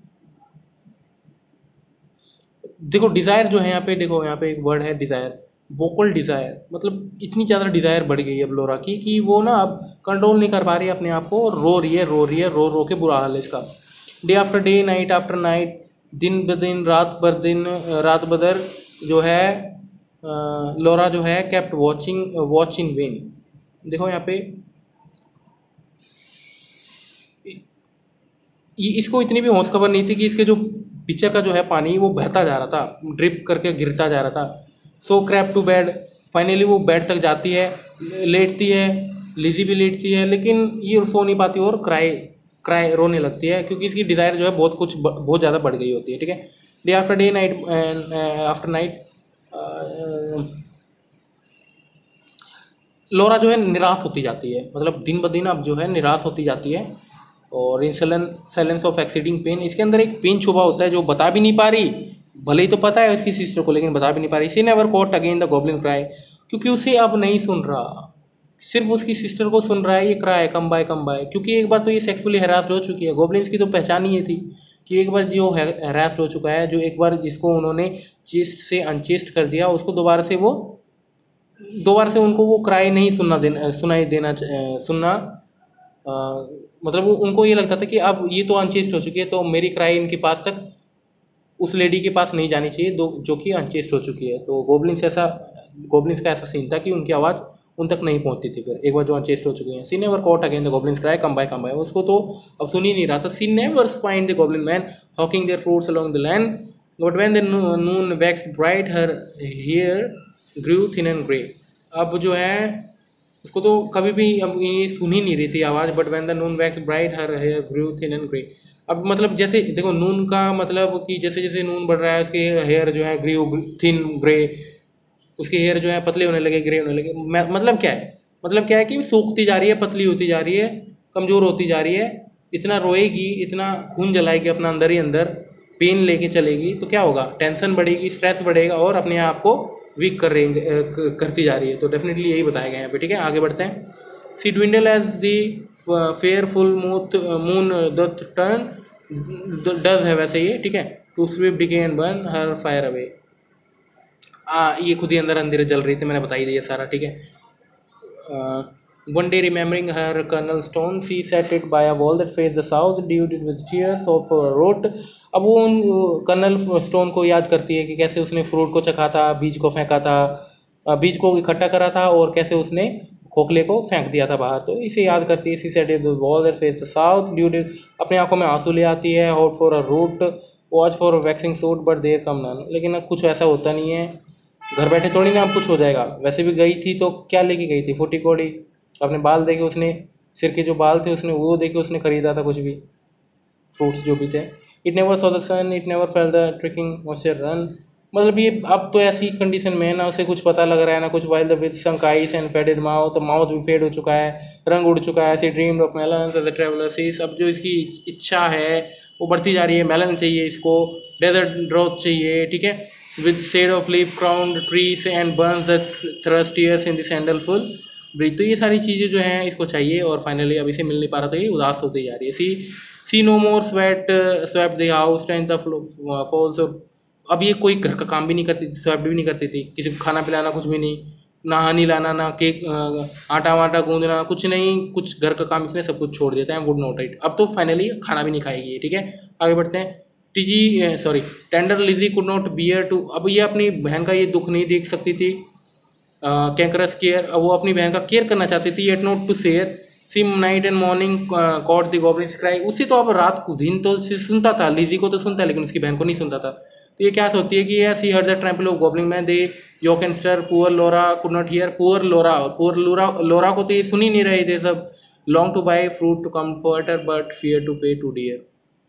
देखो डिज़ायर जो है यहाँ पे, देखो यहाँ पे एक वर्ड है डिज़ायर, वोकल डिज़ायर, मतलब इतनी ज़्यादा डिज़ायर बढ़ गई है अब लोरा की कि वो ना अब कंट्रोल नहीं कर पा रही है अपने आप को, रो रही है रो रही है, रो रो के बुरा हाल है इसका। Day after day, night after night, दिन ब दिन, रात बर दिन, रात बदर जो है, लोरा जो है केप्ट वॉच इन वेन। देखो यहाँ पे इसको इतनी भी होश खबर नहीं थी कि इसके जो पिक्चर का जो है पानी वो बहता जा रहा था, ड्रिप करके गिरता जा रहा था। So crept to bed, finally वो बेड तक जाती है, लेटती है, लिजी भी लेटती है, लेकिन ये सो नहीं पाती और क्राई क्राई रोने लगती है, क्योंकि इसकी डिज़ायर जो है बहुत ज़्यादा बढ़ गई होती है, ठीक है। Day after day, night after night, Laura जो है निराश होती जाती है, मतलब दिन ब दिन अब जो है निराश होती जाती है। और in silence of exceeding pain, इसके अंदर एक पेन छुपा होता है जो बता भी नहीं पा रही, भले ही तो पता है उसकी सिस्टर को, लेकिन बता भी नहीं पा रही। She never caught again the goblin cry, क्योंकि उसे अब नहीं सुन रहा, सिर्फ उसकी सिस्टर को सुन रहा है ये क्राई कम बाय, क्योंकि एक बार तो ये सेक्सुअली हरास्ड हो चुकी है। गॉब्लिन्स की तो पहचान ही ये थी कि एक बार जो हरास्ड हो चुका है, जो एक बार जिसको उन्होंने चेस्ट से अनचेस्ट कर दिया, उसको दोबारा से उनको वो क्राई नहीं सुनाई देना सुनना, अ, मतलब उनको ये लगता था कि अब ये तो अनचेस्ट हो चुकी है, तो मेरी क्राई इनके पास तक, उस लेडी के पास नहीं जानी चाहिए जो कि अनचेस्ट हो चुकी है। तो गोब्लिन्स का ऐसा सीन था कि उनकी आवाज़ उन तक नहीं पहुंचती थी फिर एक बार जो अनचेस्ट हो चुकी है। She never caught again the goblin's cry come buy, उसको तो अब सुन ही नहीं रहा था। She never spied the goblin men hawking their fruits along the land, but when the noon waxed bright her hair grew thin and grey. अब जो है उसको तो कभी भी अब ये सुन ही नहीं रही थी आवाज़, but when the noon waxed bright her hair grew thin and grey. अब मतलब जैसे देखो नून का मतलब कि जैसे जैसे नून बढ़ रहा है उसके हेयर जो है ग्रू थिन ग्रे, उसके हेयर जो है पतले होने लगे, ग्रे होने लगे। मतलब क्या है, मतलब क्या है कि सूखती जा रही है, पतली होती जा रही है, कमज़ोर होती जा रही है। इतना रोएगी, इतना खून जलाएगी अपना अंदर ही अंदर, पेन लेके चलेगी, तो क्या होगा, टेंशन बढ़ेगी, स्ट्रेस बढ़ेगा और अपने आप को वीक कर रही करती जा रही है। तो डेफिनेटली यही बताया गया है यहाँ पे। ठीक है, आगे बढ़ते हैं। She dwindled as the fair full moon the turn does है वैसे ये। ठीक है, to swift decay and burn her fire away. ये खुद ही अंदर अंधेरे जल रही थी, मैंने बताई दिया सारा। ठीक है, one day remembering her Colonel Stone, she sat it by a wall that faced the south, dewed it with tears of wrote। अब वो उन कर्नल स्टोन को याद करती है कि कैसे उसने फ्रूट को चखा था, बीज को फेंका था, बीज को इकट्ठा करा था और कैसे उसने खोखले को फेंक दिया था बाहर। तो इसे याद करती है। She set it the wall that faced the south, dewed अपने आंखों में आंसू ले आती है। Hoped for a root, watched for waxing shoot but there came none. लेकिन अब कुछ ऐसा होता नहीं है, घर बैठे थोड़ी ना अब कुछ हो जाएगा। वैसे भी गई थी तो क्या लेके गई थी, फूटी कोड़ी। अपने बाल देखे उसने, सिर के जो बाल थे उसने वो देखे उसने खरीदा था कुछ भी, फ्रूट्स जो भी थे। It never saw the sun, it never felt the trickling moisture run. मतलब ये अब तो ऐसी कंडीशन में है ना, उसे कुछ पता लग रहा है ना कुछ। While the with sunk eyes and faded mouth, mouth भी फेड हो चुका है, रंग उड़ चुका है। She dreamed of melons as a traveller sees. अब जो इसकी इच्छा है वो बढ़ती जा रही है। मेलन चाहिए इसको, डेजर्ट ड्रोथ चाहिए। ठीक है, with shade of leaf crowned trees and burns the thrustiers in the sandalful breeze। तो ये सारी चीज़ें जो हैं इसको चाहिए और फाइनली अब इसे मिल नहीं पा रहा, तो ये उदास होती जा रही है। She no more swept swept the house tended the fowls. अब ये कोई घर का काम भी नहीं करती थी, स्वेप्ट भी नहीं करती थी, किसी को खाना पिलाना कुछ भी नहीं, ना हनी लाना, ना केक आटा वाटा गूंदना, कुछ नहीं, कुछ घर का काम इसने सब कुछ छोड़ दिया था। Would not eat. अब तो फाइनली खाना भी नहीं खाएगी। ठीक है, आगे बढ़ते हैं। टीजी sorry tender Lizzie could not bear to. अब ये अपनी बहन का ये दुख नहीं देख सकती थी। कैंकरस केयर, अब वो अपनी बहन का केयर करना चाहती थी। Yet not to share. She night and morning caught the goblin cry. उसी तो अब रात को दिन तो सुनता था, लिजी को तो सुनता है लेकिन उसकी बहन को नहीं सुनता था। तो ये क्या सोचती है कि she heard the trample of goblin men the yoke and stir poor Laura could not hear. Poor Laura को तो ये सुन ही नहीं रहे थे सब। Long to buy fruit to comfort her but fear to pay too dear.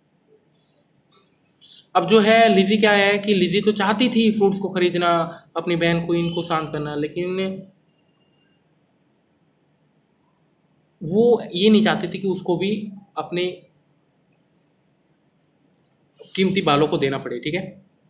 अब जो है लिज़ी क्या है कि लिज़ी तो चाहती थी फ्रूट्स को खरीदना, अपनी बहन को इनको शांत करना, लेकिन वो ये नहीं चाहती थी कि उसको भी अपने कीमती बालों को देना पड़े। ठीक है,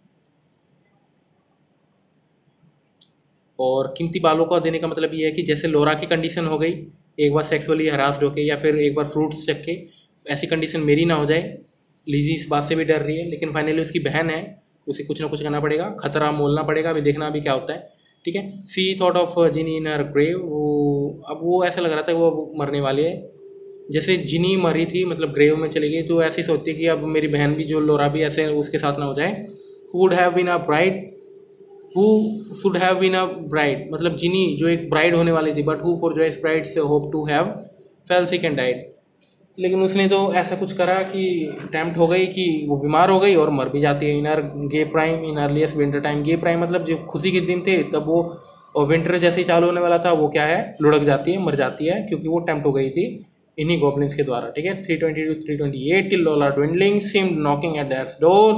और कीमती बालों का देने का मतलब ये है कि जैसे लोरा की कंडीशन हो गई, एक बार सेक्सुअली हरास्ड होके या फिर एक बार फ्रूट्स चख के, ऐसी कंडीशन मेरी ना हो जाए। लिज़ी इस बात से भी डर रही है, लेकिन फाइनली उसकी बहन है, उसे कुछ ना कुछ करना पड़ेगा, खतरा मोलना पड़ेगा। अभी देखना अभी क्या होता है। ठीक है, she thought of Jeanie in her grave. वो अब वो ऐसा लग रहा था वो मरने वाली है। जैसे जिनी मरी थी मतलब ग्रेव में चली गई, तो ऐसी सोचती है कि अब मेरी बहन भी जो लोरा भी ऐसे उसके साथ ना हो जाए। Would have been a bride who should have been a bride, मतलब जिनी जो एक ब्राइड होने वाली थी, but who for joys brides hope to have fell sick and died. लेकिन उसने तो ऐसा कुछ करा कि टेम्प्ट हो गई कि वो बीमार हो गई और मर भी जाती है। In her gay prime in earliest winter time. Gay prime मतलब जो खुशी के दिन थे तब वो, और विंटर जैसे ही चालू होने वाला था वो क्या है, लुढ़क जाती है, मर जाती है, क्योंकि वो टेम्प्ट हो गई थी इन्हीं गॉब्लिन्स के द्वारा। ठीक है, 320 to 328 till Laura dwindling seemed knocking at death's door.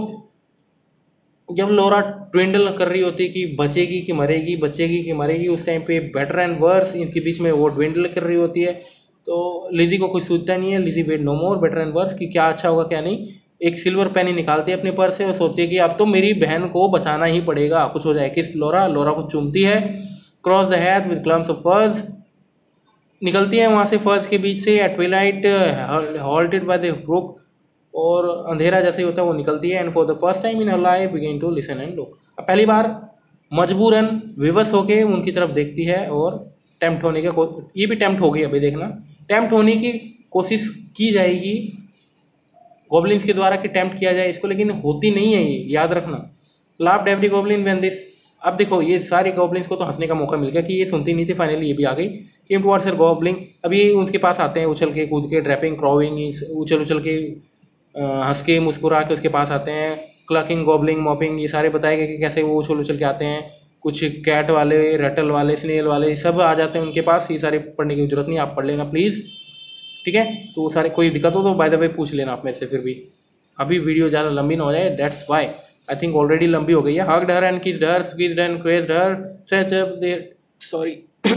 जब लोरा ट्विंडल कर रही होती कि बचेगी कि मरेगी, बचेगी कि मरेगी, उस टाइम पे बेटर एंड वर्स इनके बीच में वो ट्विंडल कर रही होती है। तो लिज़ी को कुछ सूझता नहीं है। Lizzie weighed no more better and worse कि क्या अच्छा होगा क्या नहीं। एक सिल्वर पेनी निकालती है अपने पर्स से और सोचती है कि अब तो मेरी बहन को बचाना ही पड़ेगा, कुछ हो जाए। किस लोरा, लोरा को चूमती है। Crossed the heath with clumps of furze. निकलती है वहाँ से फर्स के बीच से। At twilight halted by the brook, और अंधेरा जैसे ही होता है वो निकलती है। And for the first time in her life begin to listen and look. अब पहली बार मजबूरन विवश होके उनकी तरफ देखती है और टेम्प्ट होने के ये भी टेम्प्ट होगी, अभी देखना, टेम्प्ट होने की कोशिश की जाएगी गॉब्लिन्स के द्वारा कि टेम्प्ट किया जाए इसको, लेकिन होती नहीं है ये, याद रखना। Laughed every goblin when this. अब देखो ये सारे गॉब्लिन्स को तो हंसने का मौका मिल गया कि ये सुनती नहीं थी, फाइनली ये भी आ गई। Came towards her goblin. अभी उनके पास आते हैं उछल के कूद के, ड्रैपिंग क्रॉविंग, उछल उछल के हंस के मुस्कुरा के उसके पास आते हैं। क्लकिंग गॉबलिंग मॉपिंग, ये सारे बताए गए कि कैसे वो उछल उछल के आते हैं। कुछ कैट वाले, रटल वाले, स्नेल वाले सब आ जाते हैं उनके पास। ये सारे पढ़ने की जरूरत नहीं, आप पढ़ लेना प्लीज़, ठीक है। तो वो सारे, कोई दिक्कत हो तो बाय द वे पूछ लेना आप मेरे से फिर भी। अभी वीडियो ज़्यादा लंबी ना हो जाए, that's why. I think already लंबी हो गई है। Hugged her and kissed her, squeezed and caressed her, stretch up their, sorry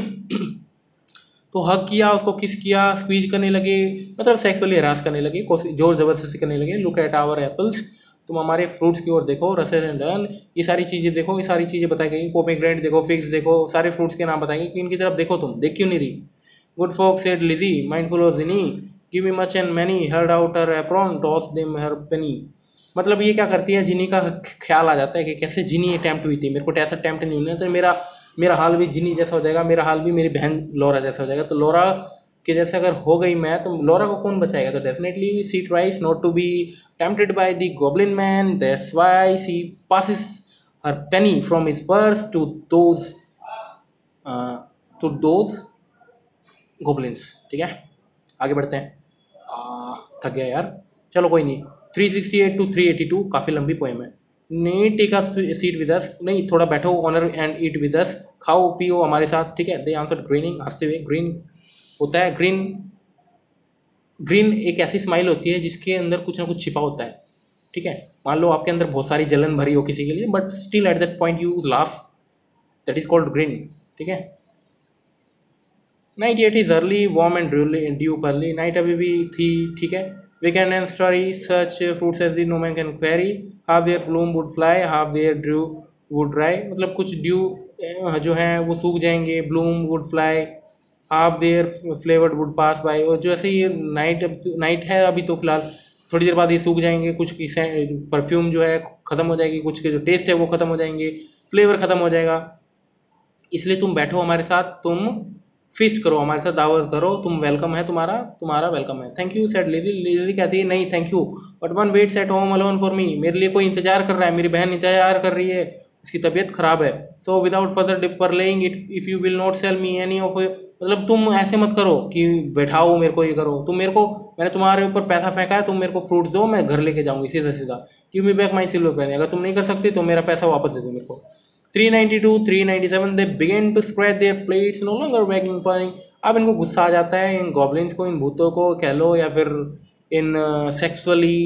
तो हग किया, उसको किस किया, स्क्वीज करने लगे, मतलब सेक्सुअली हरास करने लगे, जोर जबरदस्ती करने लगे। लुक एट आवर एप्पल्स, तुम हमारे फ्रूट्स की ओर देखो, रसेल एंड डन, ये सारी चीज़ें देखो, ये सारी चीज़ें बताई गई। पोमेग्रेनेट देखो, फिग्स देखो, सारे फ्रूट्स के नाम बताएंगे कि इनकी तरफ देखो, तुम देख क्यों नहीं रही। गुड फॉक्स said Lizzie, mindful of Jeanie, give me much and many, held out her apron, toss them her penny. मतलब ये क्या करती है, जिनी का ख्याल आ जाता है कि कैसे जिनी अटैम्प्ट हुई थी, मेरे को ऐसा अटैम्प्ट नहीं होना, तो मेरा मेरा हाल भी जिनी जैसा हो जाएगा, मेरा हाल भी मेरी बहन लॉरा जैसा हो जाएगा। तो लॉरा के जैसे अगर हो गई मैं, तो लॉरा को कौन बचाएगा। तो definitely she tries not to be tempted by the goblin man, that's why she passes her penny from his purse to those goblins, ठीक है। आगे बढ़ते हैं। थक गया यार, चलो कोई नहीं। 368 to 382 काफ़ी लंबी पोएम है। नहीं take a seat with us, नहीं थोड़ा बैठो, honour and eat with us, खाओ पियो हमारे साथ, ठीक है। दे आंसर ग्रीनिंग, हंसते हुए। ग्रीन होता है, ग्रीन, ग्रीन एक ऐसी स्माइल होती है जिसके अंदर कुछ ना कुछ छिपा होता है, ठीक है। मान लो आपके अंदर बहुत सारी जलन भरी हो किसी के लिए, but still at that point you laugh, that is called green, ठीक है। Night yet is early, warm and dew pearly, night अभी भी थी, ठीक है। वीकेंड and starry such fruits as these no man can carry, half their bloom would fly, half their dew would dry. मतलब कुछ ड्यू जो है वो सूख जाएंगे, bloom would fly, half their flavour would pass by. और जैसे ये नाइट है अभी तो फिलहाल, थोड़ी देर बाद ये सूख जाएंगे, कुछ की परफ्यूम जो है ख़त्म हो जाएगी, कुछ के जो टेस्ट है वो ख़त्म हो जाएंगे, फ्लेवर ख़त्म हो जाएगा। इसलिए तुम बैठो हमारे साथ, तुम फीस्ट करो हमारे साथ, दावत करो, तुम वेलकम है, तुम्हारा तुम्हारा वेलकम है। Thank you said Lizzie, Lizzie कहती है नहीं thank you, but one waits at home alone for me, मेरे लिए कोई इंतजार कर रहा है, मेरी बहन इंतजार कर रही है, उसकी तबीयत खराब है। So without further parleying it, if you will not sell me any of, मतलब तुम ऐसे मत करो कि बैठाओ मेरे को, ये करो तुम मेरे को, मैंने तुम्हारे ऊपर पैसा फेंका है, तुम मेरे को फ्रूट्स दो, मैं घर लेके जाऊंगी सीधा सीधा। Give me back my silver pen, अगर तुम नहीं कर सकती तो मेरा पैसा वापस दे दो मेरे को। 392, 397 they began to spread their plates, no longer wagging purring. अब इनको गुस्सा आ जाता है, इन गॉब्लिन्स को, इन भूतों को कह लो, या फिर इन सेक्सुअली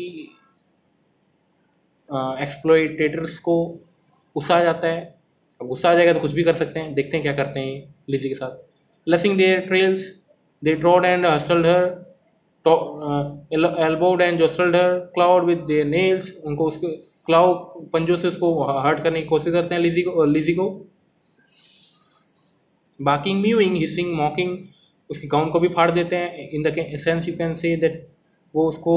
एक्सप्लॉइटेटर्स को गुस्सा आ जाता है। अब गुस्सा आ जाएगा तो कुछ भी कर सकते हैं, देखते हैं क्या करते हैं लिजी के साथ। Lashing their tails, they trod and hustled her, elbowed and jostled her, clawed with their nails, उनको उसके क्लाव पंजों से उसको हर्ट करने की कोशिश करते हैं लिजी को। बाकिंग, म्यूइंग, हिसिंग, मॉकिंग, उसकी गाउन को भी फाड़ देते हैं। In the sense you can say that वो उसको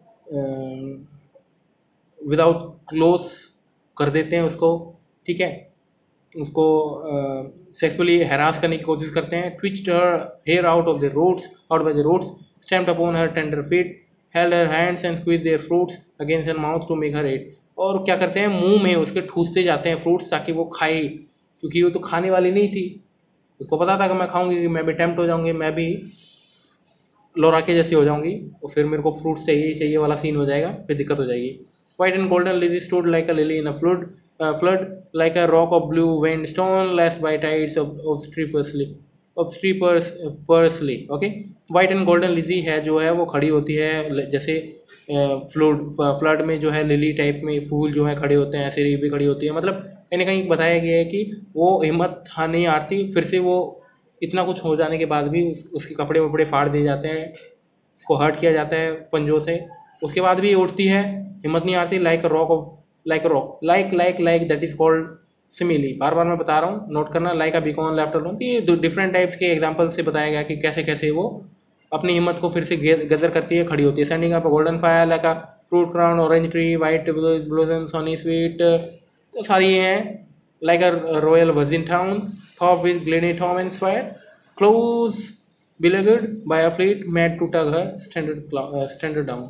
विदाउट क्लोथ कर देते हैं उसको, ठीक है। उसको सेक्सुअली हैरास करने की कोशिश करते हैं। Twitched her hair out of the roots, out by the roots, stamped upon her tender feet, held her hands and squeeze their fruits against her mouth to make her eat. और क्या करते हैं, मुंह में उसके ठूसते जाते हैं फ्रूट्स ताकि वो खाए, क्योंकि वो तो खाने वाली नहीं थी, उसको पता था कि मैं खाऊंगी कि मैं भी टेम्प्ट हो जाऊंगी, मैं भी लोरा के जैसी हो जाऊंगी, और फिर मेरे को फ्रूट चाहिए चाहिए वाला सीन हो जाएगा, फिर दिक्कत हो जाएगी। White and golden lily stood like a lily in a flood, like a rock of blue veined stone lashed by tides obstreperously, okay. White and golden Lizzie है जो है वो खड़ी होती है जैसे फ्लड में जो है लिली टाइप में फूल जो है खड़े होते हैं, ऐसे ये भी खड़ी होती है। मतलब कहीं ना कहीं बताया गया है कि वो हिम्मत नहीं हारती, फिर से वो इतना कुछ हो जाने के बाद भी उसके कपड़े वपड़े फाड़ दिए जाते हैं, उसको हर्ट किया जाता है पंजों से, उसके बाद भी उठती है, हिम्मत नहीं आती। Like a rock of, like a rock, like that is called simile. बार बार मैं बता रहा हूँ, नोट करना। Like a beacon left alone, ये डिफरेंट टाइप्स के एग्जाम्पल से बताया गया कि कैसे कैसे वो अपनी हिम्मत को फिर से गजर करती है, खड़ी होती है। Sending up golden fire like a fruit crown orange tree white blossoms honey sweet, तो सारी ये हैं। Like a royal virgin town top with gloomy Tom and Swire, close beleaguered by a fleet mad to tug her standard down.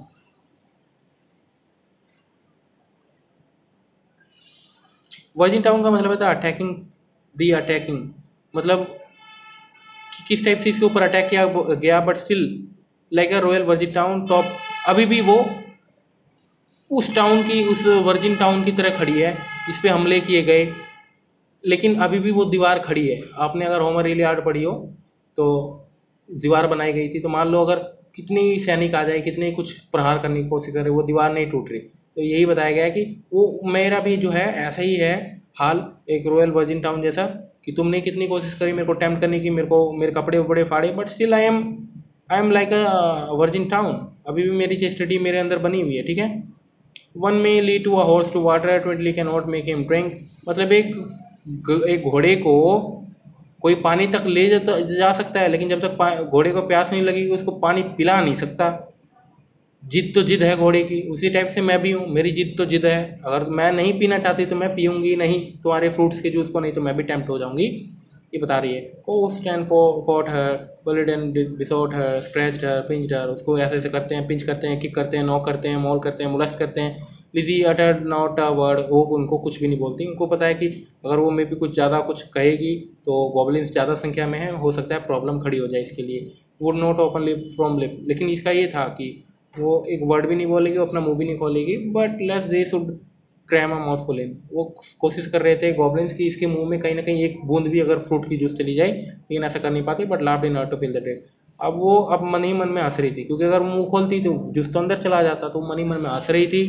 Virgin town का मतलब है attacking, दी attacking, मतलब कि किस टाइप से इसके ऊपर अटैक किया गया, but still like a royal virgin town top, अभी भी वो उस टाउन की, उस वर्जिन टाउन की तरह खड़ी है जिस पे हमले किए गए, लेकिन अभी भी वो दीवार खड़ी है। आपने अगर होमर इलियाड पढ़ी हो तो दीवार बनाई गई थी, तो मान लो अगर कितने ही सैनिक आ जाए, कितने ही कुछ प्रहार करने की कोशिश करे, वो दीवार नहीं टूट रही। तो यही बताया गया है कि वो मेरा भी जो है ऐसा ही है हाल, एक रॉयल वर्जिन टाउन जैसा, कि तुमने कितनी कोशिश करी मेरे को टेम्प्ट करने की, मेरे को मेरे कपड़े वपड़े फाड़े, but still I am like a virgin town. अभी भी मेरी चेस्टिटी मेरे अंदर बनी हुई है, ठीक है। One may lead to a horse to water, twenty can not make him drink. मतलब एक घोड़े को कोई पानी तक ले जा सकता है, लेकिन जब तक घोड़े को प्यास नहीं लगेगी उसको पानी पिला नहीं सकता। जिद तो जिद है घोड़े की, उसी टाइप से मैं भी हूँ, मेरी जिद तो जिद है। अगर मैं नहीं पीना चाहती तो मैं पीऊँगी नहीं तुम्हारे फ्रूट्स के जूस को, नहीं तो मैं भी टेम्प्ट हो जाऊँगी। ये बता रही है। Oh stand fought her, bullied and besought her, scratched her, pinched her. उसको ऐसे ऐसे करते हैं, पिंच करते हैं, किक करते हैं, नॉक करते हैं, मॉल करते हैं, मोलेस्ट करते हैं। Lizzie uttered not a word. वो उनको कुछ भी नहीं बोलती। उनको पता है कि अगर वो मे भी कुछ ज़्यादा कुछ कहेगी तो गॉबलिन्स ज़्यादा संख्या में है, हो सकता है प्रॉब्लम खड़ी हो जाए इसके लिए। Would not open lip from lip. लेकिन इसका ये था कि वो एक वर्ड भी नहीं बोलेगी, अपना मुंह भी नहीं खोलेगी, but lest they should cram a mouthful in. वो कोशिश कर रहे थे गॉब्लिन्स की इसके मुंह में कहीं ना कहीं एक बूंद भी अगर फ्रूट की जूस चली जाए, लेकिन ऐसा कर नहीं पाते, but laughed in to fill the drink. अब मन ही मन में हंस रही थी, क्योंकि अगर मुंह खोलती तो जूस तो अंदर चला जाता, तो मन ही मन में हंस रही थी,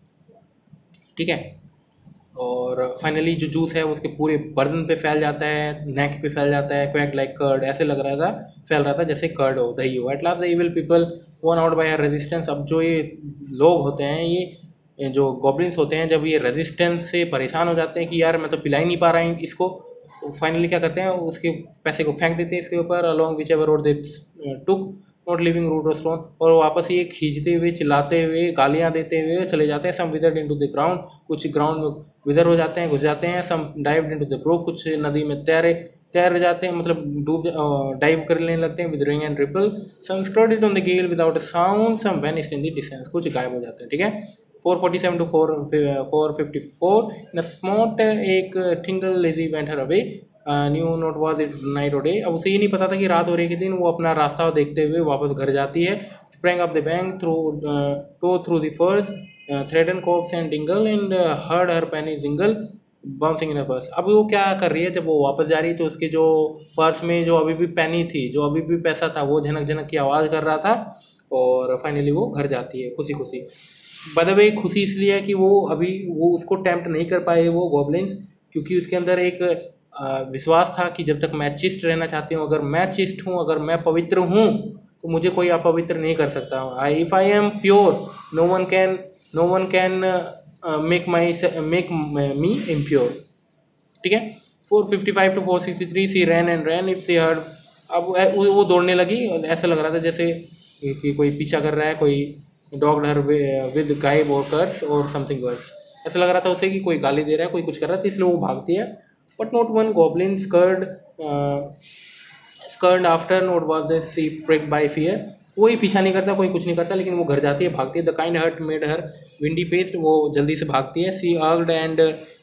ठीक है। और फाइनली जो जूस है उसके पूरे बर्तन पे फैल जाता है, नेक पे फैल जाता है, क्वैक लाइक कर्ड, ऐसे लग रहा था, फैल रहा था जैसे कर्ड हो, दही हो। At last the evil people worn out by her resistance. अब जो ये लोग होते हैं, ये जो गॉब्लिन्स होते हैं, जब ये रेजिस्टेंस से परेशान हो जाते हैं कि यार मैं तो पिला ही नहीं पा रहा हूँ इसको, तो फाइनली क्या करते हैं, उसके पैसे को फेंक देते हैं इसके ऊपर, along which ever road they took, not leaving root or stone. और वापस ये खींचते हुए, चिल्लाते हुए, गालियाँ देते हुए चले जाते हैं। Some withered into the ground, कुछ ग्राउंड में विदर हो जाते हैं, घुस जाते हैं। Some dive into the brook, कुछ नदी में तैर जाते हैं, मतलब डाइव करने लगते हैं with ring and ripple. Some scudded on the gale without a sound, some vanished in the distance, कुछ गायब हो जाते हैं, ठीक है। 447 to 454 in smart ache tingle Lizzie went her way, knew not was it night or day. अब उसे ये नहीं पता था कि रात हो रही है कि दिन। वो अपना रास्ता देखते हुए वापस घर जाती है। Spring up the bank through the furze, threaded copse and dingle and heard her penny jingle bouncing in a purse. अब वो क्या कर रही है, जब वो वापस जा रही है तो उसके जो पर्स में जो अभी भी पेनी थी, जो अभी भी पैसा था, वो झनक झनक की आवाज़ कर रहा था। और फाइनली वो घर जाती है खुशी खुशी। बाय द वे खुशी इसलिए है कि वो उसको टेम्प्ट नहीं कर पाए वो गॉब्लिन्स, क्योंकि उसके अंदर एक विश्वास था कि जब तक मैं चिस्ट रहना चाहती हूँ, अगर मैं चिस्ट हूँ, अगर मैं पवित्र हूँ, तो मुझे कोई अपवित्र नहीं कर सकता। If I am pure, no one can make me impure, ठीक है। 455 to 463 she ran and ran if she heard. अब वो दौड़ने लगी, और ऐसा लग रहा था जैसे कि कोई पीछा कर रहा है, कोई dog her with guy walkers or something worse. ऐसा लग रहा था उसे कि कोई गाली दे रहा है, कोई कुछ कर रहा था, इसलिए वो भागती है। But not one goblin scurried after, not was the she prick by fear. कोई पीछा नहीं करता, कोई कुछ नहीं करता, लेकिन वो घर जाती है, भागती है। The kind heart made her windy faced, वो जल्दी से भागती है। सी अर्गड एंड,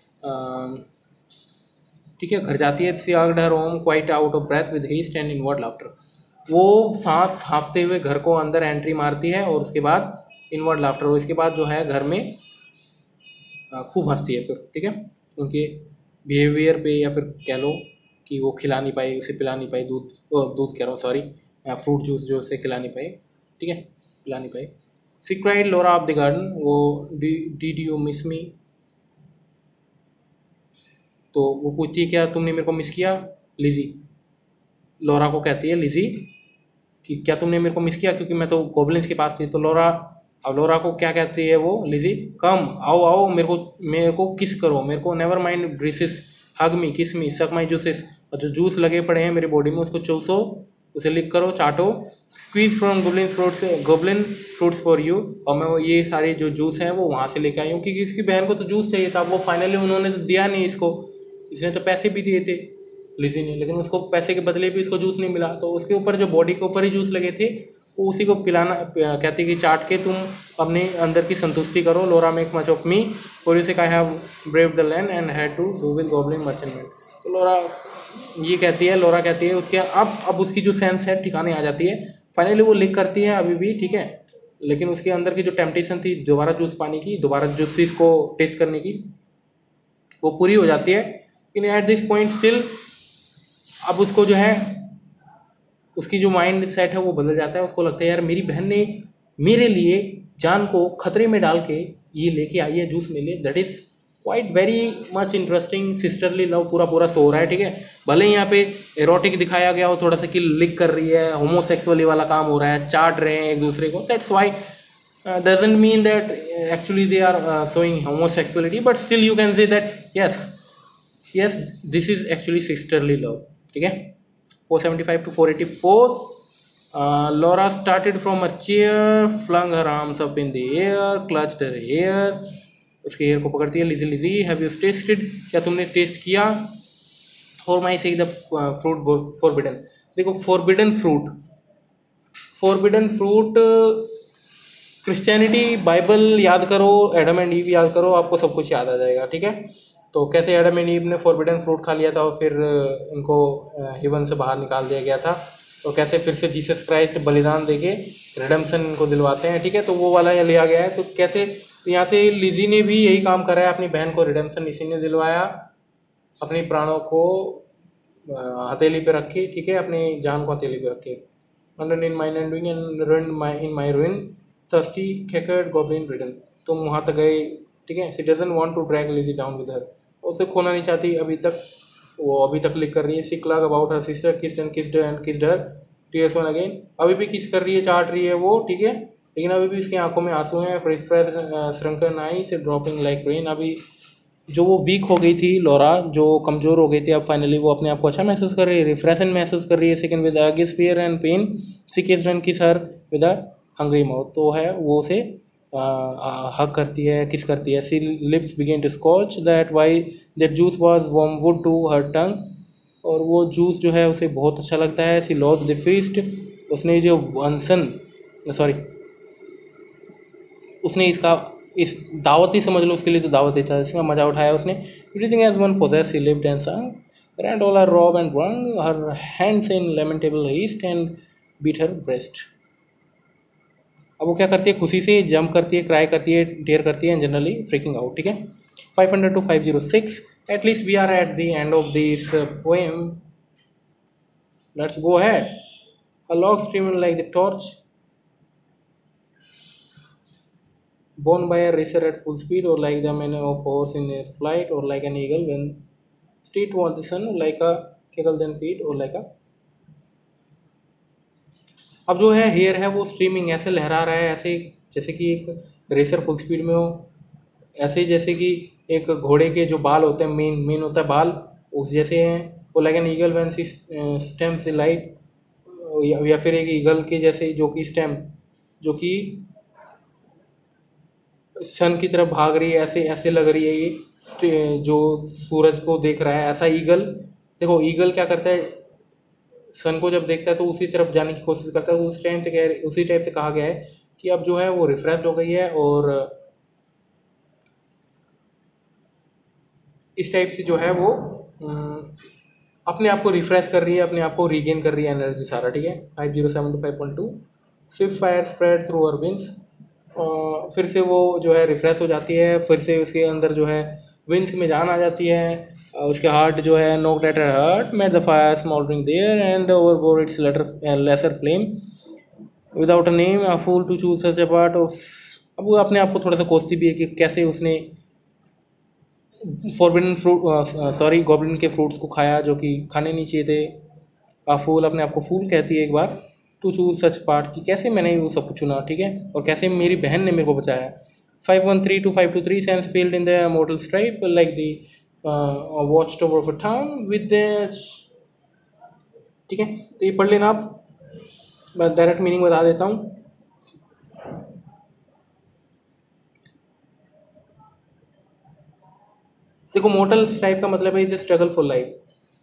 ठीक है, घर जाती है। She urged her home quite out of breath with haste and inward laughter. वो सांस हाँफते हुए घर को अंदर एंट्री मारती है, और उसके बाद इनवर्ड लाफ्टर, और इसके बाद जो है घर में खूब हंसती है फिर, ठीक है। उनके बिहेवियर पे, या फिर कह लो कि वो खिला नहीं पाई, उसे पिला नहीं पाई दूध, दूध कह रहा हूँ सॉरी, फ्रूट जूस जो उसे खिला नहीं पाई, ठीक है, पिला नहीं पाई। She cried Laura of the garden, वो डिड यू मिस मी। तो वो पूछती है क्या तुमने मेरे को मिस किया, लिजी लोरा को कहती है, लिजी कि क्या तुमने मेरे को मिस किया, क्योंकि मैं तो गॉब्लिन्स के पास थी। तो लोरा, अब लोरा को क्या कहती है वो, लिजी, कम आओ आओ, मेरे को किस करो, मेरे को नेवर माइंड ब्रिसिस, हग मी, किस मी, सक माई जूसेस। और जो जूस लगे पड़े हैं मेरी बॉडी में उसको चूसो, उसे लिक करो, चाटो। Squeeze from goblin fruits for you. और मैं वो ये सारे जो जूस हैं वो वहाँ से लेके आई हूँ, क्योंकि इसकी बहन को तो जूस चाहिए था। वो फाइनली उन्होंने तो दिया नहीं इसको, इसने तो पैसे भी दिए थे लिजी ने, लेकिन उसको पैसे के बदले भी इसको जूस नहीं मिला। तो उसके ऊपर जो बॉडी के ऊपर ही जूस लगे थे, वो उसी को पिलाना, कहती कि चाट के तुम अपने अंदर की संतुष्टि करो। Laura make much of me for you sake I have brave the land and had to do with goblin merchant men. तो लोरा ये कहती है, लोरा कहती है उसके, अब उसकी जो सेंस है ठिकाने आ जाती है। फाइनली वो लिक करती है अभी भी, ठीक है, लेकिन उसके अंदर की जो टेम्पटेशन थी दोबारा जूस पाने की, दोबारा जूसेस को टेस्ट करने की, वो पूरी हो जाती है। लेकिन एट दिस पॉइंट स्टिल अब उसको जो है उसकी जो माइंड सेट है वो बदल जाता है। उसको लगता है यार मेरी बहन ने मेरे लिए जान को खतरे में डाल के ये लेके आई है जूस मेरे लिए। That is quite very much interesting sisterly love पूरा पूरा शो हो रहा है, ठीक है। भले ही यहाँ पे एरोटिक दिखाया गया हो थोड़ा सा कि लिक कर रही है, होमोसेक्सुअली वाला काम हो रहा है, चाट रहे हैं एक दूसरे को, that's why doesn't mean that actually they are showing homosexuality, but still you can say that yes this is actually sisterly love, ठीक है। 475 to 484, Laura started from a chair, flung her arms up in the air, clutched her hair, उसके hair को पकड़ती है। Lizzie Lizzie have you tasted, क्या तुमने taste किया? For my sake the fruit forbidden. देखो फॉरबिडन फ्रूट क्रिश्चियनिटी बाइबल याद करो, एडम एंड ईव याद करो, आपको सब कुछ याद आ जाएगा, ठीक है। तो कैसे एडम एंड ईव ने फॉरबिडन फ्रूट खा लिया था और फिर इनको हेवन से बाहर निकाल दिया गया था, तो कैसे फिर से जीसस क्राइस्ट बलिदान देके रिडेम्पशन इनको दिलवाते हैं, ठीक है। तो वो वाला यहाँ लिया गया है। तो कैसे यहाँ से लिजी ने भी यही काम करा है, अपनी बहन को रिडेम्पशन इसी ने दिलवाया, अपनी प्राणों को हथेली पे रखे, ठीक है, अपनी जान को हथेली पे रखे। Under in my landing and run in my ruin thirsty cankered goblin ridden. तुम वहाँ तक गए, ठीक है। She doesn't want to drag Lizzie down with her, उसे खोना नहीं चाहती अभी तक, वो अभी तक लिख कर रही है। She clung about her sister kissed and kissed her tears one again, अभी भी किस कर रही है, चाट रही है वो, ठीक है। लेकिन अभी भी उसकी आंखों में आंसू हैं। Shrunken eyes dropping like rain, अभी जो वो वीक हो गई थी लोरा, जो कमज़ोर हो गई थी, अब फाइनली वो अपने आप को अच्छा महसूस कर रही है, रिफ्रेशन महसूस कर रही है। Second with aguish fear and pain she kissed and kiss her with a hungry mouth, तो है वो उसे हक करती है, किस करती है। She lips begin to scorch that why that juice was wormwood to her tongue, और वो जूस जो है उसे बहुत अच्छा लगता है। सी लॉज द फीस्ट, उसने जो अनसन सॉरी उसने इसका इस दावत ही समझ लो उसके लिए, तो दावत देता है, इसका मजा उठाया उसने। Everything as one possess he lived and sang, ran all her rob and wrung her hands in lamentable haste and beat her breast। अब वो क्या करती है, खुशी से जंप करती है, क्राई करती है, टेयर करती है, जनरली फ्रीकिंग आउट, ठीक है। 500 to 506, at least we are at the end of this poem, let's go ahead। A log streaming like the torch borne by a racer at full speed, or like the man of horse in a flight, or like an eagle when street towards the sun, like a cackle then feet, or like a। अब जो है hair है वो streaming ऐसे लहरा रहा है, ऐसे जैसे कि एक रेसर फुल स्पीड में हो, ऐसे जैसे कि एक घोड़े के जो बाल होते हैं, मेन होता है बाल, उस जैसे हैं। वो like an eagle when she stems the, या फिर एक ईगल के जैसे जो कि स्टेम जो कि सन की तरफ भाग रही है, ऐसे ऐसे लग रही है ये जो सूरज को देख रहा है, ऐसा ईगल। देखो ईगल क्या करता है, सन को जब देखता है तो उसी तरफ जाने की कोशिश करता है। तो उसी टाइप से कहा गया है कि अब जो है वो रिफ्रेश हो गई है, और इस टाइप से जो है वो अपने आप को रिफ्रेश कर रही है, अपने आप को रीगेन कर रही है एनर्जी सारा, ठीक है। 507 to 5.2, swift fire spread through her wings, फिर से वो जो है रिफ्रेश हो जाती है, फिर से उसके अंदर जो है विंग्स में जान आ जाती है। उसके हार्ट जो है knocked at her heart made the fire smouldering there and overbore its lesser flame without a name a fool to choose such a part of. अब वो अपने आप को थोड़ा सा कोसती भी है कि कैसे उसने फॉरबिडन फ्रूट सॉरी गॉब्लिन के फ्रूट्स को खाया जो कि खाने नहीं चाहिए थे। फूल अपने आप को फूल कहती है एक बार, टू चूज सच पार्ट कि कैसे मैंने वो सब कुछ चुना, ठीक है, और कैसे मेरी बहन ने मेरे को बचाया। 513 to 523, sense failed in the mortal strife like the watch tower of a town with the, ठीक है। तो ये पढ़ लेना आप, मैं डायरेक्ट मीनिंग बता देता हूँ। देखो मोर्टल स्ट्राइप का मतलब है इज स्ट्रगल फॉर लाइफ,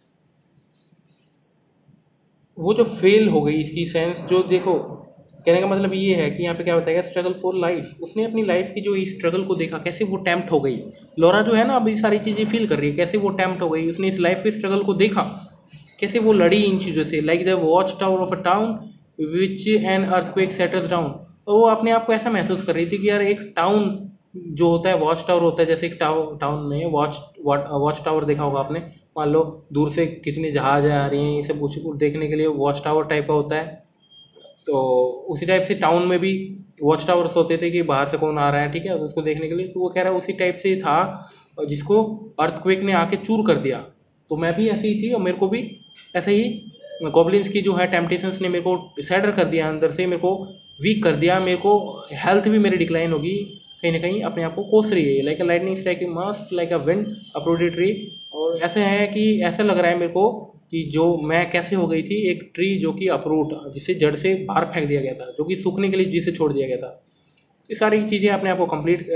वो जो फेल हो गई इसकी सेंस जो, देखो कहने का मतलब ये है कि यहाँ पे क्या बताएगा, स्ट्रगल फॉर लाइफ। उसने अपनी लाइफ की जो इस स्ट्रगल को देखा, कैसे वो टेम्प्ट हो गई। लोरा जो है ना अभी सारी चीज़ें फील कर रही है, कैसे वो टेम्प्ट हो गई, उसने इस लाइफ के स्ट्रगल को देखा, कैसे वो लड़ी इन चीज़ों से। Like the watch tower of a town which an earthquake settles down, और वो अपने आप को ऐसा महसूस कर रही थी कि यार एक टाउन जो होता है, वॉच टावर होता है, जैसे एक टाउन में वॉच टावर देखा होगा आपने, मान लो दूर से कितने जहाज आ रही हैं, ये सब कुछ देखने के लिए वॉच टावर टाइप का होता है। तो उसी टाइप से टाउन में भी वॉच टावर्स होते थे कि बाहर से कौन आ रहा है, ठीक है, उसको देखने के लिए। तो वो कह रहा है उसी टाइप से था जिसको अर्थक्वेक ने आके चूर कर दिया। तो मैं भी ऐसे ही थी और मेरे को भी ऐसे ही गॉब्लिन्स की जो है टेम्पटेशंस ने मेरे को सैडर कर दिया, अंदर से मेरे को वीक कर दिया, मेरे को हेल्थ भी मेरी डिक्लाइन होगी, कहीं ना कहीं अपने आप को कोस रही है, like a lightning striking mast like a wind uprooted tree. और ऐसे है कि ऐसा लग रहा है मेरे को कि जो मैं कैसे हो गई थी एक ट्री जो कि अप्रूट, जिसे जड़ से बाहर फेंक दिया गया था, जो कि सूखने के लिए जिसे छोड़ दिया गया था। ये सारी चीज़ें अपने आप को कंप्लीट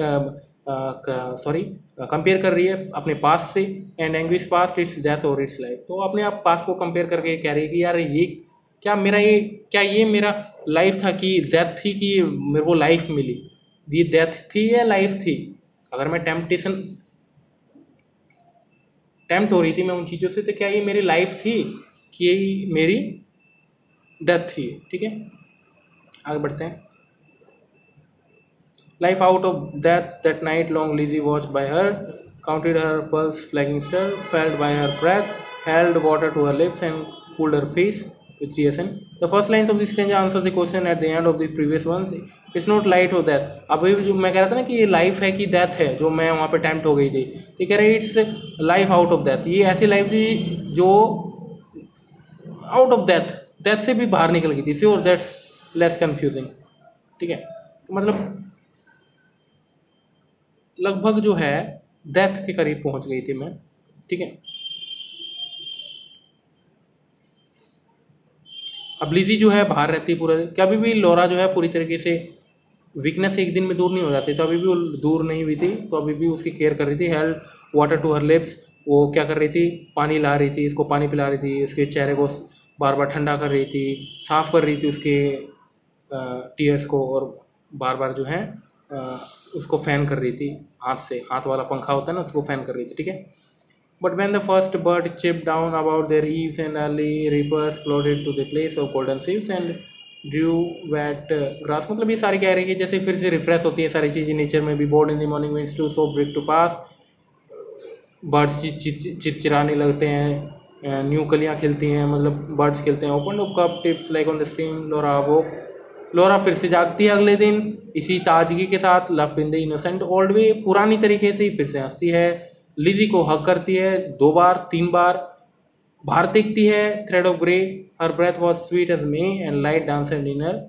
कंपेयर कर रही है अपने पास से। And anguish past it's death or it's life. तो अपने आप पास को कंपेयर करके कह रही है कि यार ये क्या ये मेरा लाइफ था कि डेथ थी, कि मेरे को लाइफ मिली, ये डेथ थी या लाइफ थी। अगर मैं टेम्प्ट हो रही थी मैं उन चीज़ों से, तो क्या ये मेरी लाइफ थी कि यही मेरी डेथ थी, ठीक है। आगे बढ़ते हैं। Life out of that night long, Lizzie watched by her, counted her pulse flagging stir, felt by her breath, held water to her lips and cooled her face with reason. The first lines of this stranger answers the question at the end of the previous ones. It's not light or death. अभी जो मैं कह रहा था ना कि ये life है कि डेथ है, जो मैं वहाँ पे टेम्प्ट हो गई थी, तो कह रहे it's life out of death. ये ऐसी लाइफ थी जो आउट ऑफ डेथ, डेथ से भी बाहर निकल गई थी। श्योर दैट्स लेस कंफ्यूजिंग, ठीक है। तो मतलब लगभग जो है डेथ के करीब पहुंच गई थी मैं, ठीक है। अब लिज़ी जो है बाहर रहती है पूरा, कभी भी लोरा जो है पूरी तरीके से वीकनेस एक दिन में दूर नहीं हो जाती, तो अभी भी वो दूर नहीं हुई थी, तो अभी भी उसकी केयर कर रही थी। Held water to her lips, वो क्या कर रही थी, पानी ला रही थी, इसको पानी पिला रही थी, उसके चेहरे को बार बार ठंडा कर रही थी, साफ कर रही थी उसके टीयर्स को, और बार बार जो है उसको फैन कर रही थी हाथ से, हाथ वाला पंखा होता है ना, उसको फैन कर रही थी, ठीक है। But when the first bird chipped down about their eaves and early reapers floated to the place of golden sheaves and drew wet grass, मतलब ये सारी कह रही है कि जैसे फिर से रिफ्रेश होती है सारी चीज़ें नेचर में भी। Bowed in the morning winds to so brisk to pass, birds चिरचिराने लगते हैं, न्यू कलियाँ खिलती हैं, मतलब बर्ड्स खिलते हैं। Open up cup tips like on the stream, Laura वो लोरा फिर से जागती है अगले दिन इसी ताजगी के साथ, laughed in the innocent old way, पुरानी तरीके से ही फिर से हंसती है। लिजी को हक करती है 2 बार 3 बार, बाहर देखती है thread of grey, her breath was sweet as May and light dance and dinner.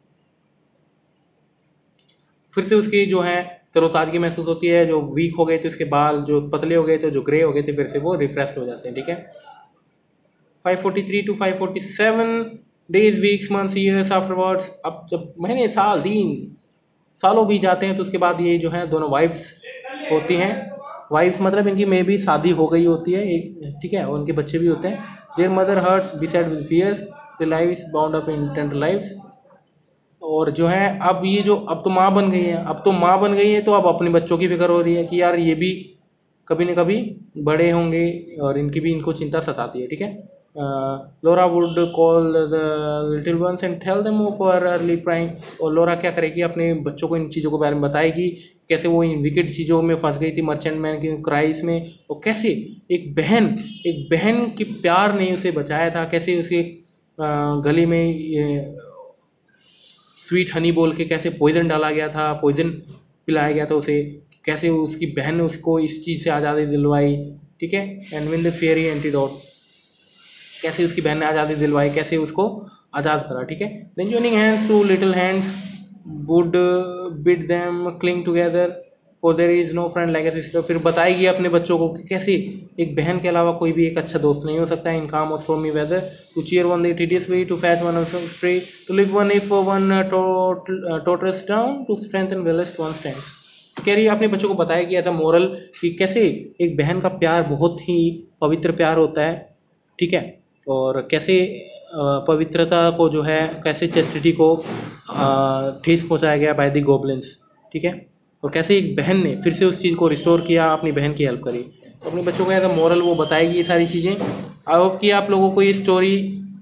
फिर से उसकी जो है तरोताजगी महसूस होती है, जो वीक हो गए थे उसके बाल जो पतले हो गए थे, जो ग्रे हो गए थे, फिर से वो रिफ्रेश हो जाते हैं, ठीक है। 543 to 547 days weeks months years afterwards, अब जब महीने साल दिन सालों भी जाते हैं तो उसके बाद ये जो है दोनों वाइफ्स होती हैं। वाइफ्स मतलब इनकी मे भी शादी हो गई होती है एक, ठीक है, और उनके बच्चे भी होते हैं। Their mother hearts beside with fears, the lives bound up in tender lives. और जो है अब ये जो अब तो माँ बन गई है, अब तो माँ बन गई है, तो अब अपने बच्चों की फिक्र हो रही है कि यार ये भी कभी न कभी बड़े होंगे, और इनको चिंता सताती है, ठीक है। Laura would call the little ones and tell them of her early prime. और लोरा क्या करेगी, अपने बच्चों को इन चीज़ों के बारे में बताएगी, कैसे वो इन विकेट चीज़ों में फंस गई थी, मर्चेंट मैन की क्राइस में, और कैसे एक बहन की प्यार ने उसे बचाया था, कैसे उसे गली में स्वीट हनी बोल के कैसे पॉइजन डाला गया था, पॉइजन पिलाया गया था उसे, कैसे उसकी बहन ने उसको इस चीज़ से आज़ादी दिलवाई, ठीक है। And win the fairy antidote, कैसे उसकी बहन ने आज़ादी दिलवाई, कैसे उसको आज़ाद करा, ठीक है। Then joining hands to little hands would bid them cling together for there is no friend like a sister. फिर बताएगी अपने बच्चों को कि कैसे एक बहन के अलावा कोई भी एक अच्छा दोस्त नहीं हो सकता है। In calm or stormy weather to cheer one the tedious way, to fetch one free, to live one if one totters down, to strengthen whilst one stand. कह रही है अपने बच्चों को बताएगी एज अ मोरल कि कैसे एक बहन का प्यार बहुत ही पवित्र प्यार होता है, ठीक है। और कैसे पवित्रता को जो है, कैसे चेस्टिटी को ठेस पहुंचाया गया बाय द गॉब्लिन्स, ठीक है। और कैसे एक बहन ने फिर से उस चीज़ को रिस्टोर किया, अपनी बहन की हेल्प करी। तो अपने बच्चों को एज अ मोरल वो बताएगी ये सारी चीज़ें। आई होप कि आप लोगों को ये स्टोरी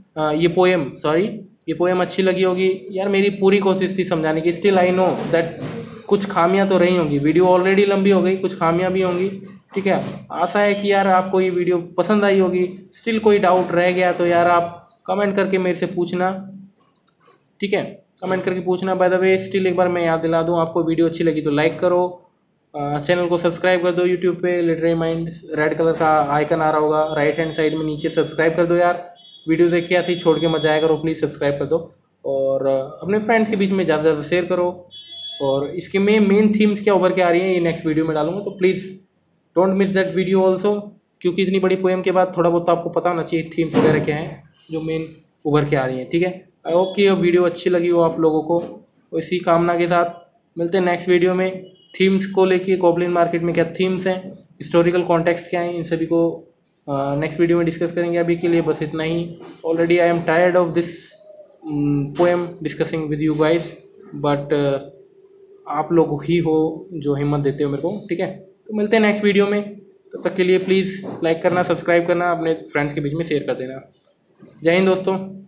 ये पोएम अच्छी लगी होगी। यार मेरी पूरी कोशिश थी समझाने की, स्टिल आई नो दैट कुछ खामियां तो रही होंगी, वीडियो ऑलरेडी लंबी हो गई, कुछ खामियां भी होंगी, ठीक है। आशा है कि यार आपको ये वीडियो पसंद आई होगी। स्टिल कोई डाउट रह गया तो यार आप कमेंट करके मेरे से पूछना, ठीक है। कमेंट करके पूछना। बाय द वे स्टिल एक बार मैं याद दिला दूँ, आपको वीडियो अच्छी लगी तो लाइक करो, चैनल को सब्सक्राइब कर दो। यूट्यूब पे लिटरेरी माइंड रेड कलर का आइकन आ रहा होगा राइट हैंड साइड में नीचे, सब्सक्राइब कर दो यार। वीडियो देख के ऐसे ही छोड़ के मत जाया करो, प्लीज़ सब्सक्राइब कर दो। और अपने फ्रेंड्स के बीच में ज़्यादा से ज़्यादा शेयर करो। और इसके में मेन थीम्स क्या उभर के आ रही हैं ये नेक्स्ट वीडियो में डालूंगा, तो please don't miss that video also. क्योंकि इतनी बड़ी पोएम के बाद थोड़ा बहुत तो आपको पता होना चाहिए थीम्स वगैरह क्या हैं जो मेन उभर के आ रही हैं, ठीक है। आई होप कि ये वीडियो अच्छी लगी हो आप लोगों को। तो इसी कामना के साथ मिलते हैं नेक्स्ट वीडियो में। थीम्स को लेके गॉब्लिन मार्केट में क्या थीम्स हैं, हिस्टोरिकल कॉन्टेक्स्ट क्या है, इन सभी को नेक्स्ट वीडियो में डिस्कस करेंगे। अभी के लिए बस इतना ही। Already I am tired of this poem discussing with you guys, but आप लोग ही हो जो हिम्मत देते हो मेरे को, ठीक है। तो मिलते हैं नेक्स्ट वीडियो में। तब तक के लिए प्लीज़ लाइक करना, सब्सक्राइब करना, अपने फ्रेंड्स के बीच में शेयर कर देना। जय हिंद दोस्तों।